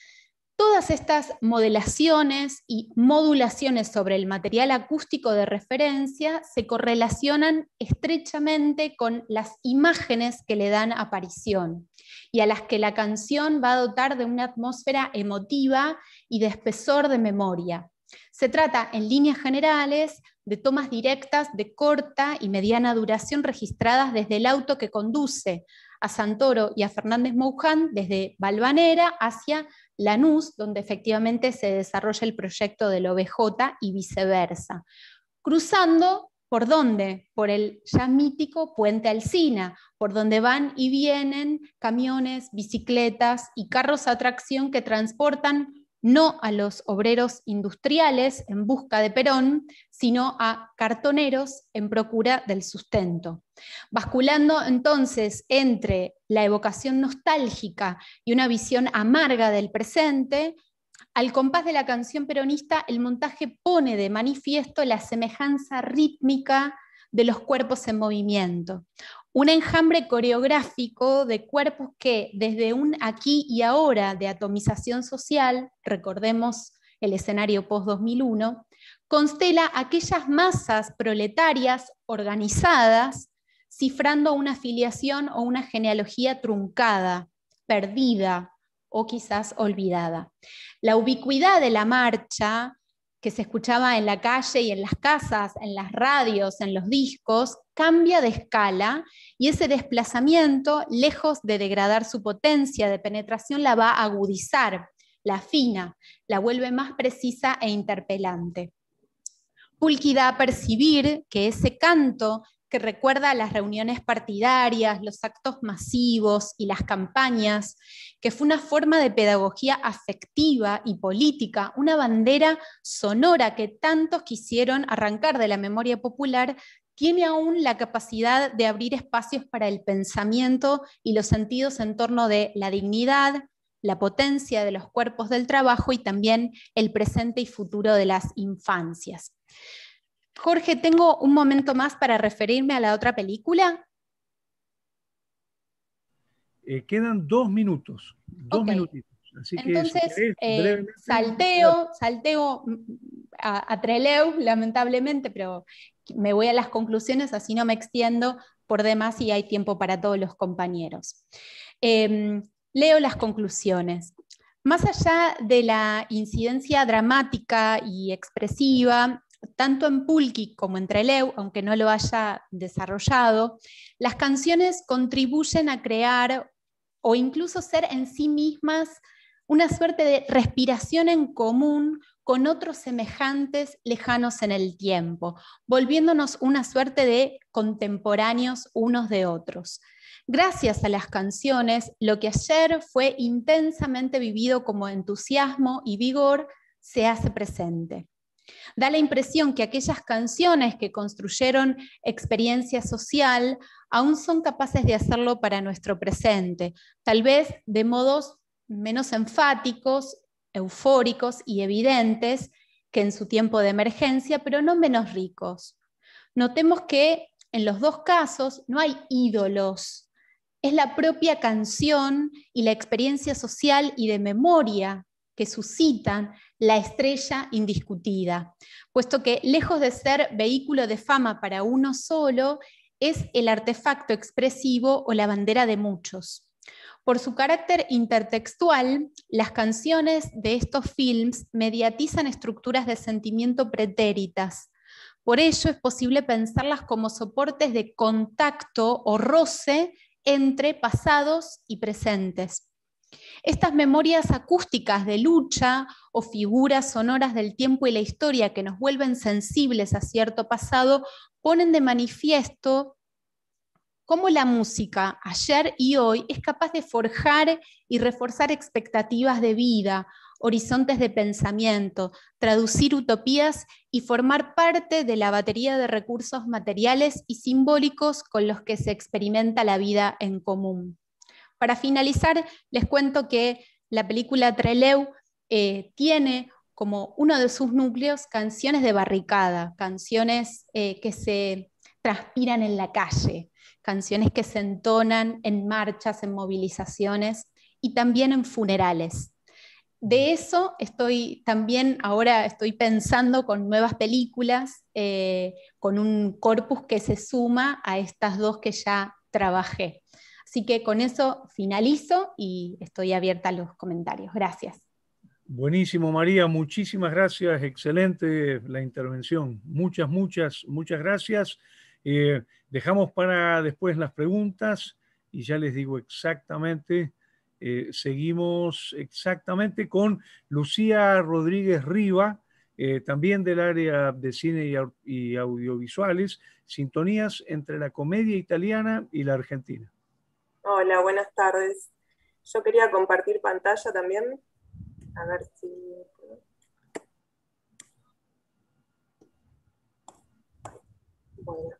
Todas estas modelaciones y modulaciones sobre el material acústico de referencia se correlacionan estrechamente con las imágenes que le dan aparición y a las que la canción va a dotar de una atmósfera emotiva y de espesor de memoria. Se trata, en líneas generales, de tomas directas de corta y mediana duración registradas desde el auto que conduce a Santoro y a Fernández Mouján desde Valvanera hacia Lanús, donde efectivamente se desarrolla el proyecto del OBJ y viceversa. Cruzando, ¿por dónde? Por el ya mítico Puente Alsina, por donde van y vienen camiones, bicicletas y carros a tracción que transportan no a los obreros industriales en busca de Perón, sino a cartoneros en procura del sustento. Basculando entonces entre la evocación nostálgica y una visión amarga del presente, al compás de la canción peronista, el montaje pone de manifiesto la semejanza rítmica de los cuerpos en movimiento. Un enjambre coreográfico de cuerpos que, desde un aquí y ahora de atomización social, recordemos el escenario post-2001, constela aquellas masas proletarias organizadas, cifrando una afiliación o una genealogía truncada, perdida o quizás olvidada. La ubicuidad de la marcha, que se escuchaba en la calle y en las casas, en las radios, en los discos, cambia de escala y ese desplazamiento, lejos de degradar su potencia de penetración, la va a agudizar, la afina, la vuelve más precisa e interpelante. Pulqui da a percibir que ese canto que recuerda a las reuniones partidarias, los actos masivos y las campañas, que fue una forma de pedagogía afectiva y política, una bandera sonora que tantos quisieron arrancar de la memoria popular, tiene aún la capacidad de abrir espacios para el pensamiento y los sentidos en torno de la dignidad, la potencia de los cuerpos del trabajo y también el presente y futuro de las infancias. Jorge, ¿tengo un momento más para referirme a la otra película? Quedan 2 minutos. Dos minutitos. Así entonces, que, si querés, salteo a Trelew, lamentablemente, pero me voy a las conclusiones, así no me extiendo por demás y hay tiempo para todos los compañeros. Leo las conclusiones. Más allá de la incidencia dramática y expresiva, tanto en Pulqui como en Trelew, aunque no lo haya desarrollado, las canciones contribuyen a crear o incluso ser en sí mismas una suerte de respiración en común con otros semejantes lejanos en el tiempo, volviéndonos una suerte de contemporáneos unos de otros. Gracias a las canciones, lo que ayer fue intensamente vivido como entusiasmo y vigor se hace presente. Da la impresión que aquellas canciones que construyeron experiencia social aún son capaces de hacerlo para nuestro presente, tal vez de modos menos enfáticos, eufóricos y evidentes que en su tiempo de emergencia, pero no menos ricos. Notemos que en los dos casos no hay ídolos, es la propia canción y la experiencia social y de memoria que suscitan la estrella indiscutida, puesto que lejos de ser vehículo de fama para uno solo, es el artefacto expresivo o la bandera de muchos. Por su carácter intertextual, las canciones de estos films mediatizan estructuras de sentimiento pretéritas. Por ello es posible pensarlas como soportes de contacto o roce entre pasados y presentes. Estas memorias acústicas de lucha o figuras sonoras del tiempo y la historia que nos vuelven sensibles a cierto pasado ponen de manifiesto cómo la música, ayer y hoy, es capaz de forjar y reforzar expectativas de vida, horizontes de pensamiento, traducir utopías y formar parte de la batería de recursos materiales y simbólicos con los que se experimenta la vida en común. Para finalizar, les cuento que la película Trelew tiene como uno de sus núcleos canciones de barricada, canciones que se transpiran en la calle, canciones que se entonan en marchas, en movilizaciones y también en funerales. De eso ahora estoy pensando con nuevas películas, con un corpus que se suma a estas dos que ya trabajé. Así que con eso finalizo y estoy abierta a los comentarios. Gracias. Buenísimo, María, muchísimas gracias, excelente la intervención. Muchas gracias. Dejamos para después las preguntas y ya les digo exactamente, seguimos exactamente con Lucía Rodríguez Riva, también del área de cine y audiovisuales, sintonías entre la comedia italiana y la argentina. Hola, buenas tardes. Yo quería compartir pantalla también. A ver si... Bueno.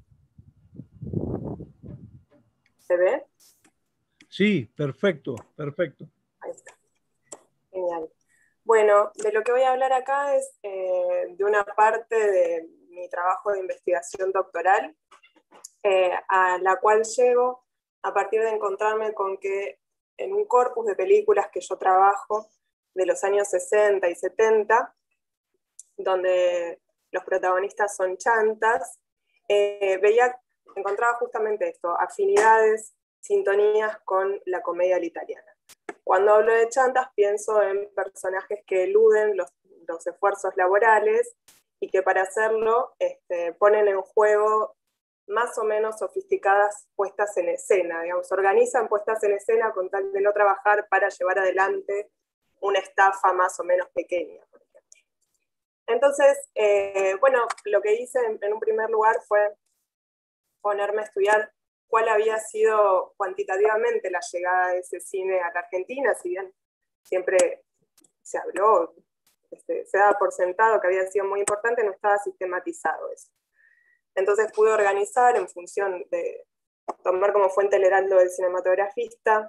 ¿Se ve? Sí, perfecto. Ahí está. Genial. Bueno, de lo que voy a hablar acá es de una parte de mi trabajo de investigación doctoral, a la cual llego a partir de encontrarme con que en un corpus de películas que yo trabajo de los años 60 y 70, donde los protagonistas son chantas, encontraba justamente esto, afinidades, sintonías con la comedia italiana. Cuando hablo de chantas pienso en personajes que eluden los esfuerzos laborales y que para hacerlo ponen en juego más o menos sofisticadas puestas en escena, digamos, organizan puestas en escena con tal de no trabajar para llevar adelante una estafa más o menos pequeña, por ejemplo. Entonces, bueno, lo que hice en un primer lugar fue ponerme a estudiar cuál había sido cuantitativamente la llegada de ese cine a la Argentina, si bien siempre se habló, se daba por sentado que había sido muy importante, no estaba sistematizado eso. Entonces pude organizar en función de tomar como fuente el Heraldo del cinematografista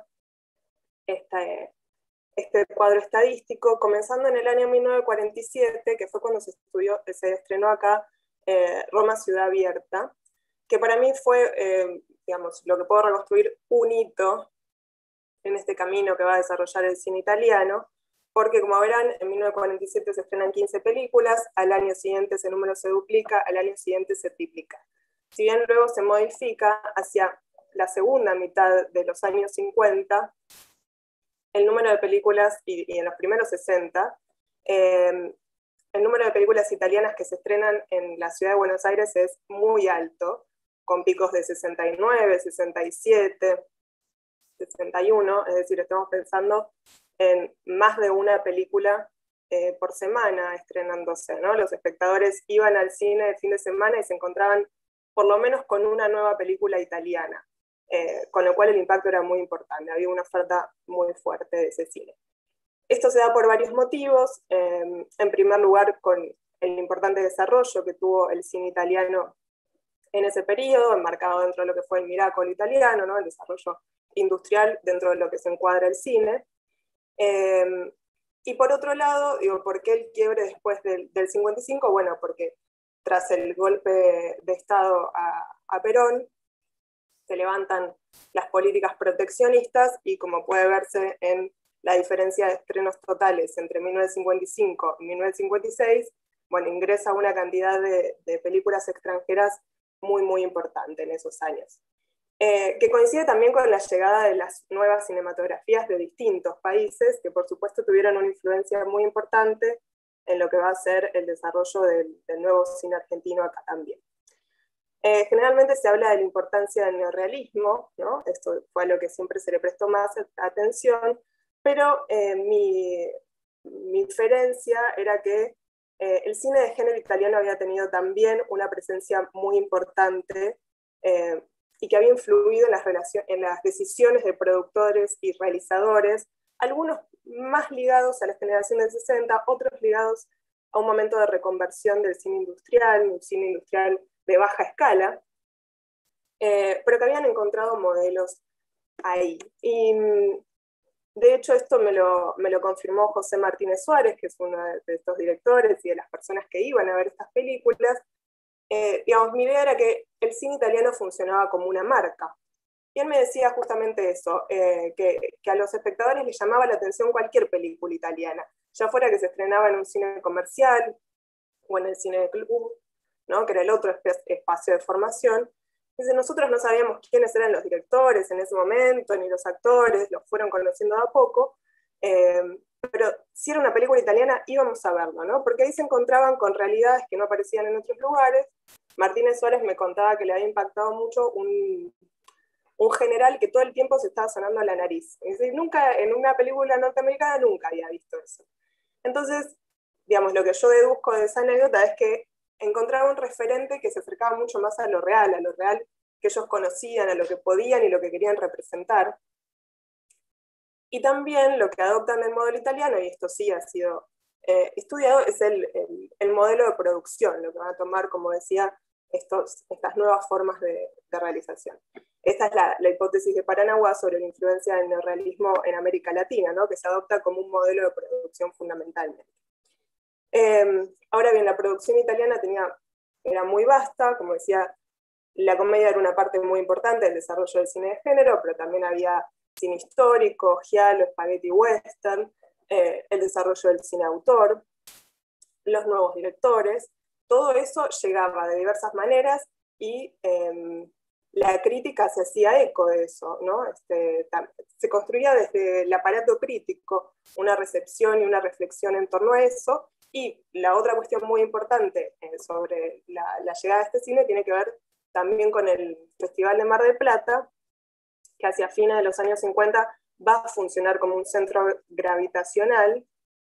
este cuadro estadístico, comenzando en el año 1947, que fue cuando se estrenó acá Roma Ciudad Abierta, que para mí fue, digamos, lo que puedo reconstruir un hito en este camino que va a desarrollar el cine italiano, porque como verán, en 1947 se estrenan 15 películas, al año siguiente ese número se duplica, al año siguiente se triplica. si bien luego se modifica hacia la segunda mitad de los años 50, el número de películas, y en los primeros 60, el número de películas italianas que se estrenan en la ciudad de Buenos Aires es muy alto, con picos de 69, 67, 61, es decir, estamos pensando en más de una película por semana estrenándose, ¿no? Los espectadores iban al cine el fin de semana y se encontraban por lo menos con una nueva película italiana, con lo cual el impacto era muy importante, había una oferta muy fuerte de ese cine. Esto se da por varios motivos, en primer lugar con el importante desarrollo que tuvo el cine italiano en ese periodo, enmarcado dentro de lo que fue el miracolo italiano, ¿no? El desarrollo industrial dentro de lo que se encuadra el cine. Y por otro lado, digo, ¿por qué el quiebre después del 55? Bueno, porque tras el golpe de Estado a Perón, se levantan las políticas proteccionistas y como puede verse en la diferencia de estrenos totales entre 1955 y 1956, bueno, ingresa una cantidad de películas extranjeras muy, muy importante en esos años. Que coincide también con la llegada de las nuevas cinematografías de distintos países, que por supuesto tuvieron una influencia muy importante en lo que va a ser el desarrollo del nuevo cine argentino acá también. Generalmente se habla de la importancia del neorrealismo, ¿no? Esto fue a lo que siempre se le prestó más atención, pero mi inferencia era que el cine de género italiano había tenido también una presencia muy importante y que había influido en las decisiones de productores y realizadores, algunos más ligados a la generación del 60, otros ligados a un momento de reconversión del cine industrial, un cine industrial de baja escala, pero que habían encontrado modelos ahí. Y de hecho esto me lo confirmó José Martínez Suárez, que es uno de estos directores y de las personas que iban a ver estas películas. Digamos, mi idea era que el cine italiano funcionaba como una marca. Y él me decía justamente eso, que a los espectadores les llamaba la atención cualquier película italiana, ya fuera que se estrenaba en un cine comercial o en el cine de club, ¿no? Que era el otro espacio de formación. Dice, nosotros no sabíamos quiénes eran los directores en ese momento, ni los actores, los fueron conociendo de a poco, pero si era una película italiana íbamos a verlo, ¿no? Porque ahí se encontraban con realidades que no aparecían en otros lugares. Martínez Suárez me contaba que le había impactado mucho un general que todo el tiempo se estaba sonando a la nariz. Es decir, nunca, en una película norteamericana nunca había visto eso. Entonces, digamos, lo que yo deduzco de esa anécdota es que encontraba un referente que se acercaba mucho más a lo real que ellos conocían, a lo que podían y lo que querían representar. Y también lo que adoptan del modelo italiano, y esto sí ha sido estudiado, es el modelo de producción, lo que van a tomar, como decía, estas nuevas formas de realización. Esta es la hipótesis de Paranagua sobre la influencia del neorrealismo en América Latina, ¿no? Que se adopta como un modelo de producción fundamentalmente. Ahora bien, la producción italiana era muy vasta, como decía, la comedia era una parte muy importante del desarrollo del cine de género, pero también había cine histórico, giallo, spaghetti western, el desarrollo del cine autor, los nuevos directores, todo eso llegaba de diversas maneras y la crítica se hacía eco de eso, ¿no? Se construía desde el aparato crítico una recepción y una reflexión en torno a eso. Y la otra cuestión muy importante sobre la llegada de este cine tiene que ver también con el Festival de Mar del Plata, que hacia fines de los años 50 va a funcionar como un centro gravitacional,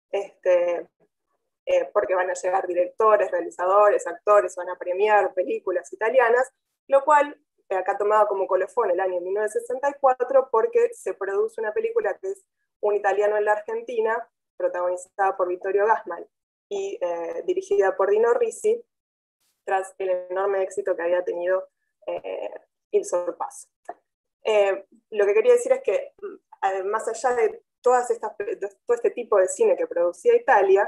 porque van a llegar directores, realizadores, actores, van a premiar películas italianas, lo cual acá tomaba como colofón el año 1964 porque se produce una película que es Un italiano en la Argentina, protagonizada por Vittorio Gassman y dirigida por Dino Risi, tras el enorme éxito que había tenido Il Sorpasso. Lo que quería decir es que, más allá de todo este tipo de cine que producía Italia,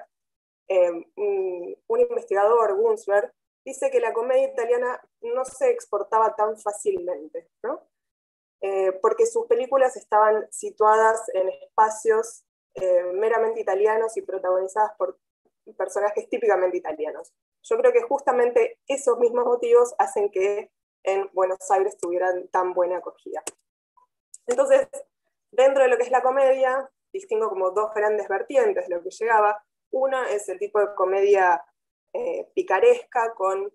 un investigador, Gunsberg, dice que la comedia italiana no se exportaba tan fácilmente, ¿no? Porque sus películas estaban situadas en espacios meramente italianos y protagonizadas por personajes típicamente italianos. Yo creo que justamente esos mismos motivos hacen que en Buenos Aires tuvieran tan buena acogida. Entonces, dentro de lo que es la comedia, distingo como dos grandes vertientes de lo que llegaba. Una es el tipo de comedia picaresca, con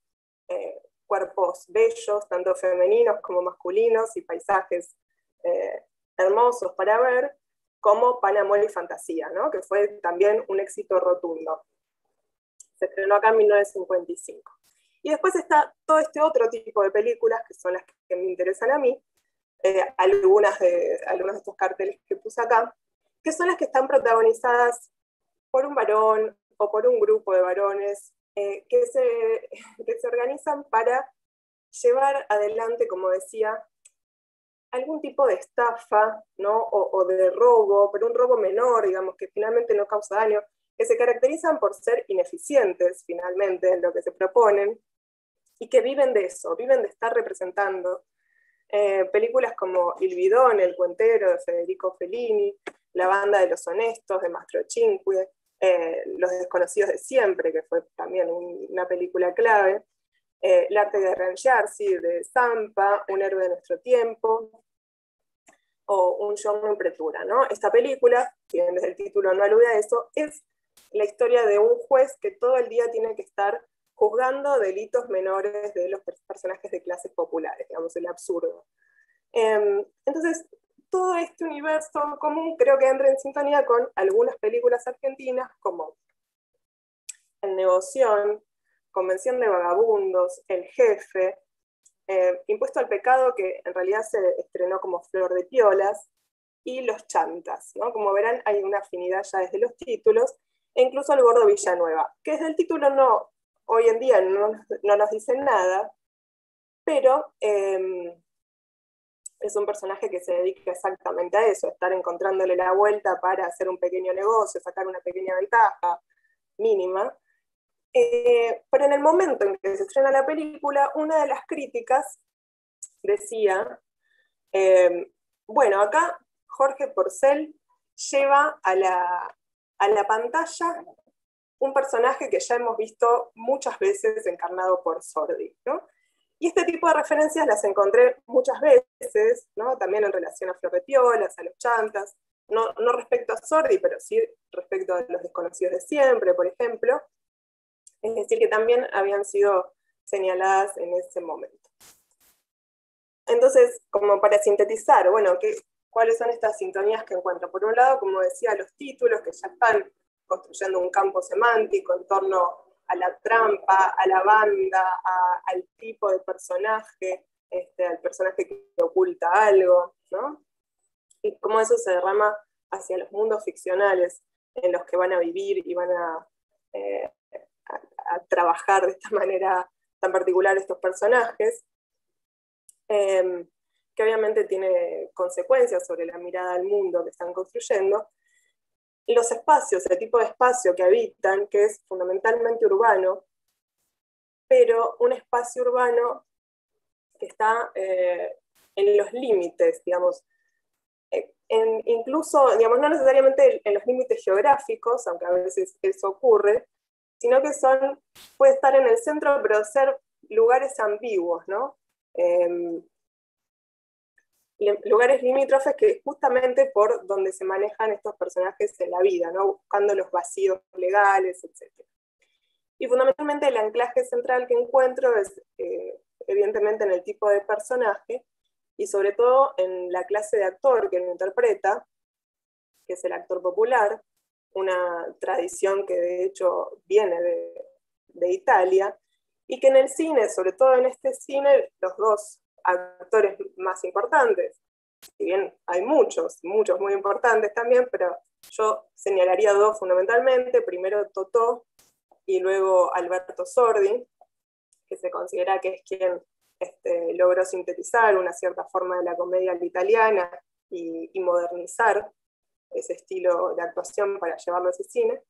cuerpos bellos, tanto femeninos como masculinos, y paisajes hermosos para ver, como Pan, Amor y Fantasía, ¿no? Que fue también un éxito rotundo. Se estrenó acá en 1955. Y después está todo este otro tipo de películas, que son las que me interesan a mí, algunas de estos carteles que puse acá, que son las que están protagonizadas por un varón o por un grupo de varones que se organizan para llevar adelante, como decía, algún tipo de estafa, ¿no? o de robo, pero un robo menor, digamos, que finalmente no causa daño, que se caracterizan por ser ineficientes, finalmente, en lo que se proponen, y que viven de eso, viven de estar representando. Películas como Il Bidone, El Cuentero, de Federico Fellini, La Banda de los Honestos, de Mastro Cinque, Los Desconocidos de Siempre, que fue también una película clave, L'Arte de arrangiarsi, de Zampa, Un héroe de nuestro tiempo, o Un giorno in pretura, ¿no? Esta película, si bien desde el título no alude a eso, es la historia de un juez que todo el día tiene que estar juzgando delitos menores de los personajes de clases populares, digamos, el absurdo. Entonces, todo este universo común creo que entra en sintonía con algunas películas argentinas como El Negoción, Convención de Vagabundos, El Jefe, Impuesto al Pecado, que en realidad se estrenó como Flor de Piolas, y Los Chantas, ¿no? Como verán, hay una afinidad ya desde los títulos, e incluso El Gordo Villanueva, que desde el título no, hoy en día no nos dicen nada, pero es un personaje que se dedica exactamente a eso, estar encontrándole la vuelta para hacer un pequeño negocio, sacar una pequeña ventaja mínima. Pero en el momento en que se estrena la película, una de las críticas decía, bueno, acá Jorge Porcel lleva a la pantalla un personaje que ya hemos visto muchas veces encarnado por Sordi, ¿no? Y este tipo de referencias las encontré muchas veces, ¿no? También en relación a Flor de Piolas, a Los Chantas, no respecto a Sordi, pero sí respecto a Los Desconocidos de Siempre, por ejemplo. Es decir, que también habían sido señaladas en ese momento. Entonces, como para sintetizar, bueno, ¿cuáles son estas sintonías que encuentro? Por un lado, como decía, los títulos que ya están construyendo un campo semántico en torno a la trampa, a la banda, al tipo de personaje, al personaje que oculta algo, ¿no? Y cómo eso se derrama hacia los mundos ficcionales en los que van a vivir y van a trabajar de esta manera tan particular estos personajes, que obviamente tiene consecuencias sobre la mirada al mundo que están construyendo. Los espacios, el tipo de espacio que habitan, que es fundamentalmente urbano, pero un espacio urbano que está en los límites, digamos, incluso, digamos, no necesariamente en los límites geográficos, aunque a veces eso ocurre, sino que puede estar en el centro, pero ser lugares ambiguos, ¿no? Lugares limítrofes que justamente por donde se manejan estos personajes en la vida, ¿no? Buscando los vacíos legales, etc. Y fundamentalmente el anclaje central que encuentro es evidentemente en el tipo de personaje y sobre todo en la clase de actor que lo interpreta, que es el actor popular, una tradición que de hecho viene de Italia, y que en el cine, sobre todo en este cine, los dos actores más importantes, si bien hay muchos muy importantes también, pero yo señalaría dos fundamentalmente, primero Totò y luego Alberto Sordi, que se considera que es quien logró sintetizar una cierta forma de la comedia italiana y modernizar ese estilo de actuación para llevarlo a ese cine.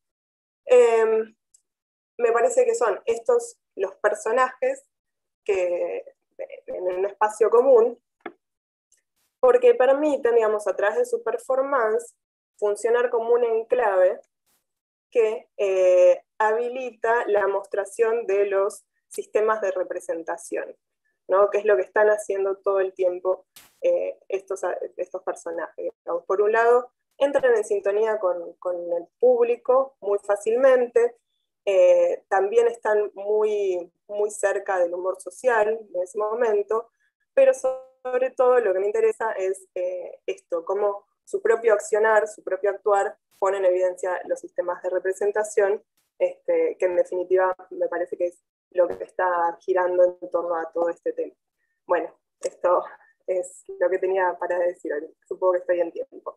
Me parece que son estos los personajes que en un espacio común, porque permiten, digamos, a través de su performance, funcionar como un enclave que habilita la mostración de los sistemas de representación. ¿no? ¿Qué es lo que están haciendo todo el tiempo estos personajes? Por un lado, entran en sintonía con el público muy fácilmente, también están muy, muy cerca del humor social en ese momento, pero sobre todo lo que me interesa es esto, cómo su propio accionar, su propio actuar pone en evidencia los sistemas de representación, que en definitiva me parece que es lo que está girando en torno a todo este tema. Bueno, esto es lo que tenía para decir hoy. Supongo que estoy en tiempo.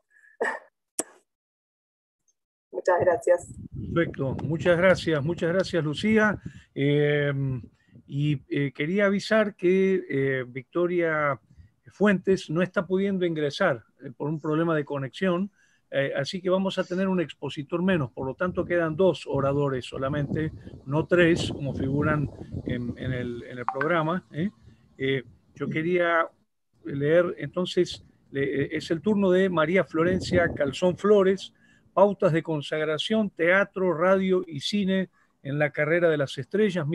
Muchas gracias. Perfecto, muchas gracias Lucía. Quería avisar que Victoria Fuentes no está pudiendo ingresar por un problema de conexión, así que vamos a tener un expositor menos, por lo tanto quedan 2 oradores solamente, no 3 como figuran en el programa. Yo quería leer entonces, es el turno de María Florencia Calzón Flores, Pautas de consagración, teatro, radio y cine en la carrera de las estrellas,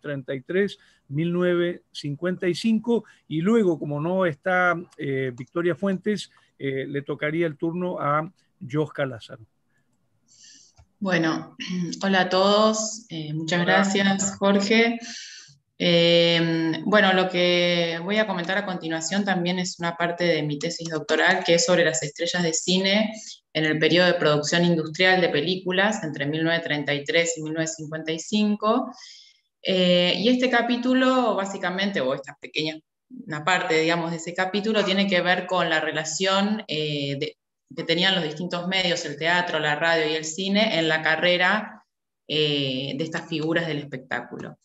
1933-1955, y luego, como no está Victoria Fuentes, le tocaría el turno a Yosca Lázaro. Bueno, hola a todos, muchas gracias Jorge. Bueno, lo que voy a comentar a continuación también es una parte de mi tesis doctoral, que es sobre las estrellas de cine en el periodo de producción industrial de películas entre 1933 y 1955. Y este capítulo, básicamente, o esta pequeña una parte, digamos, de ese capítulo, tiene que ver con la relación que tenían los distintos medios, el teatro, la radio y el cine, en la carrera de estas figuras del espectáculo.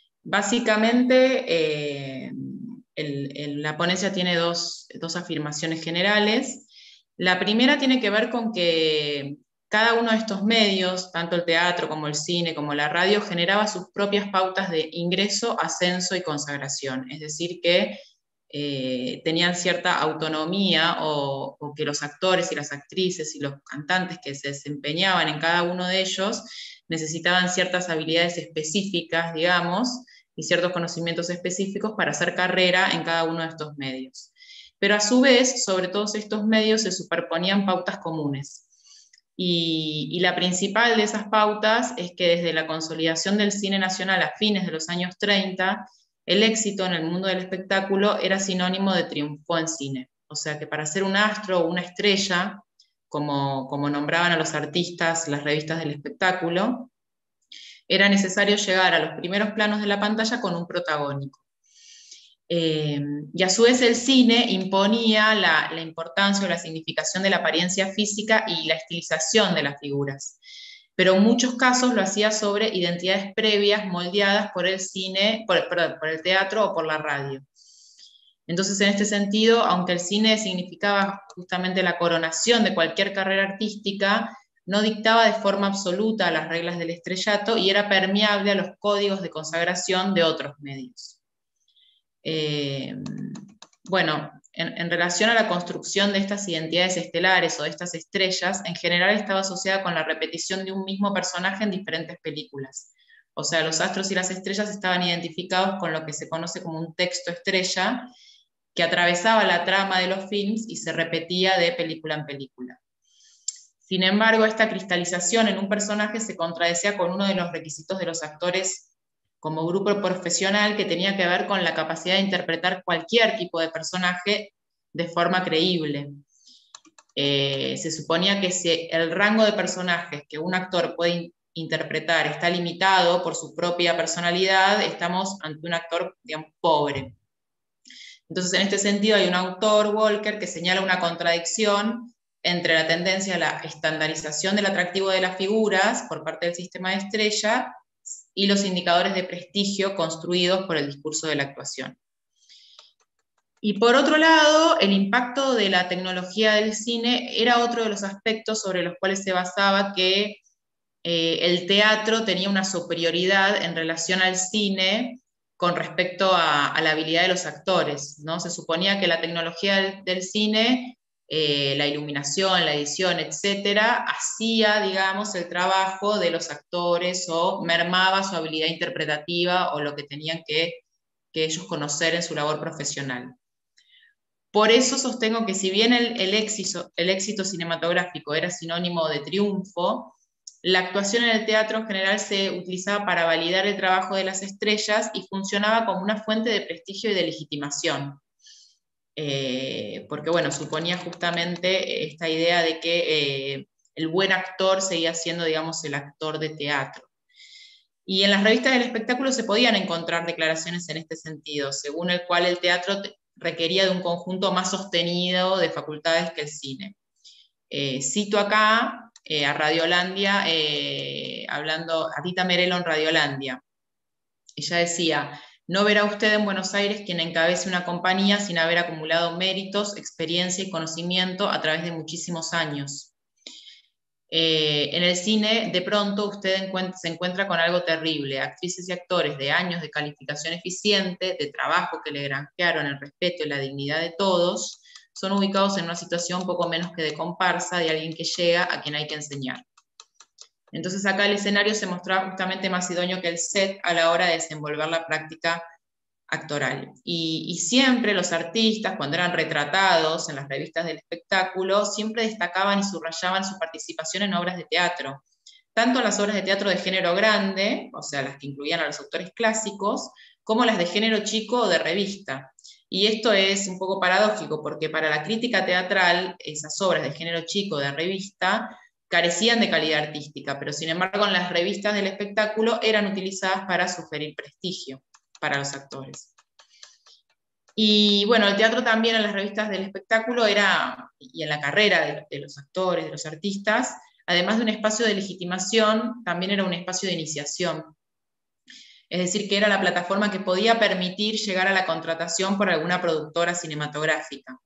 Básicamente, la ponencia tiene dos afirmaciones generales. La primera tiene que ver con que cada uno de estos medios, tanto el teatro como el cine como la radio, generaba sus propias pautas de ingreso, ascenso y consagración. Es decir, que tenían cierta autonomía o que los actores y las actrices y los cantantes que se desempeñaban en cada uno de ellos necesitaban ciertas habilidades específicas, digamos, y ciertos conocimientos específicos para hacer carrera en cada uno de estos medios. Pero a su vez, sobre todos estos medios se superponían pautas comunes. Y la principal de esas pautas es que desde la consolidación del cine nacional a fines de los años 30, el éxito en el mundo del espectáculo era sinónimo de triunfo en cine. O sea que para ser un astro o una estrella, como nombraban a los artistas las revistas del espectáculo, era necesario llegar a los primeros planos de la pantalla con un protagónico. Y a su vez el cine imponía la importancia o la significación de la apariencia física y la estilización de las figuras, pero en muchos casos lo hacía sobre identidades previas moldeadas por el cine, por el teatro o por la radio. Entonces, en este sentido, aunque el cine significaba justamente la coronación de cualquier carrera artística, no dictaba de forma absoluta las reglas del estrellato y era permeable a los códigos de consagración de otros medios. Bueno, en relación a la construcción de estas identidades estelares o de estas estrellas, en general estaba asociada con la repetición de un mismo personaje en diferentes películas. O sea, los astros y las estrellas estaban identificados con lo que se conoce como un texto estrella, que atravesaba la trama de los films y se repetía de película en película. Sin embargo, esta cristalización en un personaje se contradecía con uno de los requisitos de los actores como grupo profesional, que tenía que ver con la capacidad de interpretar cualquier tipo de personaje de forma creíble. Se suponía que si el rango de personajes que un actor puede interpretar está limitado por su propia personalidad, estamos ante un actor, digamos, pobre. Entonces, en este sentido, hay un autor, Walker, que señala una contradicción entre la tendencia a la estandarización del atractivo de las figuras por parte del sistema de estrella y los indicadores de prestigio construidos por el discurso de la actuación. Y por otro lado, el impacto de la tecnología del cine era otro de los aspectos sobre los cuales se basaba que el teatro tenía una superioridad en relación al cine con respecto a la habilidad de los actores, ¿no? Se suponía que la tecnología del cine, la iluminación, la edición, etcétera, hacía, digamos, el trabajo de los actores o mermaba su habilidad interpretativa o lo que tenían que ellos conocer en su labor profesional. Por eso sostengo que si bien el éxito cinematográfico era sinónimo de triunfo, la actuación en el teatro en general se utilizaba para validar el trabajo de las estrellas y funcionaba como una fuente de prestigio y de legitimación. Porque, bueno, suponía justamente esta idea de que el buen actor seguía siendo, digamos, el actor de teatro. Y en las revistas del espectáculo se podían encontrar declaraciones en este sentido, según el cual el teatro requería de un conjunto más sostenido de facultades que el cine. Cito acá a Radiolandia, hablando a Rita Merelo en Radiolandia. Ella decía: no verá usted en Buenos Aires quien encabece una compañía sin haber acumulado méritos, experiencia y conocimiento a través de muchísimos años. En el cine, de pronto, usted se encuentra con algo terrible: actrices y actores de años de calificación eficiente, de trabajo que le granjearon el respeto y la dignidad de todos, son ubicados en una situación poco menos que de comparsa de alguien que llega a quien hay que enseñar. Entonces acá el escenario se mostraba justamente más idóneo que el set a la hora de desenvolver la práctica actoral. Y siempre los artistas, cuando eran retratados en las revistas del espectáculo, siempre destacaban y subrayaban su participación en obras de teatro, tanto las obras de teatro de género grande, o sea, las que incluían a los autores clásicos, como las de género chico o de revista. Y esto es un poco paradójico, porque para la crítica teatral, esas obras de género chico o de revista carecían de calidad artística, pero sin embargo en las revistas del espectáculo eran utilizadas para sugerir prestigio para los actores. Y bueno, el teatro también en las revistas del espectáculo era, y en la carrera de los actores, de los artistas, además de un espacio de legitimación, también era un espacio de iniciación. Es decir, que era la plataforma que podía permitir llegar a la contratación por alguna productora cinematográfica.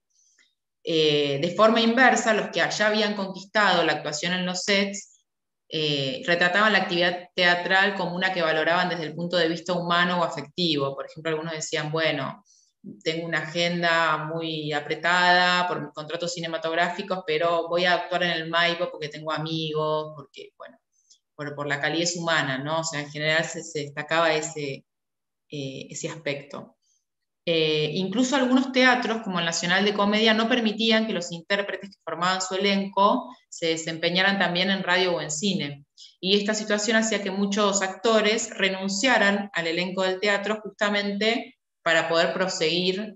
De forma inversa, los que ya habían conquistado la actuación en los sets retrataban la actividad teatral como una que valoraban desde el punto de vista humano o afectivo. Por ejemplo, algunos decían: bueno, tengo una agenda muy apretada por mis contratos cinematográficos, pero voy a actuar en el Maipo porque tengo amigos, porque, bueno, por la calidez humana, ¿no? O sea, en general se destacaba ese aspecto. Incluso algunos teatros, como el Nacional de Comedia, no permitían que los intérpretes que formaban su elenco se desempeñaran también en radio o en cine. Y esta situación hacía que muchos actores renunciaran al elenco del teatro justamente para poder proseguir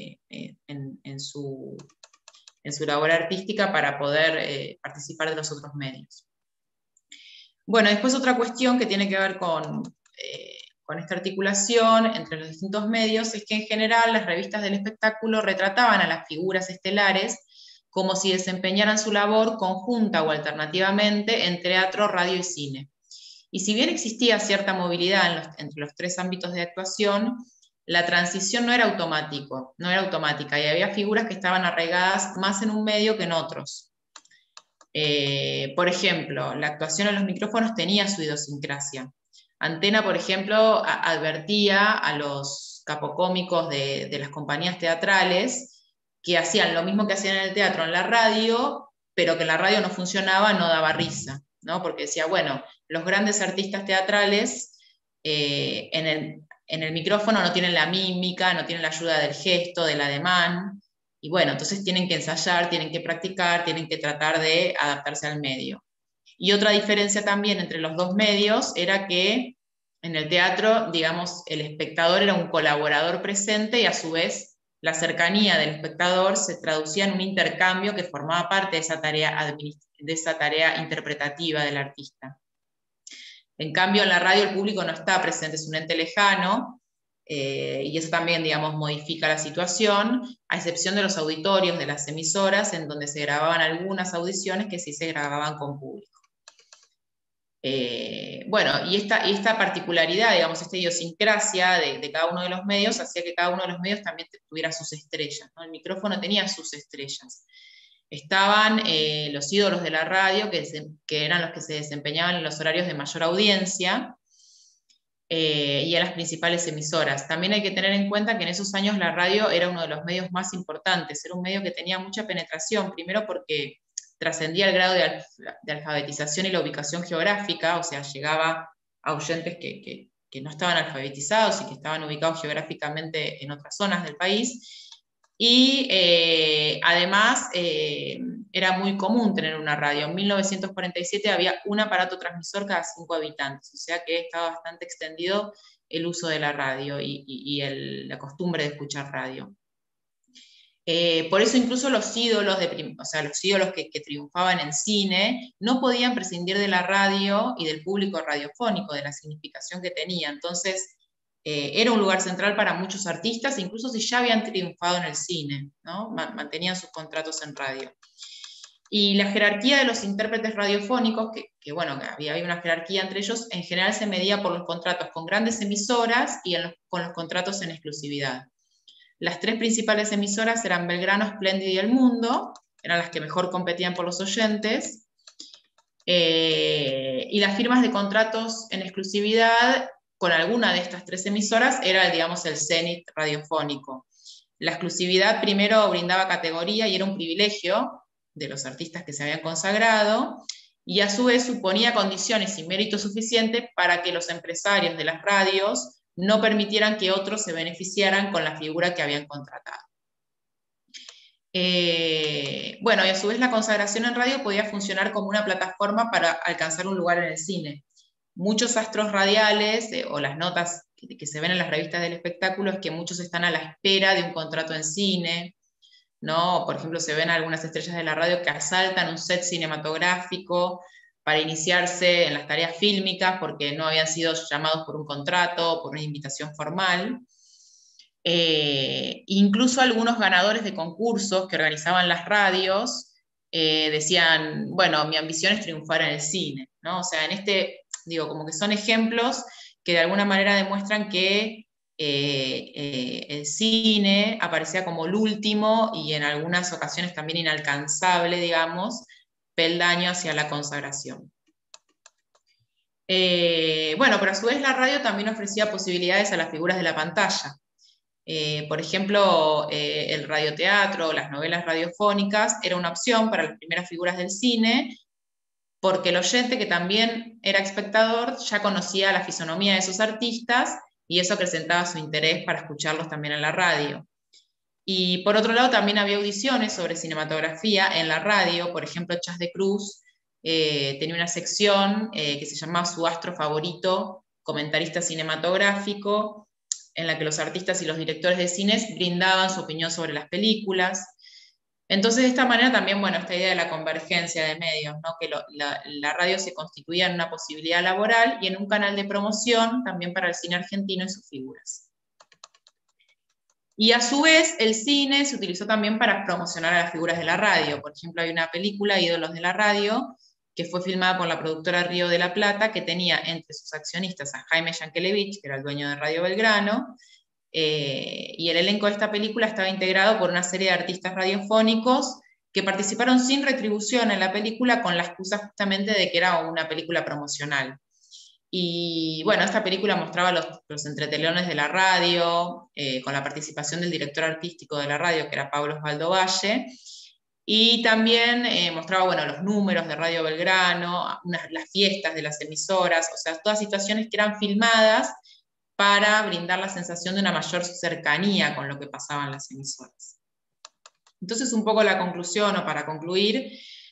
en su labor artística, para poder participar de los otros medios. Bueno, después otra cuestión que tiene que ver con esta articulación entre los distintos medios es que en general las revistas del espectáculo retrataban a las figuras estelares como si desempeñaran su labor conjunta o alternativamente en teatro, radio y cine. Y si bien existía cierta movilidad entre los tres ámbitos de actuación, la transición no era automática y había figuras que estaban arraigadas más en un medio que en otros. Por ejemplo, la actuación en los micrófonos tenía su idiosincrasia. Antena, por ejemplo, advertía a los capocómicos de las compañías teatrales que hacían lo mismo que hacían en el teatro en la radio, pero que en la radio no funcionaba, no daba risa, ¿no? Porque decía, bueno, los grandes artistas teatrales en el micrófono no tienen la mímica, no tienen la ayuda del gesto, del ademán, y bueno, entonces tienen que ensayar, tienen que practicar, tienen que tratar de adaptarse al medio. Y otra diferencia también entre los dos medios era que en el teatro, digamos, el espectador era un colaborador presente y a su vez la cercanía del espectador se traducía en un intercambio que formaba parte de esa tarea interpretativa del artista. En cambio, en la radio el público no está presente, es un ente lejano, y eso también, digamos, modifica la situación, a excepción de los auditorios de las emisoras, en donde se grababan algunas audiciones que sí se grababan con público. Bueno, y esta particularidad, digamos, esta idiosincrasia de cada uno de los medios hacía que cada uno de los medios también tuviera sus estrellas, ¿no? El micrófono tenía sus estrellas. Estaban los ídolos de la radio, que eran los que se desempeñaban en los horarios de mayor audiencia, y en las principales emisoras. También hay que tener en cuenta que en esos años la radio era uno de los medios más importantes, era un medio que tenía mucha penetración, primero porque trascendía el grado de alfabetización y la ubicación geográfica, o sea, llegaba a oyentes que no estaban alfabetizados y que estaban ubicados geográficamente en otras zonas del país. Y además era muy común tener una radio. En 1947 había un aparato transmisor cada 5 habitantes, o sea que estaba bastante extendido el uso de la radio y la costumbre de escuchar radio. Por eso incluso los ídolos, los ídolos que triunfaban en cine no podían prescindir de la radio y del público radiofónico, de la significación que tenía. Entonces era un lugar central para muchos artistas, incluso si ya habían triunfado en el cine, ¿no? Mantenían sus contratos en radio. Y la jerarquía de los intérpretes radiofónicos, que bueno, había una jerarquía entre ellos, en general se medía por los contratos con grandes emisoras y con los contratos en exclusividad. Las 3 principales emisoras eran Belgrano, Splendid y El Mundo, eran las que mejor competían por los oyentes, y las firmas de contratos en exclusividad con alguna de estas 3 emisoras era, digamos, el cenit radiofónico. La exclusividad primero brindaba categoría y era un privilegio de los artistas que se habían consagrado, y a su vez suponía condiciones y mérito suficiente para que los empresarios de las radios no permitieran que otros se beneficiaran con la figura que habían contratado. Bueno, y a su vez la consagración en radio podía funcionar como una plataforma para alcanzar un lugar en el cine. Muchos astros radiales, o las notas que se ven en las revistas del espectáculo, es que muchos están a la espera de un contrato en cine, ¿no? Por ejemplo, se ven algunas estrellas de la radio que asaltan un set cinematográfico para iniciarse en las tareas fílmicas porque no habían sido llamados por un contrato, por una invitación formal. Incluso algunos ganadores de concursos que organizaban las radios decían, bueno, mi ambición es triunfar en el cine, ¿no? O sea, digo, como que son ejemplos que de alguna manera demuestran que el cine aparecía como el último y en algunas ocasiones también inalcanzable, digamos, peldaño hacia la consagración. Bueno, pero a su vez la radio también ofrecía posibilidades a las figuras de la pantalla. Por ejemplo, el radioteatro o las novelas radiofónicas era una opción para las primeras figuras del cine, porque el oyente, que también era espectador, ya conocía la fisonomía de esos artistas y eso acrecentaba su interés para escucharlos también en la radio. Y por otro lado también había audiciones sobre cinematografía en la radio. Por ejemplo, Chas de Cruz tenía una sección que se llamaba Su astro favorito, comentarista cinematográfico, en la que los artistas y los directores de cines brindaban su opinión sobre las películas. Entonces, de esta manera también, bueno, esta idea de la convergencia de medios, ¿no? Que la radio se constituía en una posibilidad laboral y en un canal de promoción también para el cine argentino y sus figuras. Y a su vez, el cine se utilizó también para promocionar a las figuras de la radio. Por ejemplo, hay una película, Ídolos de la Radio, que fue filmada por la productora Río de la Plata, que tenía entre sus accionistas a Jaime Yankelevich, que era el dueño de Radio Belgrano, y el elenco de esta película estaba integrado por una serie de artistas radiofónicos que participaron sin retribución en la película con la excusa justamente de que era una película promocional. Y bueno, esta película mostraba los entretelones de la radio, con la participación del director artístico de la radio, que era Pablo Osvaldo Valle, y también mostraba, bueno, los números de Radio Belgrano, las fiestas de las emisoras, o sea, todas situaciones que eran filmadas para brindar la sensación de una mayor cercanía con lo que pasaba en las emisoras. Entonces, un poco la conclusión, o para concluir,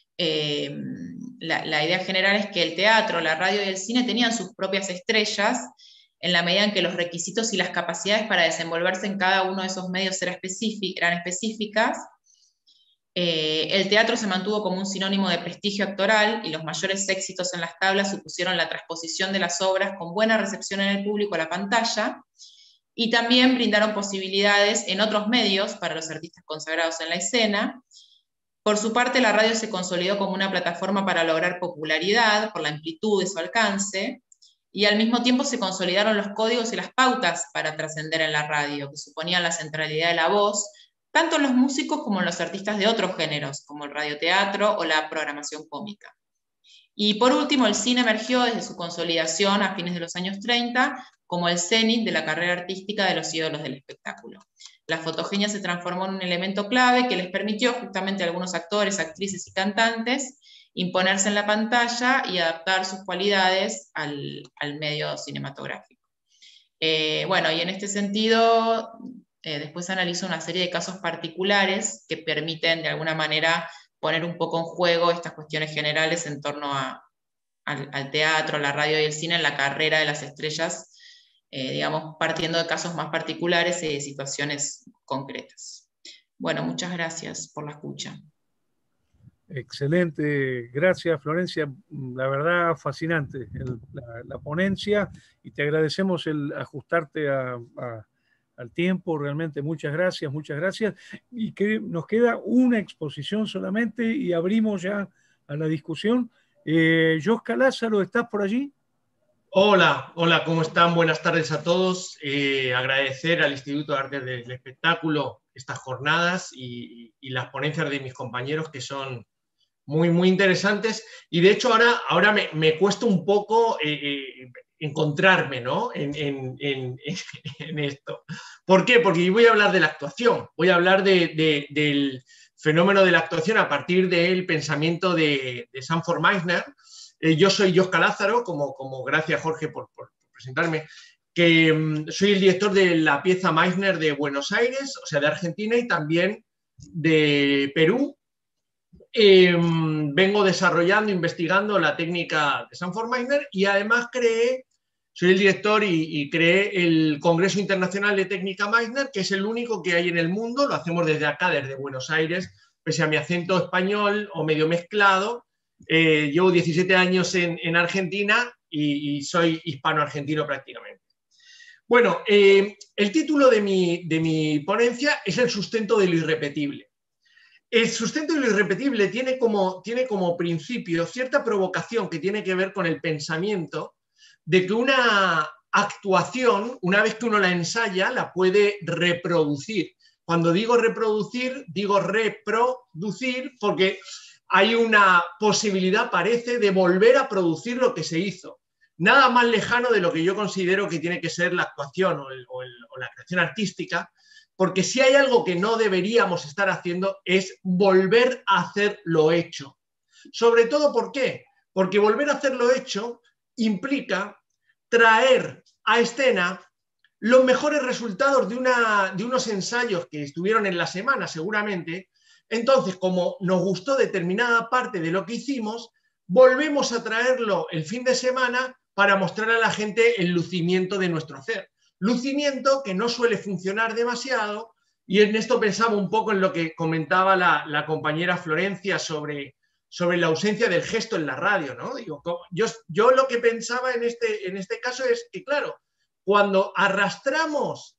la idea general es que el teatro, la radio y el cine tenían sus propias estrellas en la medida en que los requisitos y las capacidades para desenvolverse en cada uno de esos medios eran específicas. El teatro se mantuvo como un sinónimo de prestigio actoral y los mayores éxitos en las tablas supusieron la transposición de las obras con buena recepción en el público a la pantalla, y también brindaron posibilidades en otros medios para los artistas consagrados en la escena. Por su parte, la radio se consolidó como una plataforma para lograr popularidad por la amplitud de su alcance, y al mismo tiempo se consolidaron los códigos y las pautas para trascender en la radio, que suponían la centralidad de la voz, tanto en los músicos como en los artistas de otros géneros, como el radioteatro o la programación cómica. Y por último, el cine emergió desde su consolidación a fines de los años 30 como el cenit de la carrera artística de los ídolos del espectáculo. La fotogenia se transformó en un elemento clave que les permitió justamente a algunos actores, actrices y cantantes imponerse en la pantalla y adaptar sus cualidades al medio cinematográfico. Bueno, y en este sentido, después analizo una serie de casos particulares que permiten de alguna manera poner un poco en juego estas cuestiones generales en torno al teatro, a la radio y el cine en la carrera de las estrellas, digamos, partiendo de casos más particulares y de situaciones concretas. Bueno, muchas gracias por la escucha. Excelente, gracias Florencia, la verdad fascinante la ponencia, y te agradecemos el ajustarte al tiempo, realmente muchas gracias, y que nos queda una exposición solamente y abrimos ya a la discusión. Josca Lázaro, ¿estás por allí? Hola, ¿cómo están? Buenas tardes a todos. Agradecer al Instituto de Artes del Espectáculo estas jornadas y las ponencias de mis compañeros, que son muy, muy interesantes, y de hecho ahora me cuesta un poco encontrarme, ¿no? en esto. ¿Por qué? Porque yo voy a hablar de la actuación, voy a hablar del fenómeno de la actuación a partir del pensamiento de Sanford Meisner. Yo soy Josca Lázaro, como gracias Jorge por presentarme, que soy el director de la pieza Meisner de Buenos Aires, o sea, de Argentina, y también de Perú. Vengo desarrollando, investigando la técnica de Sanford Meisner, y además soy el director y creé el Congreso Internacional de Técnica Meisner, que es el único que hay en el mundo. Lo hacemos desde acá, desde Buenos Aires, pese a mi acento español o medio mezclado. Llevo 17 años en Argentina y soy hispano-argentino prácticamente. Bueno, el título de mi ponencia es El sustento de lo irrepetible. El sustento de lo irrepetible tiene como principio cierta provocación que tiene que ver con el pensamiento de que una actuación, una vez que uno la ensaya, la puede reproducir. Cuando digo reproducir, digo reproducir porque hay una posibilidad, parece, de volver a producir lo que se hizo. Nada más lejano de lo que yo considero que tiene que ser la actuación o la creación artística, porque si hay algo que no deberíamos estar haciendo es volver a hacer lo hecho. Sobre todo, ¿por qué? Porque volver a hacer lo hecho implica traer a escena los mejores resultados de unos ensayos que estuvieron en la semana, seguramente. Entonces, como nos gustó determinada parte de lo que hicimos, volvemos a traerlo el fin de semana para mostrar a la gente el lucimiento de nuestro hacer. Lucimiento que no suele funcionar demasiado, y en esto pensaba un poco en lo que comentaba la compañera Florencia sobre la ausencia del gesto en la radio, ¿no? Digo, yo lo que pensaba en este caso es que, claro, cuando arrastramos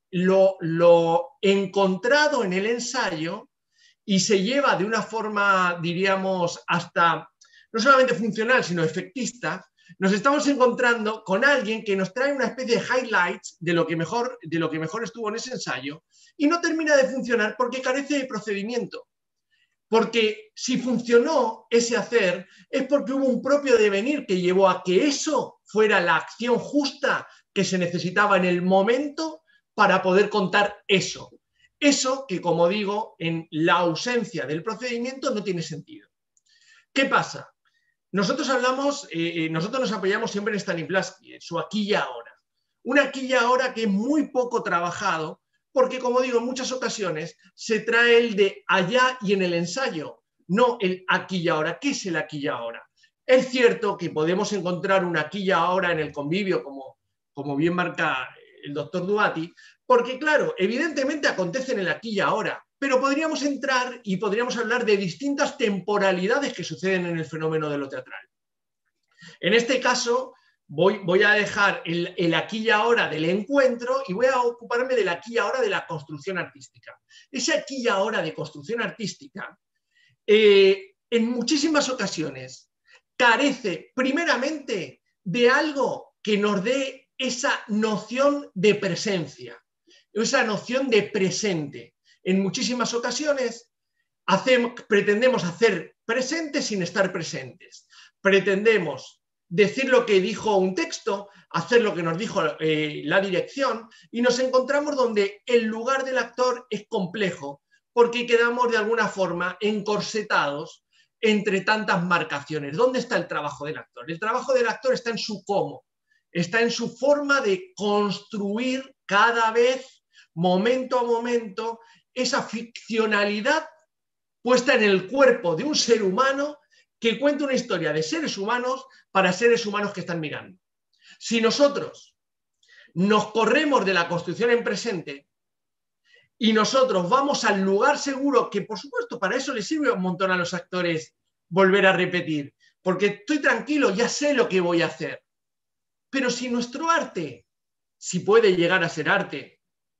lo encontrado en el ensayo y se lleva de una forma, diríamos, hasta no solamente funcional, sino efectista, nos estamos encontrando con alguien que nos trae una especie de highlights de lo que mejor estuvo en ese ensayo, y no termina de funcionar porque carece de procedimiento. Porque si funcionó ese hacer es porque hubo un propio devenir que llevó a que eso fuera la acción justa que se necesitaba en el momento para poder contar eso. Eso que, como digo, en la ausencia del procedimiento no tiene sentido. ¿Qué pasa? Nosotros nos apoyamos siempre en Stanislavski, en su aquí y ahora. Un aquí y ahora que es muy poco trabajado, porque, como digo, en muchas ocasiones se trae el de allá y en el ensayo, no el aquí y ahora. ¿Qué es el aquí y ahora? Es cierto que podemos encontrar un aquí y ahora en el convivio, como bien marca el doctor Duati, porque, claro, evidentemente acontece en el aquí y ahora, pero podríamos entrar y podríamos hablar de distintas temporalidades que suceden en el fenómeno de lo teatral. En este caso, voy a dejar el aquí y ahora del encuentro y voy a ocuparme del aquí y ahora de la construcción artística. Ese aquí y ahora de construcción artística, en muchísimas ocasiones, carece primeramente de algo que nos dé esa noción de presencia, esa noción de presente. En muchísimas ocasiones pretendemos hacer presentes sin estar presentes. Pretendemos decir lo que dijo un texto, hacer lo que nos dijo la dirección, y nos encontramos donde el lugar del actor es complejo, porque quedamos de alguna forma encorsetados entre tantas marcaciones. ¿Dónde está el trabajo del actor? El trabajo del actor está en su cómo, está en su forma de construir cada vez, momento a momento, esa ficcionalidad puesta en el cuerpo de un ser humano que cuenta una historia de seres humanos para seres humanos que están mirando. Si nosotros nos corremos de la construcción en presente y nosotros vamos al lugar seguro, que por supuesto para eso les sirve un montón a los actores volver a repetir, porque estoy tranquilo, ya sé lo que voy a hacer. Pero si nuestro arte, si puede llegar a ser arte,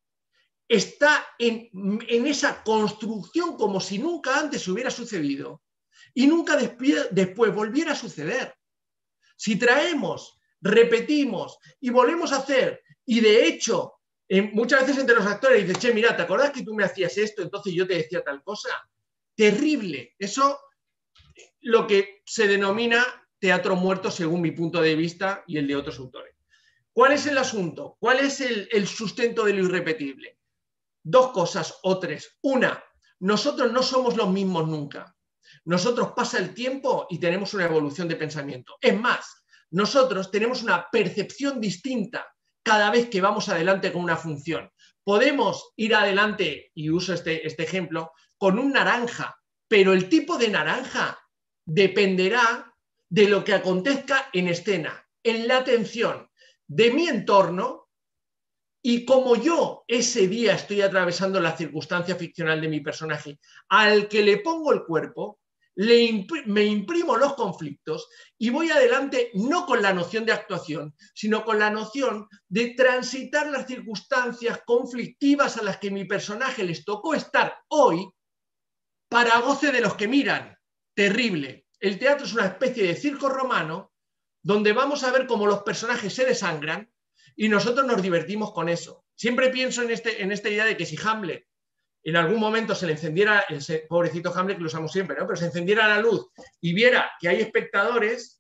está en esa construcción como si nunca antes hubiera sucedido y nunca después volviera a suceder. Si traemos, repetimos y volvemos a hacer, y de hecho, muchas veces entre los actores dicen, che, mira, ¿te acordás que tú me hacías esto, entonces yo te decía tal cosa? Terrible. Eso, lo que se denomina teatro muerto según mi punto de vista y el de otros autores. ¿Cuál es el asunto? ¿Cuál es el sustento de lo irrepetible? Dos cosas o tres. Una, nosotros no somos los mismos nunca. Nosotros pasa el tiempo y tenemos una evolución de pensamiento. Es más, nosotros tenemos una percepción distinta cada vez que vamos adelante con una función. Podemos ir adelante, y uso este ejemplo, con un naranja, pero el tipo de naranja dependerá de lo que acontezca en escena, en la atención de mi entorno, y como yo ese día estoy atravesando la circunstancia ficcional de mi personaje, al que le pongo el cuerpo, me imprimo los conflictos y voy adelante no con la noción de actuación, sino con la noción de transitar las circunstancias conflictivas a las que mi personaje les tocó estar hoy para goce de los que miran. Terrible. El teatro es una especie de circo romano donde vamos a ver cómo los personajes se desangran y nosotros nos divertimos con eso. Siempre pienso en esta idea de que si Hamlet en algún momento se le encendiera, el pobrecito Hamlet que lo usamos siempre, ¿no? Pero se encendiera la luz y viera que hay espectadores,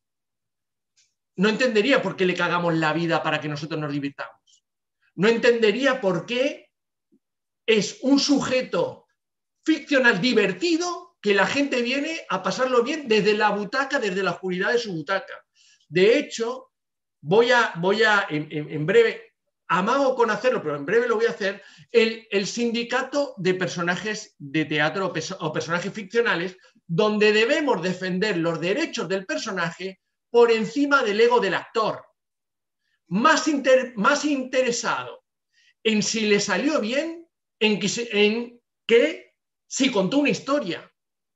no entendería por qué le cagamos la vida para que nosotros nos divirtamos. No entendería por qué es un sujeto ficcional divertido que la gente viene a pasarlo bien desde la butaca, desde la oscuridad de su butaca. De hecho, voy a en breve, amago con hacerlo, pero en breve lo voy a hacer, el sindicato de personajes de teatro o personajes ficcionales, donde debemos defender los derechos del personaje por encima del ego del actor. Más interesado en si le salió bien, en que si contó una historia.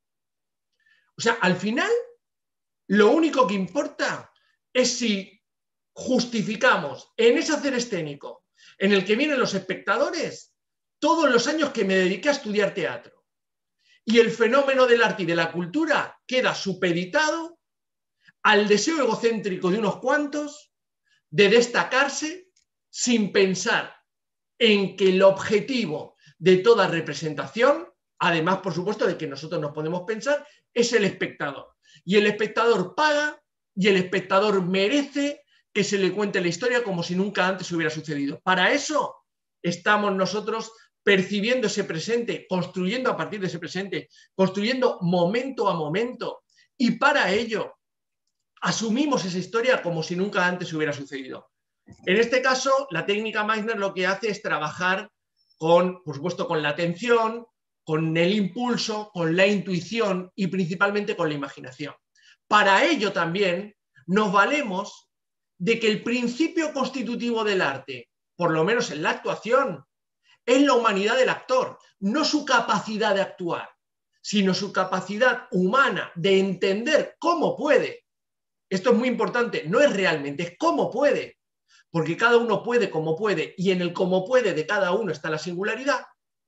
O sea, al final, lo único que importa es si justificamos en ese hacer escénico en el que vienen los espectadores todos los años que me dediqué a estudiar teatro. Y el fenómeno del arte y de la cultura queda supeditado al deseo egocéntrico de unos cuantos de destacarse sin pensar en que el objetivo de toda representación, además, por supuesto, de que nosotros nos podemos pensar, es el espectador. Y el espectador paga y el espectador merece que se le cuente la historia como si nunca antes hubiera sucedido. Para eso estamos nosotros percibiendo ese presente, construyendo a partir de ese presente, construyendo momento a momento, y para ello asumimos esa historia como si nunca antes hubiera sucedido. En este caso, la técnica Meissner lo que hace es trabajar con, por supuesto, con la atención, con el impulso, con la intuición y principalmente con la imaginación. Para ello también nos valemos de que el principio constitutivo del arte, por lo menos en la actuación, es la humanidad del actor, no su capacidad de actuar, sino su capacidad humana de entender cómo puede. Esto es muy importante, no es realmente, es cómo puede, porque cada uno puede como puede, y en el cómo puede de cada uno está la singularidad,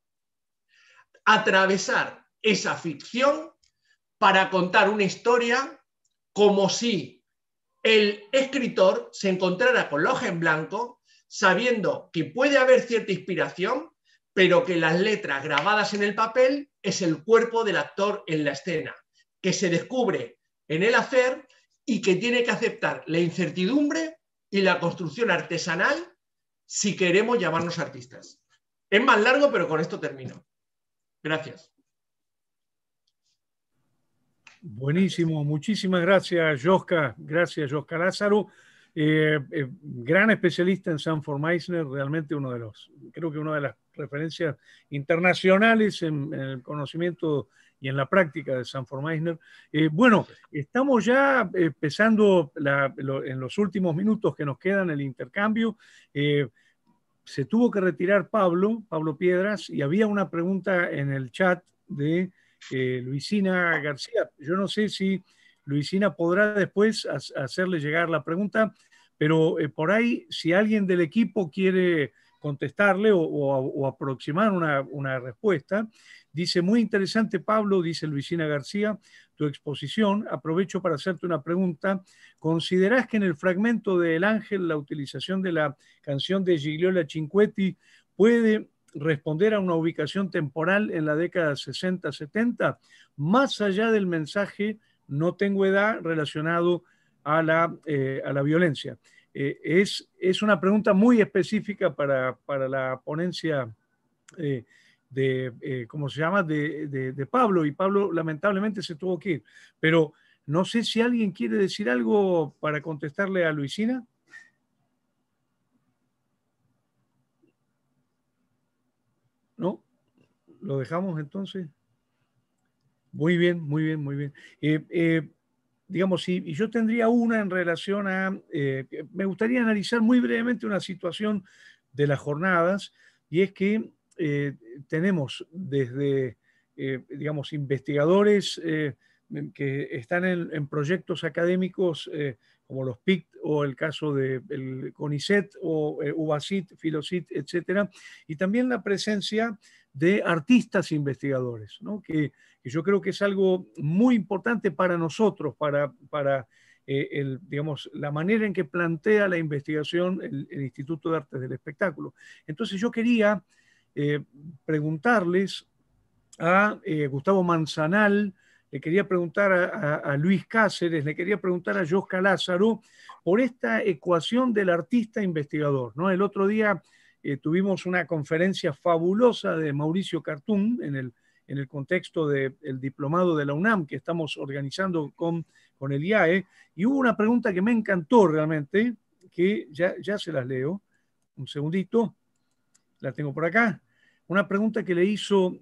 atravesar esa ficción para contar una historia como si el escritor se encontrara con la hoja en blanco, sabiendo que puede haber cierta inspiración, pero que las letras grabadas en el papel es el cuerpo del actor en la escena, que se descubre en el hacer y que tiene que aceptar la incertidumbre y la construcción artesanal si queremos llamarnos artistas. Es más largo, pero con esto termino. Gracias. Buenísimo, muchísimas gracias, Yoska. Gracias, Yoska Lázaro. Gran especialista en Sanford Meisner, realmente creo que una de las referencias internacionales en el conocimiento y en la práctica de Sanford Meisner. Bueno, estamos ya empezando en los últimos minutos que nos quedan el intercambio. Se tuvo que retirar Pablo Piedras, y había una pregunta en el chat de Luisina García. Yo no sé si Luisina podrá después hacerle llegar la pregunta, pero por ahí, si alguien del equipo quiere contestarle o aproximar una respuesta. Dice, muy interesante, Pablo, dice Luisina García, tu exposición. Aprovecho para hacerte una pregunta. ¿Considerás que en el fragmento de El Ángel la utilización de la canción de Gigliola Cinquetti puede responder a una ubicación temporal en la década 60-70, más allá del mensaje no tengo edad relacionado a la violencia? Es una pregunta muy específica para la ponencia ¿cómo se llama? De Pablo, y Pablo lamentablemente se tuvo que ir. Pero no sé si alguien quiere decir algo para contestarle a Luisina. ¿No? ¿Lo dejamos entonces? Muy bien, muy bien, muy bien. Digamos, y yo tendría una en relación a, me gustaría analizar muy brevemente una situación de las jornadas, y es que tenemos desde, digamos, investigadores que están en proyectos académicos como los PICT o el caso del CONICET o UBACIT, FILOCIT, etcétera, y también la presencia de artistas investigadores, ¿no? Que yo creo que es algo muy importante para nosotros, para digamos, la manera en que plantea la investigación el Instituto de Artes del Espectáculo. Entonces yo quería preguntarles a Gustavo Manzanal, le quería preguntar a Luis Cáceres, le quería preguntar a Josca Lázaro por esta ecuación del artista investigador, ¿no? El otro día tuvimos una conferencia fabulosa de Mauricio Cartún en el contexto del diplomado de la UNAM que estamos organizando con el IAE, y hubo una pregunta que me encantó realmente, que ya se las leo, un segundito, la tengo por acá, una pregunta que le hizo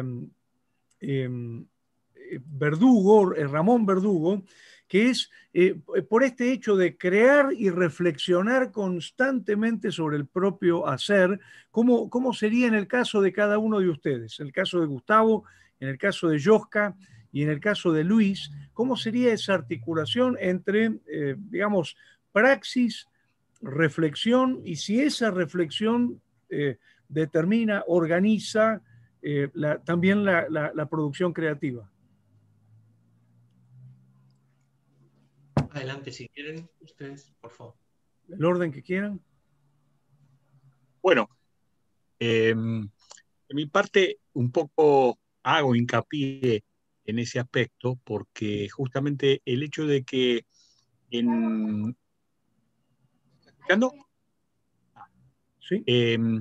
Ramón Verdugo, que es por este hecho de crear y reflexionar constantemente sobre el propio hacer, ¿cómo sería en el caso de cada uno de ustedes? En el caso de Gustavo, en el caso de Josca y en el caso de Luis, ¿cómo sería esa articulación entre, digamos, praxis, reflexión, y si esa reflexión determina, organiza también la producción creativa? Adelante, si quieren, ustedes, por favor. El orden que quieran. Bueno, de mi parte, un poco hago hincapié en ese aspecto, porque justamente el hecho de que ¿escuchando? Sí. En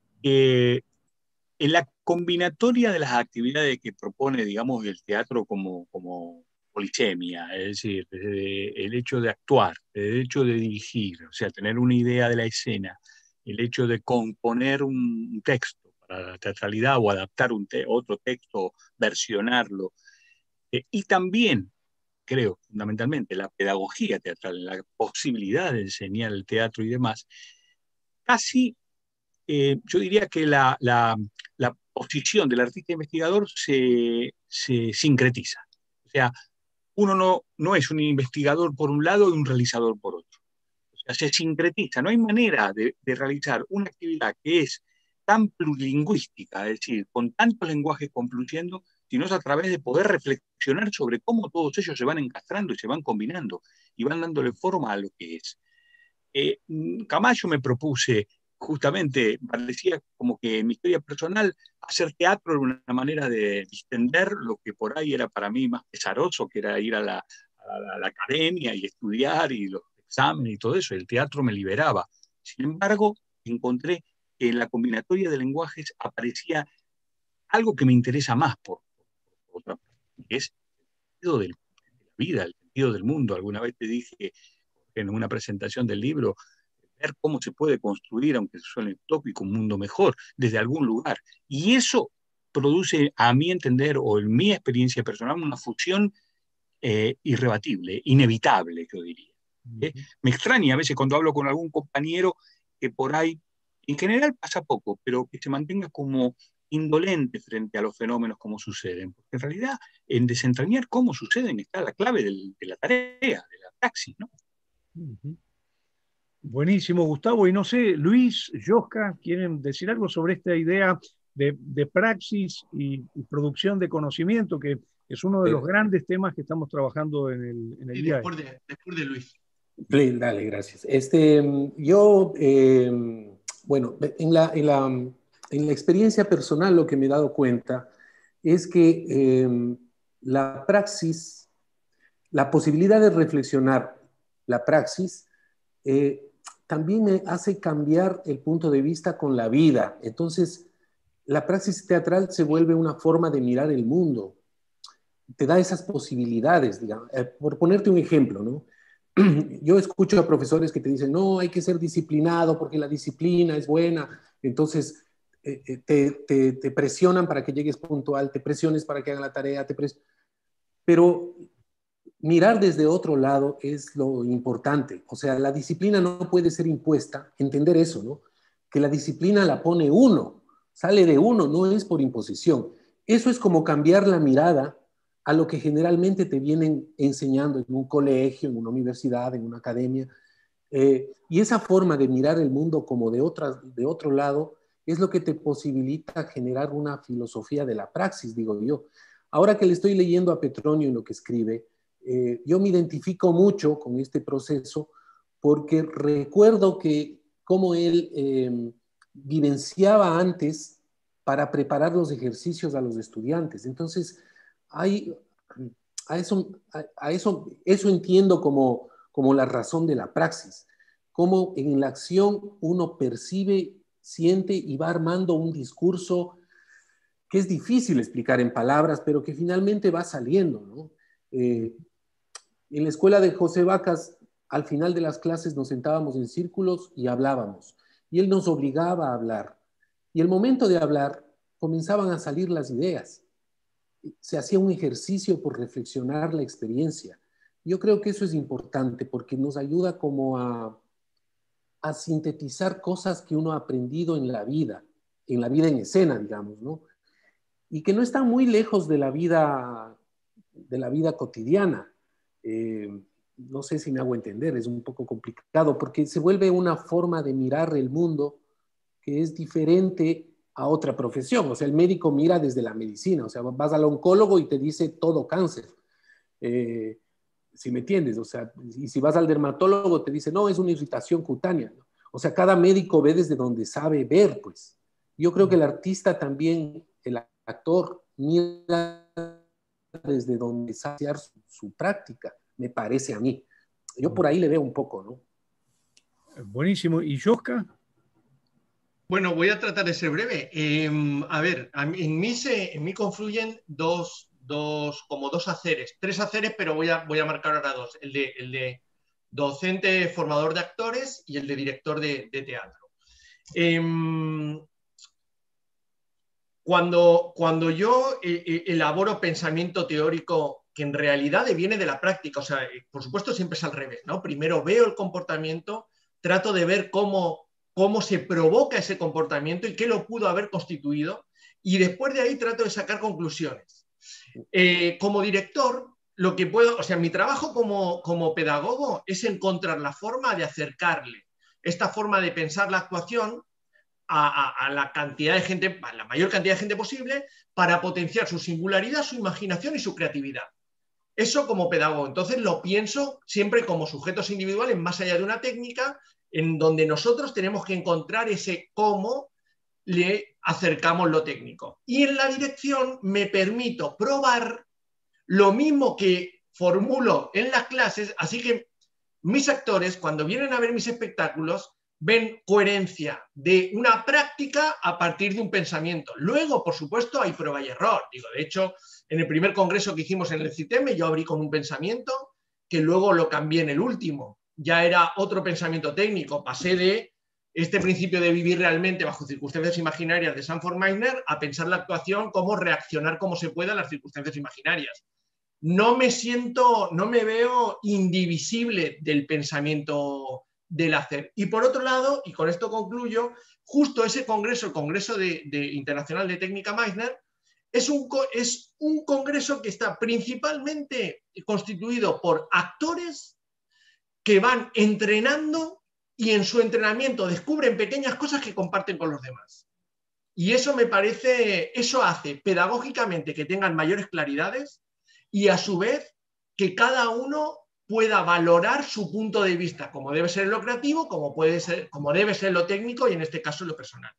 la combinatoria de las actividades que propone, digamos, el teatro como polisemia, es decir, desde el hecho de actuar, el hecho de dirigir, o sea, tener una idea de la escena, el hecho de componer un texto para la teatralidad o adaptar otro texto, versionarlo, y también, creo, fundamentalmente, la pedagogía teatral, la posibilidad de enseñar el teatro y demás, casi yo diría que la posición del artista investigador se sincretiza. O sea, uno no es un investigador por un lado y un realizador por otro. O sea, se sincretiza. No hay manera de realizar una actividad que es tan plurilingüística, es decir, con tantos lenguajes confluyendo, sino es a través de poder reflexionar sobre cómo todos ellos se van encastrando y se van combinando y van dándole forma a lo que es. Camacho me propuse, justamente, parecía como que en mi historia personal, hacer teatro era una manera de distender lo que por ahí era para mí más pesaroso, que era ir a la academia y estudiar y los exámenes y todo eso. El teatro me liberaba. Sin embargo, encontré que en la combinatoria de lenguajes aparecía algo que me interesa más por otra parte, que es el sentido de la vida, el sentido del mundo. Alguna vez te dije, en una presentación del libro, ver cómo se puede construir, aunque suene utópico, un mundo mejor desde algún lugar. Y eso produce, a mi entender, o en mi experiencia personal, una fusión irrebatible, inevitable, yo diría. Me extraña a veces cuando hablo con algún compañero que por ahí, en general pasa poco, pero que se mantenga como indolente frente a los fenómenos como suceden. Porque en realidad, en desentrañar cómo suceden está la clave de la tarea, de la praxis, ¿no? Buenísimo, Gustavo. Y no sé, Luis, Yoska, ¿quieren decir algo sobre esta idea de praxis y producción de conocimiento, que es uno de los grandes temas que estamos trabajando en el Sí, día? después de Luis. Dale, gracias. Yo, bueno, en la experiencia personal lo que me he dado cuenta es que la praxis, la posibilidad de reflexionar la praxis, también me hace cambiar el punto de vista con la vida. Entonces, la praxis teatral se vuelve una forma de mirar el mundo. Te da esas posibilidades, digamos. Por ponerte un ejemplo, ¿no? Yo escucho a profesores que te dicen, no, hay que ser disciplinado porque la disciplina es buena. Entonces, te presionan para que llegues puntual, te presiones para que hagan la tarea, pero mirar desde otro lado es lo importante. O sea, la disciplina no puede ser impuesta, entender eso, ¿no? Que la disciplina la pone uno, sale de uno, no es por imposición. Eso es como cambiar la mirada a lo que generalmente te vienen enseñando en un colegio, en una universidad, en una academia. Y esa forma de mirar el mundo como de otro lado es lo que te posibilita generar una filosofía de la praxis, digo yo. Ahora que le estoy leyendo a Petronio en lo que escribe, yo me identifico mucho con este proceso porque recuerdo que cómo él vivenciaba antes para preparar los ejercicios a los estudiantes. Entonces, eso entiendo como la razón de la praxis, cómo en la acción uno percibe, siente y va armando un discurso que es difícil explicar en palabras, pero que finalmente va saliendo, ¿no? En la escuela de José Vacas, al final de las clases nos sentábamos en círculos y hablábamos, y él nos obligaba a hablar. Y el momento de hablar, comenzaban a salir las ideas. Se hacía un ejercicio por reflexionar la experiencia. Yo creo que eso es importante porque nos ayuda como a sintetizar cosas que uno ha aprendido en la vida en escena, digamos, ¿no? Y que no están muy lejos de la vida cotidiana. No sé si me hago entender, es un poco complicado porque se vuelve una forma de mirar el mundo que es diferente a otra profesión. O sea, el médico mira desde la medicina, o sea, vas al oncólogo y te dice todo cáncer, si me entiendes, o sea, y si vas al dermatólogo te dice, no, es una irritación cutánea, ¿no? O sea, cada médico ve desde donde sabe ver, pues. Yo creo que el artista también, el actor, mira desde donde sabe hacer su práctica, me parece a mí. Yo por ahí le veo un poco, ¿no? Buenísimo. ¿Y Yoska? Bueno, voy a tratar de ser breve. A ver, en mí confluyen dos haceres, tres haceres, pero voy a marcar ahora dos. El de docente, formador de actores y el de director de teatro. Cuando yo elaboro pensamiento teórico que en realidad viene de la práctica, o sea, por supuesto siempre es al revés, ¿no? Primero veo el comportamiento, trato de ver cómo se provoca ese comportamiento y qué lo pudo haber constituido, y después de ahí trato de sacar conclusiones. Como director, lo que puedo, o sea, mi trabajo como pedagogo es encontrar la forma de acercarle esta forma de pensar la actuación a la cantidad de gente, a la mayor cantidad de gente posible, para potenciar su singularidad, su imaginación y su creatividad. Eso como pedagogo. Entonces lo pienso siempre como sujetos individuales, más allá de una técnica, en donde nosotros tenemos que encontrar ese cómo le acercamos lo técnico. Y en la dirección me permito probar lo mismo que formulo en las clases, así que mis actores, cuando vienen a ver mis espectáculos, ven coherencia de una práctica a partir de un pensamiento. Luego, por supuesto, hay prueba y error. De hecho, en el primer congreso que hicimos en el CITEME, yo abrí con un pensamiento que luego lo cambié en el último. ya era otro pensamiento técnico. Pasé de este principio de vivir realmente bajo circunstancias imaginarias de Sanford Meisner a pensar la actuación como reaccionar como se puede a las circunstancias imaginarias. No me veo indivisible del pensamiento del hacer. Y por otro lado, y con esto concluyo, justo ese congreso, el Congreso Internacional de Técnica Meisner, es un congreso que está principalmente constituido por actores que van entrenando y en su entrenamiento descubren pequeñas cosas que comparten con los demás. Y eso me parece, eso hace pedagógicamente que tengan mayores claridades y a su vez que cada uno pueda valorar su punto de vista, como debe ser lo creativo, como debe ser lo técnico y en este caso lo personal.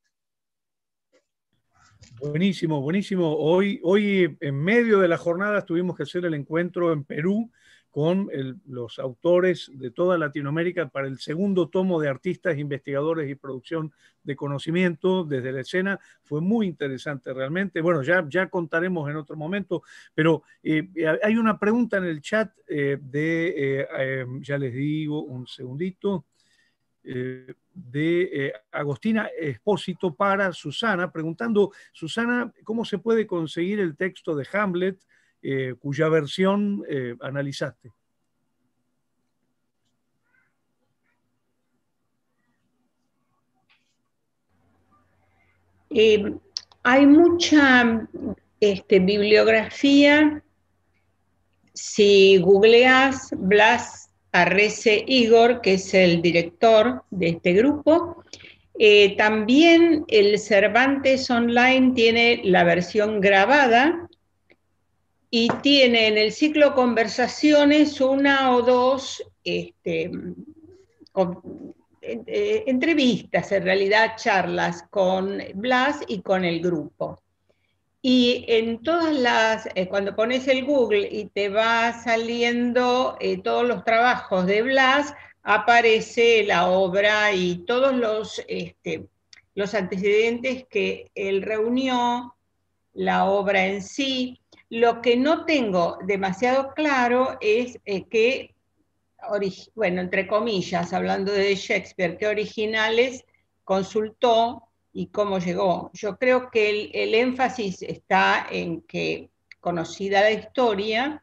Buenísimo, buenísimo. Hoy en medio de la jornada tuvimos que hacer el encuentro en Perú con los autores de toda Latinoamérica para el segundo tomo de Artistas, Investigadores y Producción de Conocimiento desde la escena. Fue muy interesante realmente. Bueno, ya contaremos en otro momento, pero hay una pregunta en el chat ya les digo, un segundito, de Agostina Espósito para Susana, preguntando, Susana, ¿cómo se puede conseguir el texto de Hamlet cuya versión analizaste? Hay mucha bibliografía. Si googleas Blas Arrese Igor, que es el director de este grupo, también el Cervantes Online tiene la versión grabada y tiene en el ciclo Conversaciones una o dos entrevistas, en realidad charlas con Blas y con el grupo. Y en todas las, cuando pones el Google y te va saliendo todos los trabajos de Blas, aparece la obra y todos los antecedentes que él reunió, la obra en sí. Lo que no tengo demasiado claro es que, bueno, entre comillas, hablando de Shakespeare, qué originales consultó y cómo llegó. Yo creo que el énfasis está en que, conocida la historia,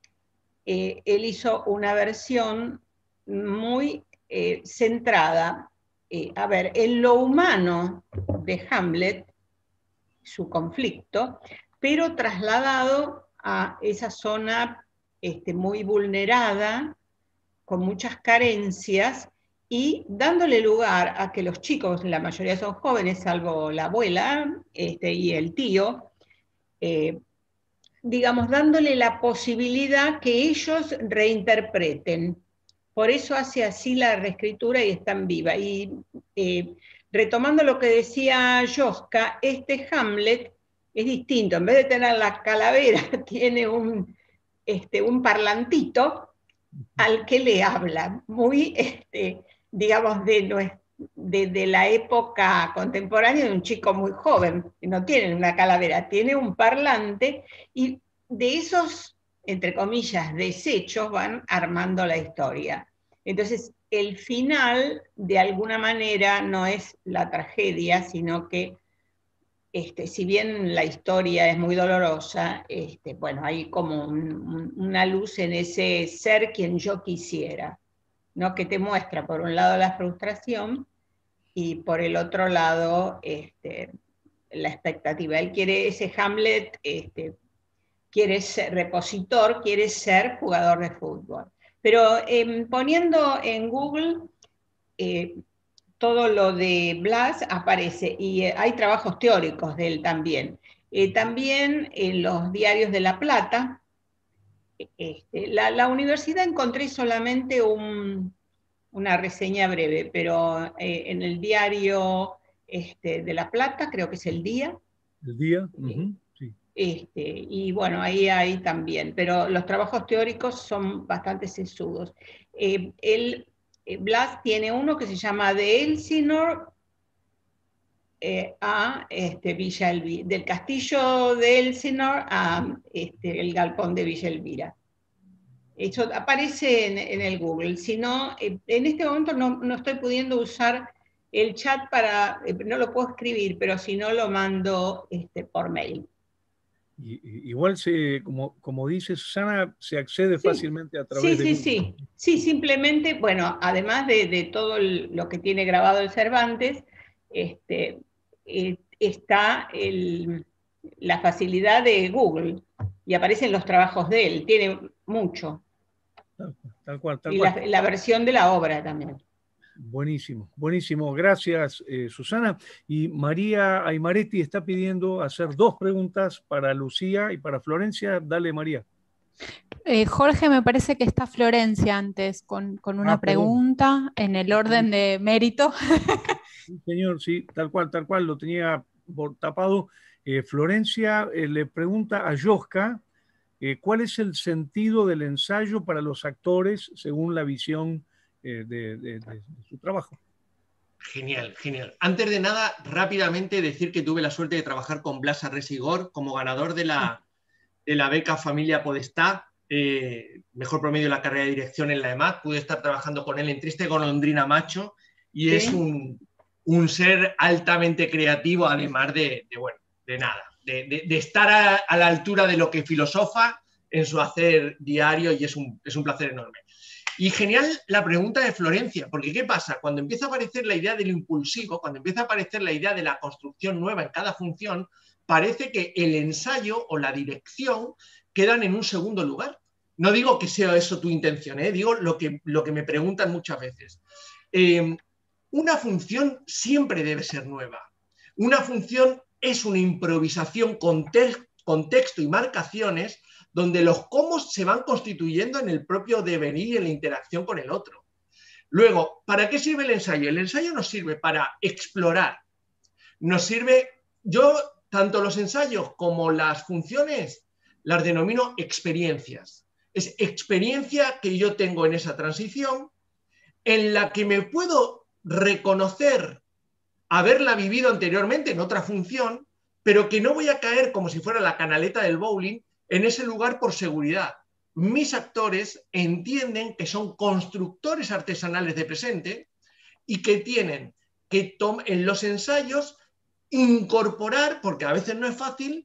él hizo una versión muy centrada, en lo humano de Hamlet, su conflicto, pero trasladado a esa zona muy vulnerada, con muchas carencias, y dándole lugar a que los chicos, la mayoría son jóvenes, salvo la abuela y el tío, digamos, dándole la posibilidad que ellos reinterpreten. Por eso hace así la reescritura y es tan viva. Y retomando lo que decía Yoska, este Hamlet es distinto. En vez de tener la calavera, tiene un parlantito al que le habla, muy, digamos, de la época contemporánea, de un chico muy joven, no tiene una calavera, tiene un parlante, y de esos, entre comillas, desechos van armando la historia. Entonces, el final, de alguna manera, no es la tragedia, sino que, si bien la historia es muy dolorosa, bueno, hay como una luz en ese ser quien yo quisiera, ¿no? Que te muestra, por un lado, la frustración y por el otro lado, la expectativa. Él quiere, ese Hamlet, quiere ser repositor, quiere ser jugador de fútbol. Pero poniendo en Google todo lo de Blas aparece, y hay trabajos teóricos de él también. También en los diarios de La Plata, la universidad encontré solamente una reseña breve, pero en el diario de La Plata, creo que es El Día. El Día, sí. Y bueno, ahí hay también, pero los trabajos teóricos son bastante sesudos. Blas tiene uno que se llama De Elsinore a Villa Elvira, del castillo de Elsinore a el galpón de Villa Elvira. Eso aparece en el Google. Si no, en este momento no estoy pudiendo usar el chat no lo puedo escribir, pero si no lo mando por mail. Igual, como dice Susana, se accede fácilmente a través de Google. Sí, simplemente, bueno, además de todo lo que tiene grabado el Cervantes, está la facilidad de Google y aparecen los trabajos de él, tiene mucho. Tal cual. Y la versión de la obra también. Buenísimo, buenísimo. Gracias, Susana. Y María Aymaretti está pidiendo hacer 2 preguntas para Lucía y para Florencia. Dale, María. Jorge, me parece que está Florencia antes con una pregunta en el orden de mérito. Sí, señor, sí, tal cual, lo tenía tapado. Florencia le pregunta a Yoska cuál es el sentido del ensayo para los actores según la visión de su trabajo. Genial. Antes de nada, rápidamente decir que tuve la suerte de trabajar con Blas Arrés-Igor como ganador de la beca Familia Podestá, mejor promedio de la carrera de dirección en la EMAD. Pude estar trabajando con él en Triste Golondrina Macho y es un ser altamente creativo, además de estar a la altura de lo que filosofa en su hacer diario, y es un placer enorme. Y genial la pregunta de Florencia, porque ¿qué pasa? Cuando empieza a aparecer la idea del impulsivo, cuando empieza a aparecer la idea de la construcción nueva en cada función, parece que el ensayo o la dirección quedan en un segundo lugar. No digo que sea eso tu intención, digo lo que me preguntan muchas veces. Una función siempre debe ser nueva. Una función es una improvisación con texto y marcaciones donde los cómo se van constituyendo en el propio devenir y en la interacción con el otro. Luego, ¿para qué sirve el ensayo? El ensayo nos sirve para explorar. Yo tanto los ensayos como las funciones las denomino experiencias. Es experiencia que yo tengo en esa transición, en la que me puedo reconocer haberla vivido anteriormente en otra función, pero que no voy a caer como si fuera la canaleta del bowling en ese lugar por seguridad. Mis actores entienden que son constructores artesanales de presente y que tienen que en los ensayos incorporar, porque a veces no es fácil,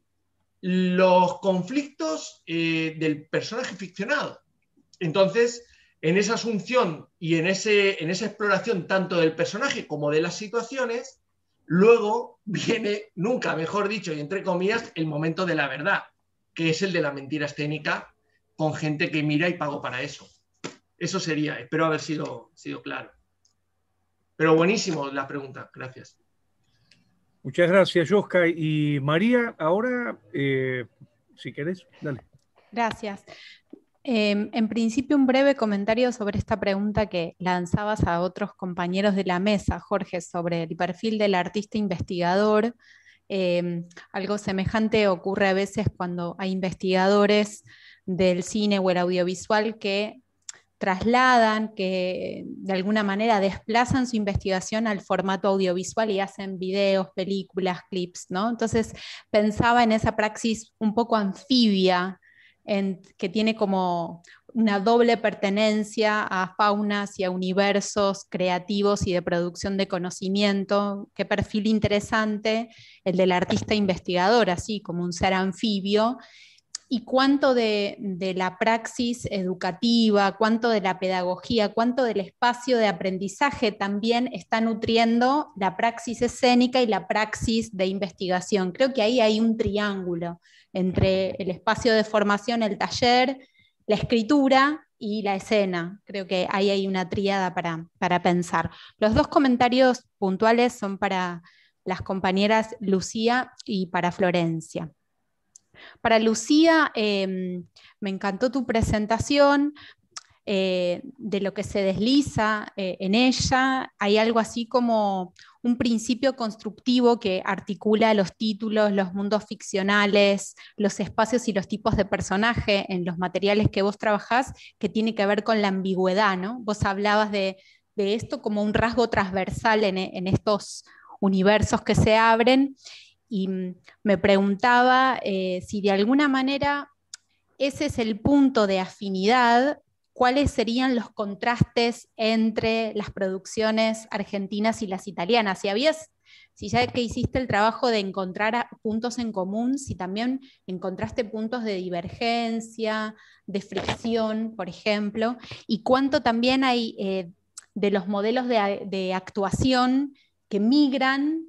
los conflictos del personaje ficcionado. Entonces, en esa asunción y en esa exploración tanto del personaje como de las situaciones, luego viene, nunca mejor dicho y entre comillas, el momento de la verdad, que es el de la mentira escénica con gente que mira y pagó para eso. Eso sería, espero haber sido claro. Pero buenísimo la pregunta, gracias. Muchas gracias, Yoska. Y María, ahora, si querés, dale. Gracias. En principio, un breve comentario sobre esta pregunta que lanzabas a otros compañeros de la mesa, Jorge, sobre el perfil del artista investigador. Algo semejante ocurre a veces cuando hay investigadores del cine o el audiovisual que trasladan, que de alguna manera desplazan su investigación al formato audiovisual y hacen videos, películas, clips, ¿no? Entonces pensaba en esa praxis un poco anfibia, que tiene como una doble pertenencia a faunas y a universos creativos y de producción de conocimiento. Qué perfil interesante el del artista investigador, así como un ser anfibio. Y cuánto de la praxis educativa, cuánto de la pedagogía, cuánto del espacio de aprendizaje también está nutriendo la praxis escénica y la praxis de investigación. Creo que ahí hay un triángulo entre el espacio de formación, el taller, la escritura y la escena. Creo que ahí hay una tríada para pensar. Los 2 comentarios puntuales son para las compañeras Lucía y para Florencia. Para Lucía, me encantó tu presentación de lo que se desliza en ella. Hay algo así como un principio constructivo que articula los títulos, los mundos ficcionales, los espacios y los tipos de personaje en los materiales que vos trabajás, que tiene que ver con la ambigüedad, ¿no? Vos hablabas de esto como un rasgo transversal en estos universos que se abren. Y me preguntaba si de alguna manera ese es el punto de afinidad cuáles serían los contrastes entre las producciones argentinas y las italianas. Si ya que hiciste el trabajo de encontrar puntos en común, si también encontraste puntos de divergencia, de fricción, por ejemplo, y cuánto también hay de los modelos de actuación que migran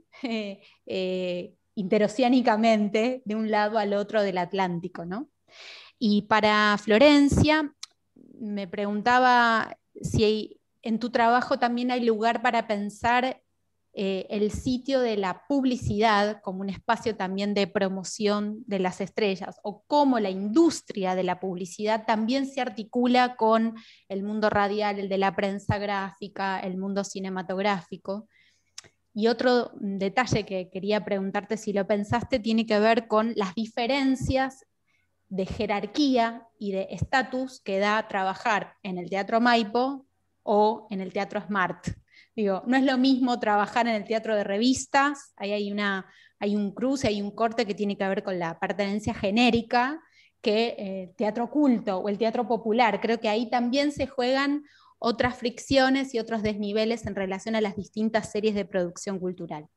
interoceánicamente de un lado al otro del Atlántico, ¿no? Y para Florencia, me preguntaba si en tu trabajo también hay lugar para pensar el sitio de la publicidad como un espacio también de promoción de las estrellas, o cómo la industria de la publicidad también se articula con el mundo radial, el de la prensa gráfica, el mundo cinematográfico. Y otro detalle que quería preguntarte si lo pensaste tiene que ver con las diferencias de jerarquía y de estatus que da trabajar en el Teatro Maipo o en el Teatro Smart. Digo, no es lo mismo trabajar en el teatro de revistas, ahí hay un cruce, hay un corte que tiene que ver con la pertenencia genérica, que el teatro culto o el teatro popular. Creo que ahí también se juegan otras fricciones y otros desniveles en relación a las distintas series de producción cultural.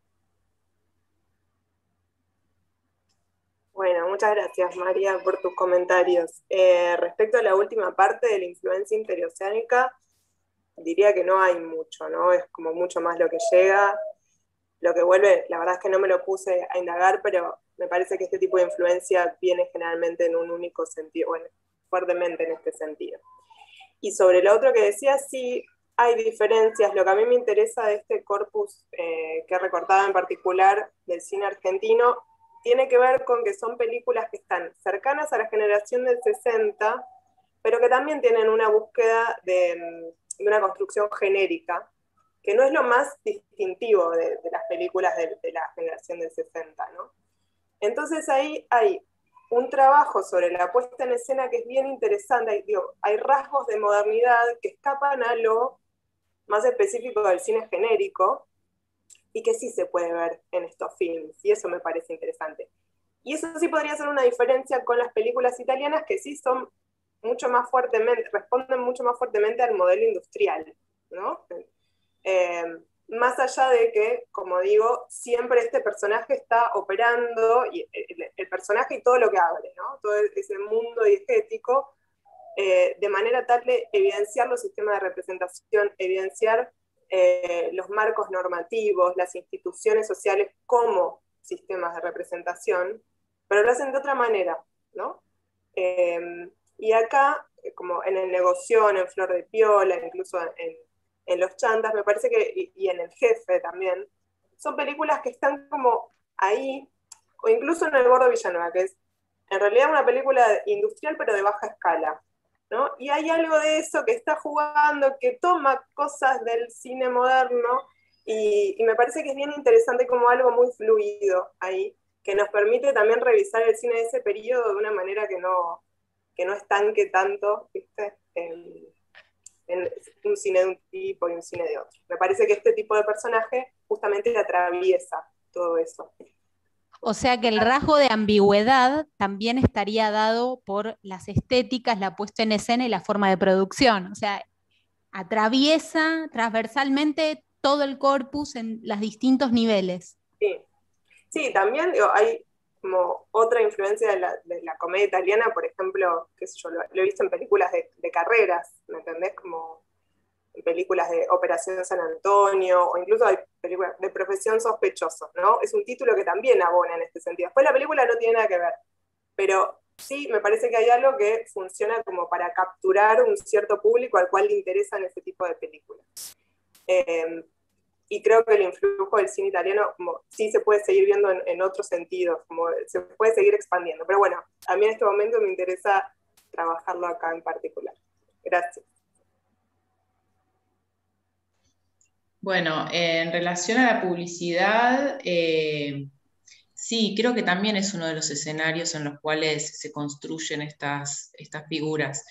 Bueno, muchas gracias, María, por tus comentarios. Respecto a la última parte de la influencia interoceánica, diría que no hay mucho, ¿no? Es como mucho más lo que llega, lo que vuelve. La verdad es que no me lo puse a indagar, pero me parece que este tipo de influencia viene generalmente en un único sentido, bueno, fuertemente en este sentido. Y sobre lo otro que decía, sí hay diferencias. Lo que a mí me interesa de este corpus que he recortado en particular del cine argentino, tiene que ver con que son películas que están cercanas a la generación del 60, pero que también tienen una búsqueda de una construcción genérica, que no es lo más distintivo de las películas de la generación del 60, ¿no? Entonces ahí hay un trabajo sobre la puesta en escena que es bien interesante. Hay rasgos de modernidad que escapan a lo más específico del cine genérico y que sí se puede ver en estos films, y eso me parece interesante. Y eso sí podría ser una diferencia con las películas italianas, que sí son mucho más fuertemente, responden mucho más fuertemente al modelo industrial, ¿no? Más allá de que, como digo, siempre este personaje está operando, y el personaje y todo lo que abre, ¿no? Todo ese mundo diegético, de manera tal de evidenciar los sistemas de representación, evidenciar los marcos normativos, las instituciones sociales como sistemas de representación, pero lo hacen de otra manera, ¿no? Y acá, como en El Negoción, en Flor de Piola, incluso en Los Chantas, me parece que, y en El Jefe también, son películas que están como ahí, o incluso en El Gordo Villanueva, que es en realidad una película industrial pero de baja escala, ¿no? Y hay algo de eso que está jugando, que toma cosas del cine moderno, y me parece que es bien interesante como algo muy fluido ahí, que nos permite también revisar el cine de ese periodo de una manera que no estanque tanto, ¿viste? En un cine de un tipo y un cine de otro. Me parece que este tipo de personaje justamente atraviesa todo eso. O sea que el rasgo de ambigüedad también estaría dado por las estéticas, la puesta en escena y la forma de producción. O sea, atraviesa transversalmente todo el corpus en los distintos niveles. Sí, también hay como otra influencia de la comedia italiana, por ejemplo, qué sé yo, lo he visto en películas de carreras, ¿me entendés? Como en películas de Operación San Antonio, o incluso hay películas de Profesión Sospechoso, ¿no? Es un título que también abona en este sentido. Después la película no tiene nada que ver, pero sí me parece que hay algo que funciona como para capturar un cierto público al cual le interesan ese tipo de películas. Y creo que el influjo del cine italiano como, sí se puede seguir viendo en otros sentidos, como se puede seguir expandiendo. Pero bueno, a mí en este momento me interesa trabajarlo acá en particular. Gracias. Bueno, en relación a la publicidad, sí, creo que también es uno de los escenarios en los cuales se construyen estas figuras.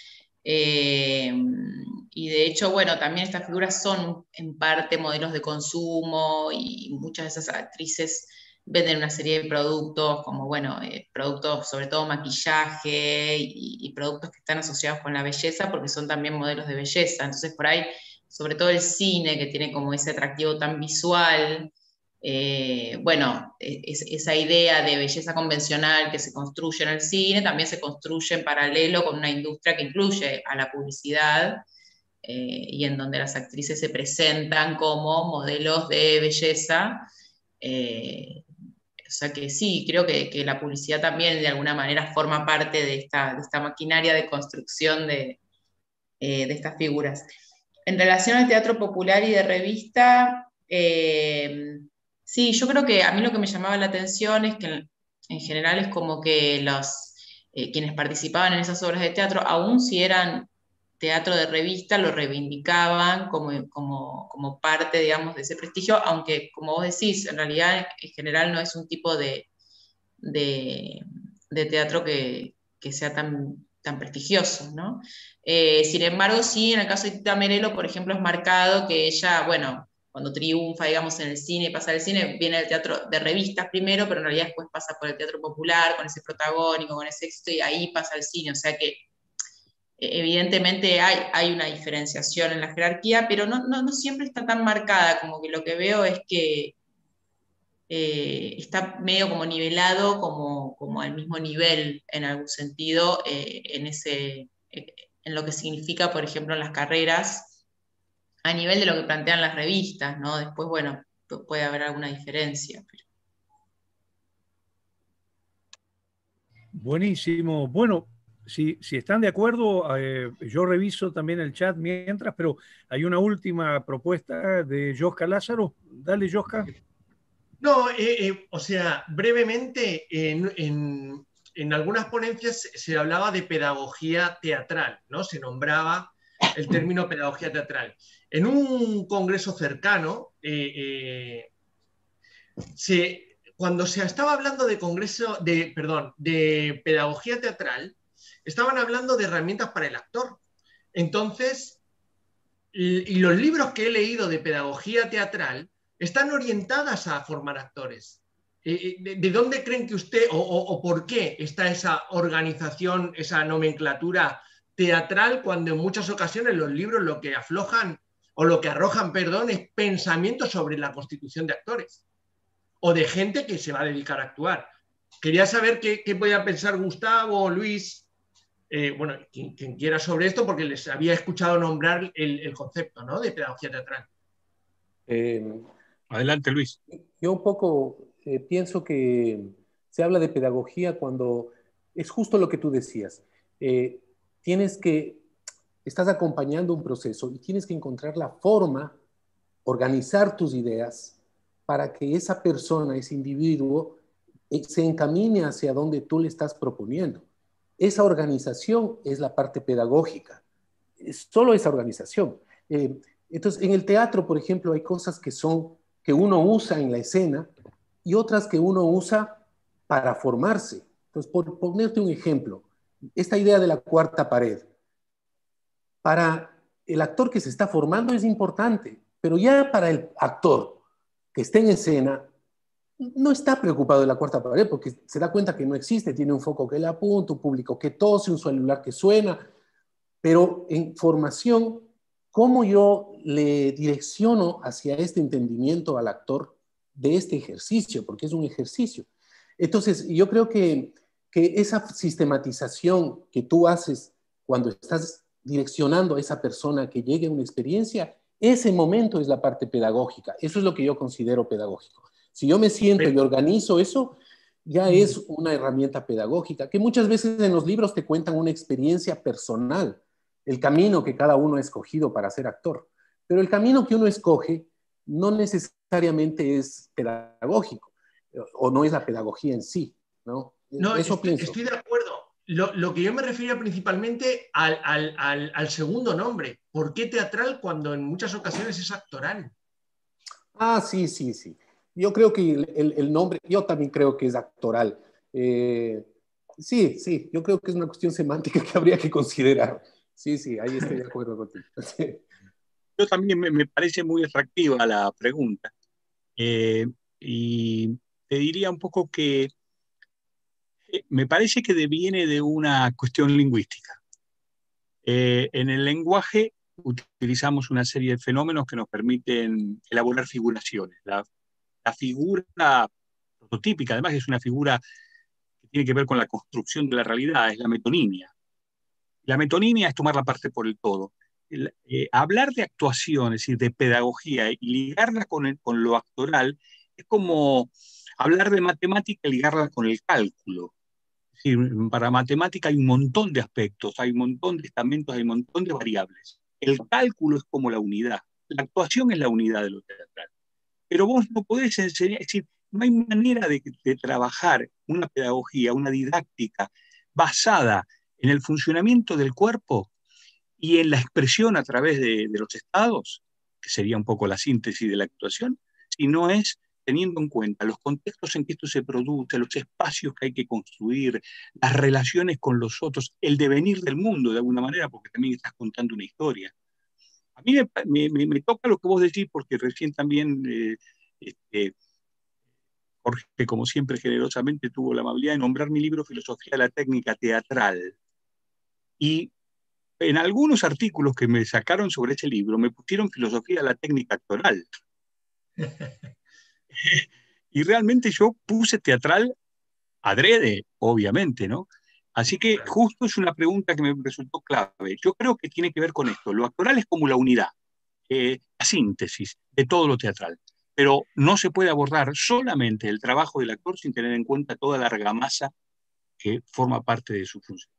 Y de hecho, bueno, también estas figuras son en parte modelos de consumo y muchas de esas actrices venden una serie de productos como, bueno, productos sobre todo maquillaje y productos que están asociados con la belleza porque son también modelos de belleza. Entonces por ahí, sobre todo el cine que tiene como ese atractivo tan visual, bueno, esa idea de belleza convencional que se construye en el cine también se construye en paralelo con una industria que incluye a la publicidad y en donde las actrices se presentan como modelos de belleza. O sea que sí, creo que la publicidad también de alguna manera forma parte de esta maquinaria de construcción de estas figuras. En relación al teatro popular y de revista, sí, yo creo que a mí lo que me llamaba la atención es que en general es como que quienes participaban en esas obras de teatro, aun si eran teatro de revista, lo reivindicaban como parte, digamos, de ese prestigio, aunque, como vos decís, en realidad en general no es un tipo de teatro que sea tan prestigioso, ¿no? Sin embargo, sí, en el caso de Tita Merelo, por ejemplo, es marcado que ella, bueno, cuando triunfa, digamos, en el cine, pasa del cine, viene el teatro de revistas primero, pero en realidad después pasa por el teatro popular, con ese protagónico, con ese éxito, y ahí pasa al cine, o sea que evidentemente hay una diferenciación en la jerarquía, pero no siempre está tan marcada, como que lo que veo es que está medio como nivelado, como al mismo nivel en algún sentido, en lo que significa, por ejemplo, en las carreras, a nivel de lo que plantean las revistas, ¿no? Después, bueno, puede haber alguna diferencia. Buenísimo. Bueno, si están de acuerdo, yo reviso también el chat mientras, pero hay una última propuesta de Josca Lázaro. Dale, Josca. No, o sea, brevemente, en algunas ponencias se hablaba de pedagogía teatral, ¿no? Se nombraba el término pedagogía teatral. En un congreso cercano, cuando se estaba hablando de pedagogía teatral, estaban hablando de herramientas para el actor. Entonces, y los libros que he leído de pedagogía teatral están orientadas a formar actores. ¿De dónde creen que usted, o por qué está esa organización, esa nomenclatura teatral, cuando en muchas ocasiones los libros lo que aflojan, o lo que arrojan, perdón, es pensamientos sobre la constitución de actores? O de gente que se va a dedicar a actuar. Quería saber qué podía pensar Gustavo, Luis, bueno, quien quiera sobre esto, porque les había escuchado nombrar el concepto, ¿no?, de pedagogía teatral. Adelante, Luis. Yo un poco pienso que se habla de pedagogía cuando es justo lo que tú decías. Estás acompañando un proceso y tienes que encontrar la forma, organizar tus ideas para que esa persona, ese individuo, se encamine hacia donde tú le estás proponiendo. Esa organización es la parte pedagógica. Es solo esa organización. Entonces, en el teatro, por ejemplo, hay cosas que uno usa en la escena y otras que uno usa para formarse. Entonces, por ponerte un ejemplo, esta idea de la cuarta pared, para el actor que se está formando es importante, pero ya para el actor que está en escena, no está preocupado de la cuarta pared porque se da cuenta que no existe, tiene un foco que le apunta, un público que tose, un celular que suena, pero en formación, ¿cómo yo le direcciono hacia este entendimiento al actor de este ejercicio? Porque es un ejercicio. Entonces, yo creo que esa sistematización que tú haces cuando estás direccionando a esa persona que llegue a una experiencia, ese momento es la parte pedagógica. Eso es lo que yo considero pedagógico. Si yo me siento y organizo eso, ya es una herramienta pedagógica, que muchas veces en los libros te cuentan una experiencia personal, el camino que cada uno ha escogido para ser actor. Pero el camino que uno escoge no necesariamente es pedagógico, o no es la pedagogía en sí, ¿no? No, eso pienso. Estoy de acuerdo. Lo que yo me refería principalmente al segundo nombre. ¿Por qué teatral cuando en muchas ocasiones es actoral? Ah, sí. Yo creo que el nombre, yo también creo que es actoral. Sí, yo creo que es una cuestión semántica que habría que considerar. Sí, ahí estoy de acuerdo contigo. Sí. Yo también me parece muy atractiva la pregunta. Y te diría un poco que me parece que viene de una cuestión lingüística. En el lenguaje utilizamos una serie de fenómenos que nos permiten elaborar figuraciones. La figura prototípica, además, es una figura que tiene que ver con la construcción de la realidad, es la metonimia. La metonimia es tomar la parte por el todo. Hablar de actuación, es decir, de pedagogía, y ligarla con lo actoral, es como hablar de matemática y ligarla con el cálculo. Es decir, para matemática hay un montón de aspectos, hay un montón de estamentos, hay un montón de variables. El cálculo es como la unidad. La actuación es la unidad de lo teatral. Pero vos no podés enseñar, es decir, no hay manera de trabajar una pedagogía, una didáctica basada en el funcionamiento del cuerpo y en la expresión a través de los estados, que sería un poco la síntesis de la actuación, si no es teniendo en cuenta los contextos en que esto se produce, los espacios que hay que construir, las relaciones con los otros, el devenir del mundo de alguna manera, porque también estás contando una historia. A mí me toca lo que vos decís, porque recién también Jorge, como siempre, generosamente tuvo la amabilidad de nombrar mi libro Filosofía de la Técnica Teatral. Y en algunos artículos que me sacaron sobre ese libro me pusieron Filosofía de la Técnica Actoral. Y realmente yo puse teatral adrede, obviamente, ¿no? Así que justo es una pregunta que me resultó clave. Yo creo que tiene que ver con esto. Lo actoral es como la unidad, la síntesis de todo lo teatral. Pero no se puede abordar solamente el trabajo del actor sin tener en cuenta toda la argamasa que forma parte de su función.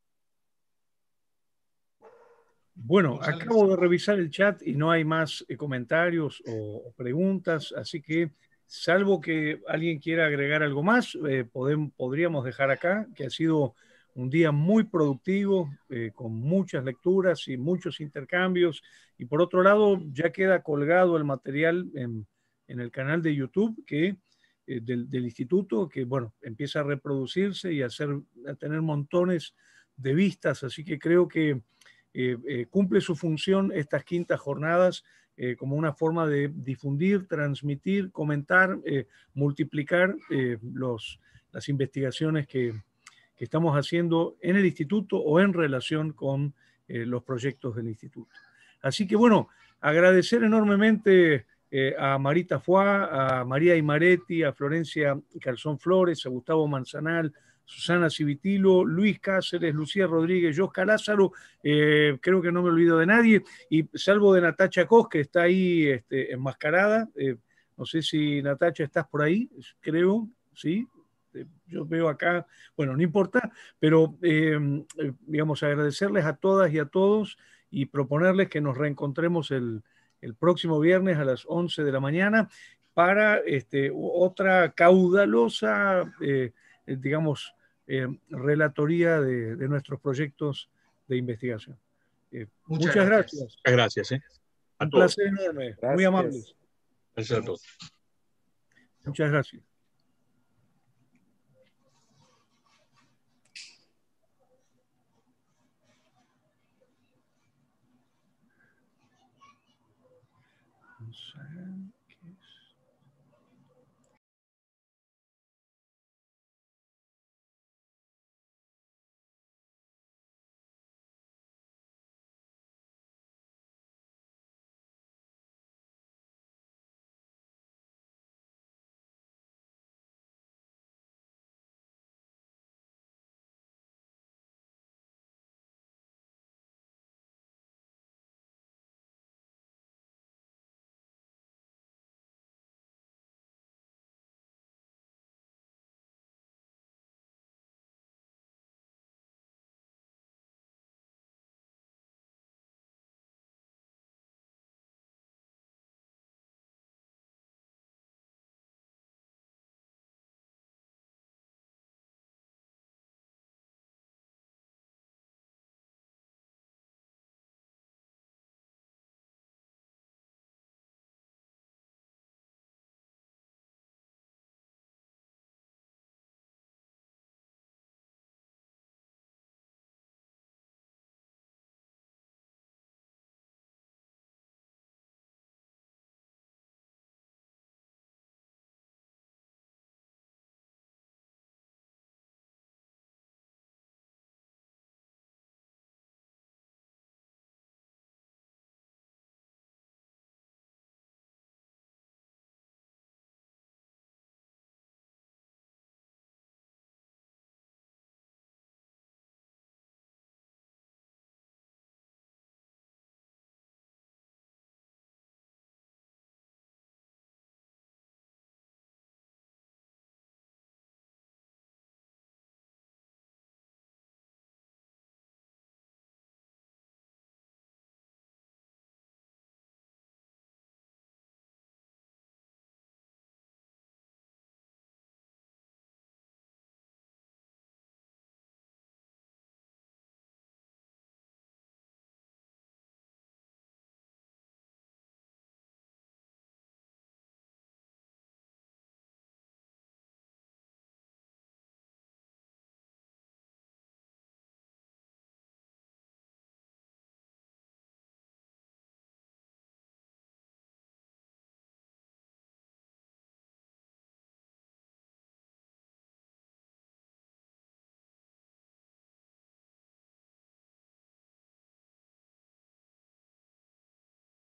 Bueno, acabo de revisar el chat y no hay más comentarios o preguntas, así que salvo que alguien quiera agregar algo más, podríamos dejar acá, que ha sido un día muy productivo, con muchas lecturas y muchos intercambios, y por otro lado ya queda colgado el material en el canal de YouTube del instituto, que bueno, empieza a reproducirse y a tener montones de vistas, así que creo que cumple su función estas quintas jornadas como una forma de difundir, transmitir, comentar, multiplicar las investigaciones que estamos haciendo en el instituto o en relación con los proyectos del instituto. Así que bueno, agradecer enormemente a Marita Fuá, a María Imaretti, a Florencia Calzón Flores, a Gustavo Manzanal, Susana Civitilo, Luis Cáceres, Lucía Rodríguez, Josca Lázaro, creo que no me olvido de nadie, y salvo de Natacha Cos, que está ahí enmascarada, no sé si Natacha estás por ahí, creo, sí, yo veo acá, bueno, no importa, pero digamos, agradecerles a todas y a todos y proponerles que nos reencontremos el próximo viernes a las 11 de la mañana para otra caudalosa digamos, relatoría de nuestros proyectos de investigación. Muchas gracias. Muchas gracias. Un placer enorme. Gracias. Muy amables. Gracias a todos. Muchas gracias.